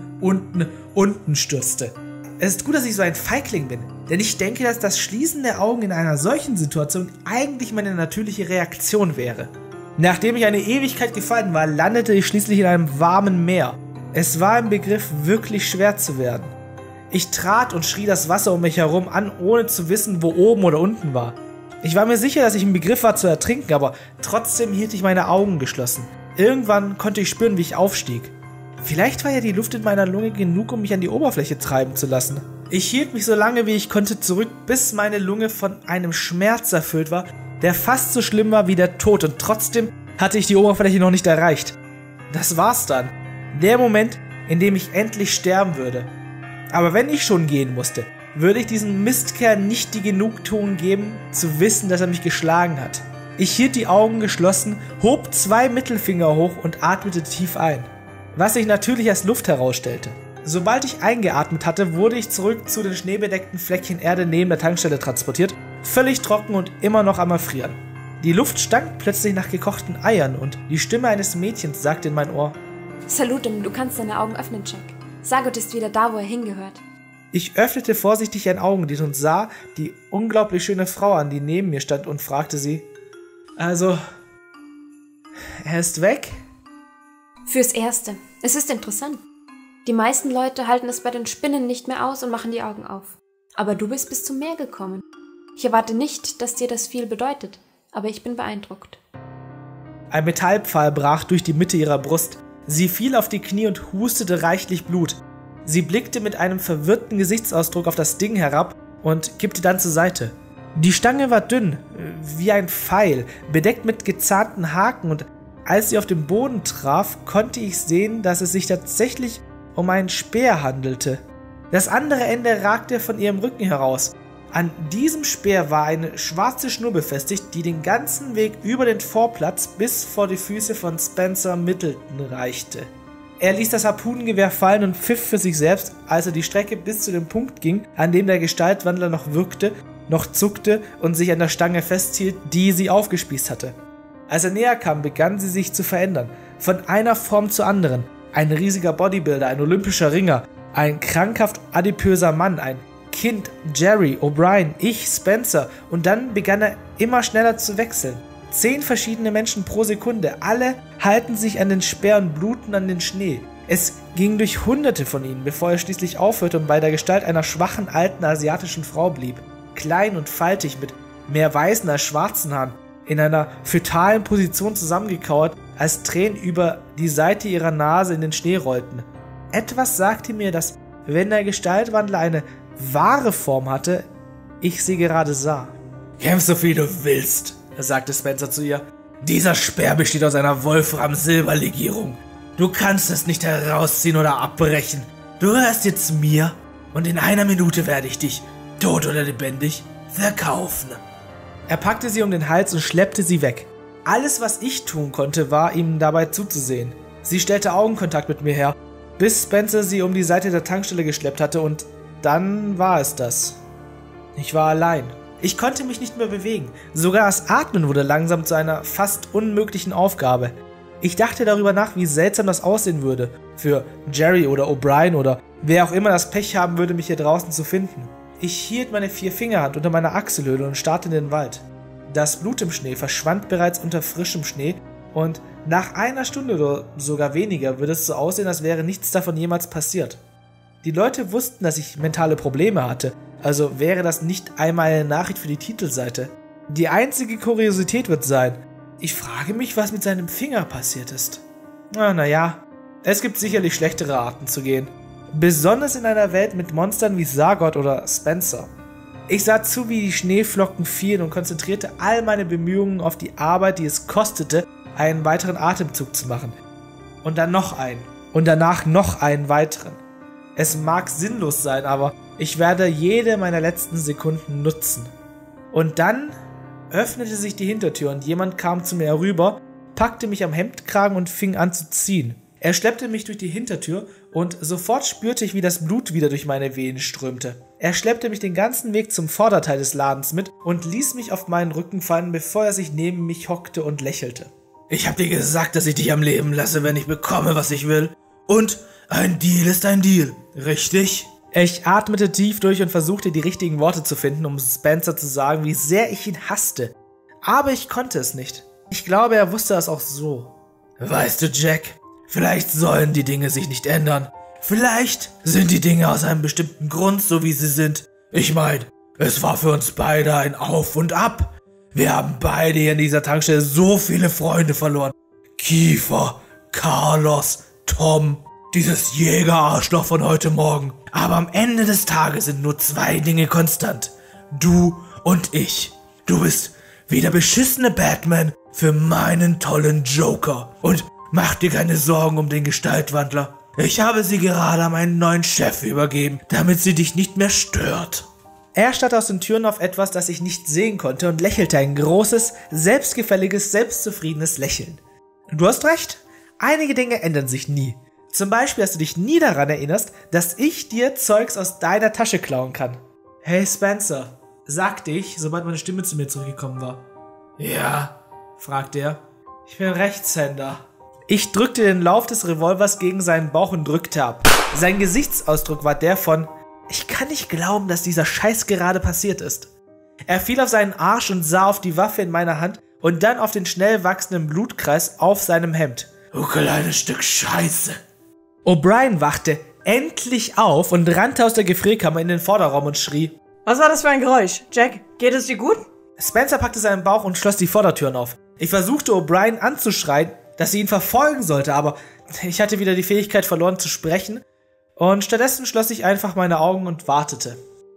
unten stürzte. Es ist gut, dass ich so ein Feigling bin, denn ich denke, dass das Schließen der Augen in einer solchen Situation eigentlich meine natürliche Reaktion wäre. Nachdem ich eine Ewigkeit gefallen war, landete ich schließlich in einem warmen Meer. Es war im Begriff, wirklich schwer zu werden. Ich trat und schrie das Wasser um mich herum an, ohne zu wissen, wo oben oder unten war. Ich war mir sicher, dass ich im Begriff war zu ertrinken, aber trotzdem hielt ich meine Augen geschlossen. Irgendwann konnte ich spüren, wie ich aufstieg. Vielleicht war ja die Luft in meiner Lunge genug, um mich an die Oberfläche treiben zu lassen. Ich hielt mich so lange, wie ich konnte, zurück, bis meine Lunge von einem Schmerz erfüllt war, der fast so schlimm war wie der Tod, und trotzdem hatte ich die Oberfläche noch nicht erreicht. Das war's dann. Der Moment, in dem ich endlich sterben würde. Aber wenn ich schon gehen musste, würde ich diesem Mistkerl nicht die Genugtuung geben, zu wissen, dass er mich geschlagen hat. Ich hielt die Augen geschlossen, hob 2 Mittelfinger hoch und atmete tief ein. Was sich natürlich als Luft herausstellte. Sobald ich eingeatmet hatte, wurde ich zurück zu den schneebedeckten Fleckchen Erde neben der Tankstelle transportiert, völlig trocken und immer noch am Erfrieren. Die Luft stank plötzlich nach gekochten Eiern und die Stimme eines Mädchens sagte in mein Ohr: Salutem, du kannst deine Augen öffnen, Jack. Sagot ist wieder da, wo er hingehört. Ich öffnete vorsichtig ein Augenlid und sah die unglaublich schöne Frau an, die neben mir stand, und fragte sie: Also, er ist weg? Fürs Erste. Es ist interessant. Die meisten Leute halten es bei den Spinnen nicht mehr aus und machen die Augen auf. Aber du bist bis zum Meer gekommen. Ich erwarte nicht, dass dir das viel bedeutet, aber ich bin beeindruckt. Ein Metallpfahl brach durch die Mitte ihrer Brust. Sie fiel auf die Knie und hustete reichlich Blut. Sie blickte mit einem verwirrten Gesichtsausdruck auf das Ding herab und kippte dann zur Seite. Die Stange war dünn, wie ein Pfeil, bedeckt mit gezahnten Haken, und als sie auf den Boden traf, konnte ich sehen, dass es sich tatsächlich um einen Speer handelte. Das andere Ende ragte von ihrem Rücken heraus. An diesem Speer war eine schwarze Schnur befestigt, die den ganzen Weg über den Vorplatz bis vor die Füße von Spencer Middleton reichte. Er ließ das Harpunengewehr fallen und pfiff für sich selbst, als er die Strecke bis zu dem Punkt ging, an dem der Gestaltwandler noch wirkte, noch zuckte und sich an der Stange festhielt, die sie aufgespießt hatte. Als er näher kam, begann sie sich zu verändern, von einer Form zur anderen. Ein riesiger Bodybuilder, ein olympischer Ringer, ein krankhaft adipöser Mann, ein Kind, Jerry, O'Brien, ich, Spencer, und dann begann er immer schneller zu wechseln. 10 verschiedene Menschen pro Sekunde, alle halten sich an den Speer und bluten an den Schnee. Es ging durch Hunderte von ihnen, bevor er schließlich aufhörte und bei der Gestalt einer schwachen, alten asiatischen Frau blieb. Klein und faltig, mit mehr weißen als schwarzen Haaren, in einer fötalen Position zusammengekauert, als Tränen über die Seite ihrer Nase in den Schnee rollten. Etwas sagte mir, dass, wenn der Gestaltwandler eine wahre Form hatte, ich sie gerade sah. Kämpf so viel du willst, sagte Spencer zu ihr. Dieser Speer besteht aus einer Wolfram-Silber-Legierung. Du kannst es nicht herausziehen oder abbrechen. Du hörst jetzt mir, und in einer Minute werde ich dich, tot oder lebendig, verkaufen. Er packte sie um den Hals und schleppte sie weg. Alles, was ich tun konnte, war, ihm dabei zuzusehen. Sie stellte Augenkontakt mit mir her, bis Spencer sie um die Seite der Tankstelle geschleppt hatte und dann war es das. Ich war allein. Ich konnte mich nicht mehr bewegen. Sogar das Atmen wurde langsam zu einer fast unmöglichen Aufgabe. Ich dachte darüber nach, wie seltsam das aussehen würde für Jerry oder O'Brien oder wer auch immer das Pech haben würde, mich hier draußen zu finden. Ich hielt meine 4-Fingerhand unter meiner Achselhöhle und starrte in den Wald. Das Blut im Schnee verschwand bereits unter frischem Schnee und nach einer Stunde oder sogar weniger würde es so aussehen, als wäre nichts davon jemals passiert. Die Leute wussten, dass ich mentale Probleme hatte, also wäre das nicht einmal eine Nachricht für die Titelseite. Die einzige Kuriosität wird sein, ich frage mich, was mit seinem Finger passiert ist. Naja, es gibt sicherlich schlechtere Arten zu gehen. Besonders in einer Welt mit Monstern wie Sargot oder Spencer. Ich sah zu, wie die Schneeflocken fielen und konzentrierte all meine Bemühungen auf die Arbeit, die es kostete, einen weiteren Atemzug zu machen. Und dann noch einen. Und danach noch einen weiteren. Es mag sinnlos sein, aber ich werde jede meiner letzten Sekunden nutzen. Und dann öffnete sich die Hintertür und jemand kam zu mir herüber, packte mich am Hemdkragen und fing an zu ziehen. Er schleppte mich durch die Hintertür und sofort spürte ich, wie das Blut wieder durch meine Venen strömte. Er schleppte mich den ganzen Weg zum Vorderteil des Ladens mit und ließ mich auf meinen Rücken fallen, bevor er sich neben mich hockte und lächelte. Ich hab dir gesagt, dass ich dich am Leben lasse, wenn ich bekomme, was ich will. Und ein Deal ist ein Deal, richtig? Ich atmete tief durch und versuchte, die richtigen Worte zu finden, um Spencer zu sagen, wie sehr ich ihn hasste. Aber ich konnte es nicht. Ich glaube, er wusste es auch so. Weißt du, Jack, vielleicht sollen die Dinge sich nicht ändern. Vielleicht sind die Dinge aus einem bestimmten Grund so, wie sie sind. Ich meine, es war für uns beide ein Auf und Ab. Wir haben beide hier in dieser Tankstelle so viele Freunde verloren. Kiefer, Carlos, Tom, dieses Jägerarschloch von heute Morgen. Aber am Ende des Tages sind nur 2 Dinge konstant. Du und ich. Du bist wie der beschissene Batman für meinen tollen Joker. Und mach dir keine Sorgen um den Gestaltwandler. Ich habe sie gerade an meinen neuen Chef übergeben, damit sie dich nicht mehr stört. Er starrte aus den Türen auf etwas, das ich nicht sehen konnte und lächelte ein großes, selbstgefälliges, selbstzufriedenes Lächeln. Du hast recht, einige Dinge ändern sich nie. Zum Beispiel, dass du dich nie daran erinnerst, dass ich dir Zeugs aus deiner Tasche klauen kann. Hey Spencer, sagte ich, sobald meine Stimme zu mir zurückgekommen war. Ja, fragte er. Ich bin Rechtshänder. Ich drückte den Lauf des Revolvers gegen seinen Bauch und drückte ab. Sein Gesichtsausdruck war der von: Ich kann nicht glauben, dass dieser Scheiß gerade passiert ist. Er fiel auf seinen Arsch und sah auf die Waffe in meiner Hand und dann auf den schnell wachsenden Blutkreis auf seinem Hemd. Du kleines Stück Scheiße. O'Brien wachte endlich auf und rannte aus der Gefrierkammer in den Vorderraum und schrie: Was war das für ein Geräusch? Jack, geht es dir gut? Spencer packte seinen Bauch und schloss die Vordertüren auf. Ich versuchte O'Brien anzuschreien, dass sie ihn verfolgen sollte, aber ich hatte wieder die Fähigkeit verloren zu sprechen und stattdessen schloss ich einfach meine Augen und wartete.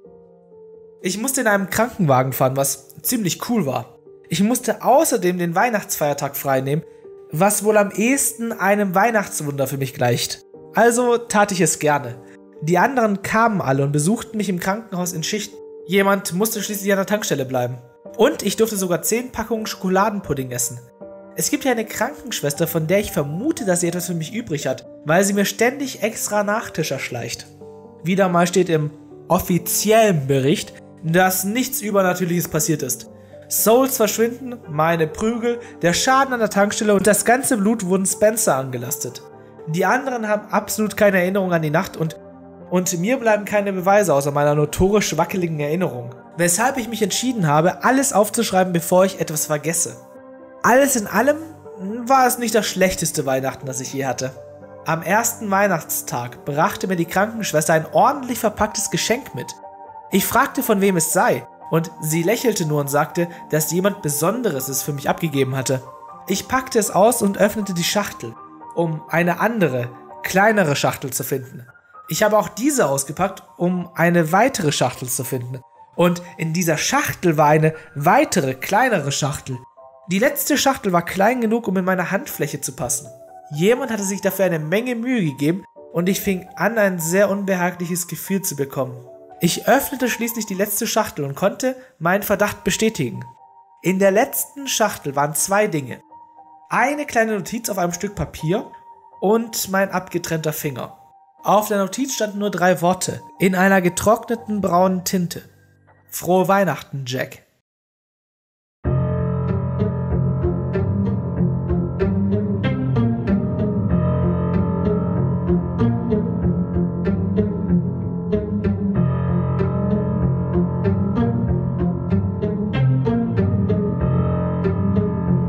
Ich musste in einem Krankenwagen fahren, was ziemlich cool war. Ich musste außerdem den Weihnachtsfeiertag freinehmen, was wohl am ehesten einem Weihnachtswunder für mich gleicht. Also tat ich es gerne. Die anderen kamen alle und besuchten mich im Krankenhaus in Schichten. Jemand musste schließlich an der Tankstelle bleiben. Und ich durfte sogar 10 Packungen Schokoladenpudding essen. Es gibt ja eine Krankenschwester, von der ich vermute, dass sie etwas für mich übrig hat, weil sie mir ständig extra Nachtischer schleicht. Wieder mal steht im offiziellen Bericht, dass nichts Übernatürliches passiert ist. Souls verschwinden, meine Prügel, der Schaden an der Tankstelle und das ganze Blut wurden Spencer angelastet. Die anderen haben absolut keine Erinnerung an die Nacht und mir bleiben keine Beweise außer meiner notorisch wackeligen Erinnerung. Weshalb ich mich entschieden habe, alles aufzuschreiben, bevor ich etwas vergesse. Alles in allem war es nicht das schlechteste Weihnachten, das ich je hatte. Am ersten Weihnachtstag brachte mir die Krankenschwester ein ordentlich verpacktes Geschenk mit. Ich fragte, von wem es sei, und sie lächelte nur und sagte, dass jemand Besonderes es für mich abgegeben hatte. Ich packte es aus und öffnete die Schachtel, um eine andere, kleinere Schachtel zu finden. Ich habe auch diese ausgepackt, um eine weitere Schachtel zu finden. Und in dieser Schachtel war eine weitere, kleinere Schachtel. Die letzte Schachtel war klein genug, um in meine Handfläche zu passen. Jemand hatte sich dafür eine Menge Mühe gegeben und ich fing an, ein sehr unbehagliches Gefühl zu bekommen. Ich öffnete schließlich die letzte Schachtel und konnte meinen Verdacht bestätigen. In der letzten Schachtel waren 2 Dinge. Eine kleine Notiz auf einem Stück Papier und mein abgetrennter Finger. Auf der Notiz standen nur 3 Worte in einer getrockneten braunen Tinte. Frohe Weihnachten, Jack.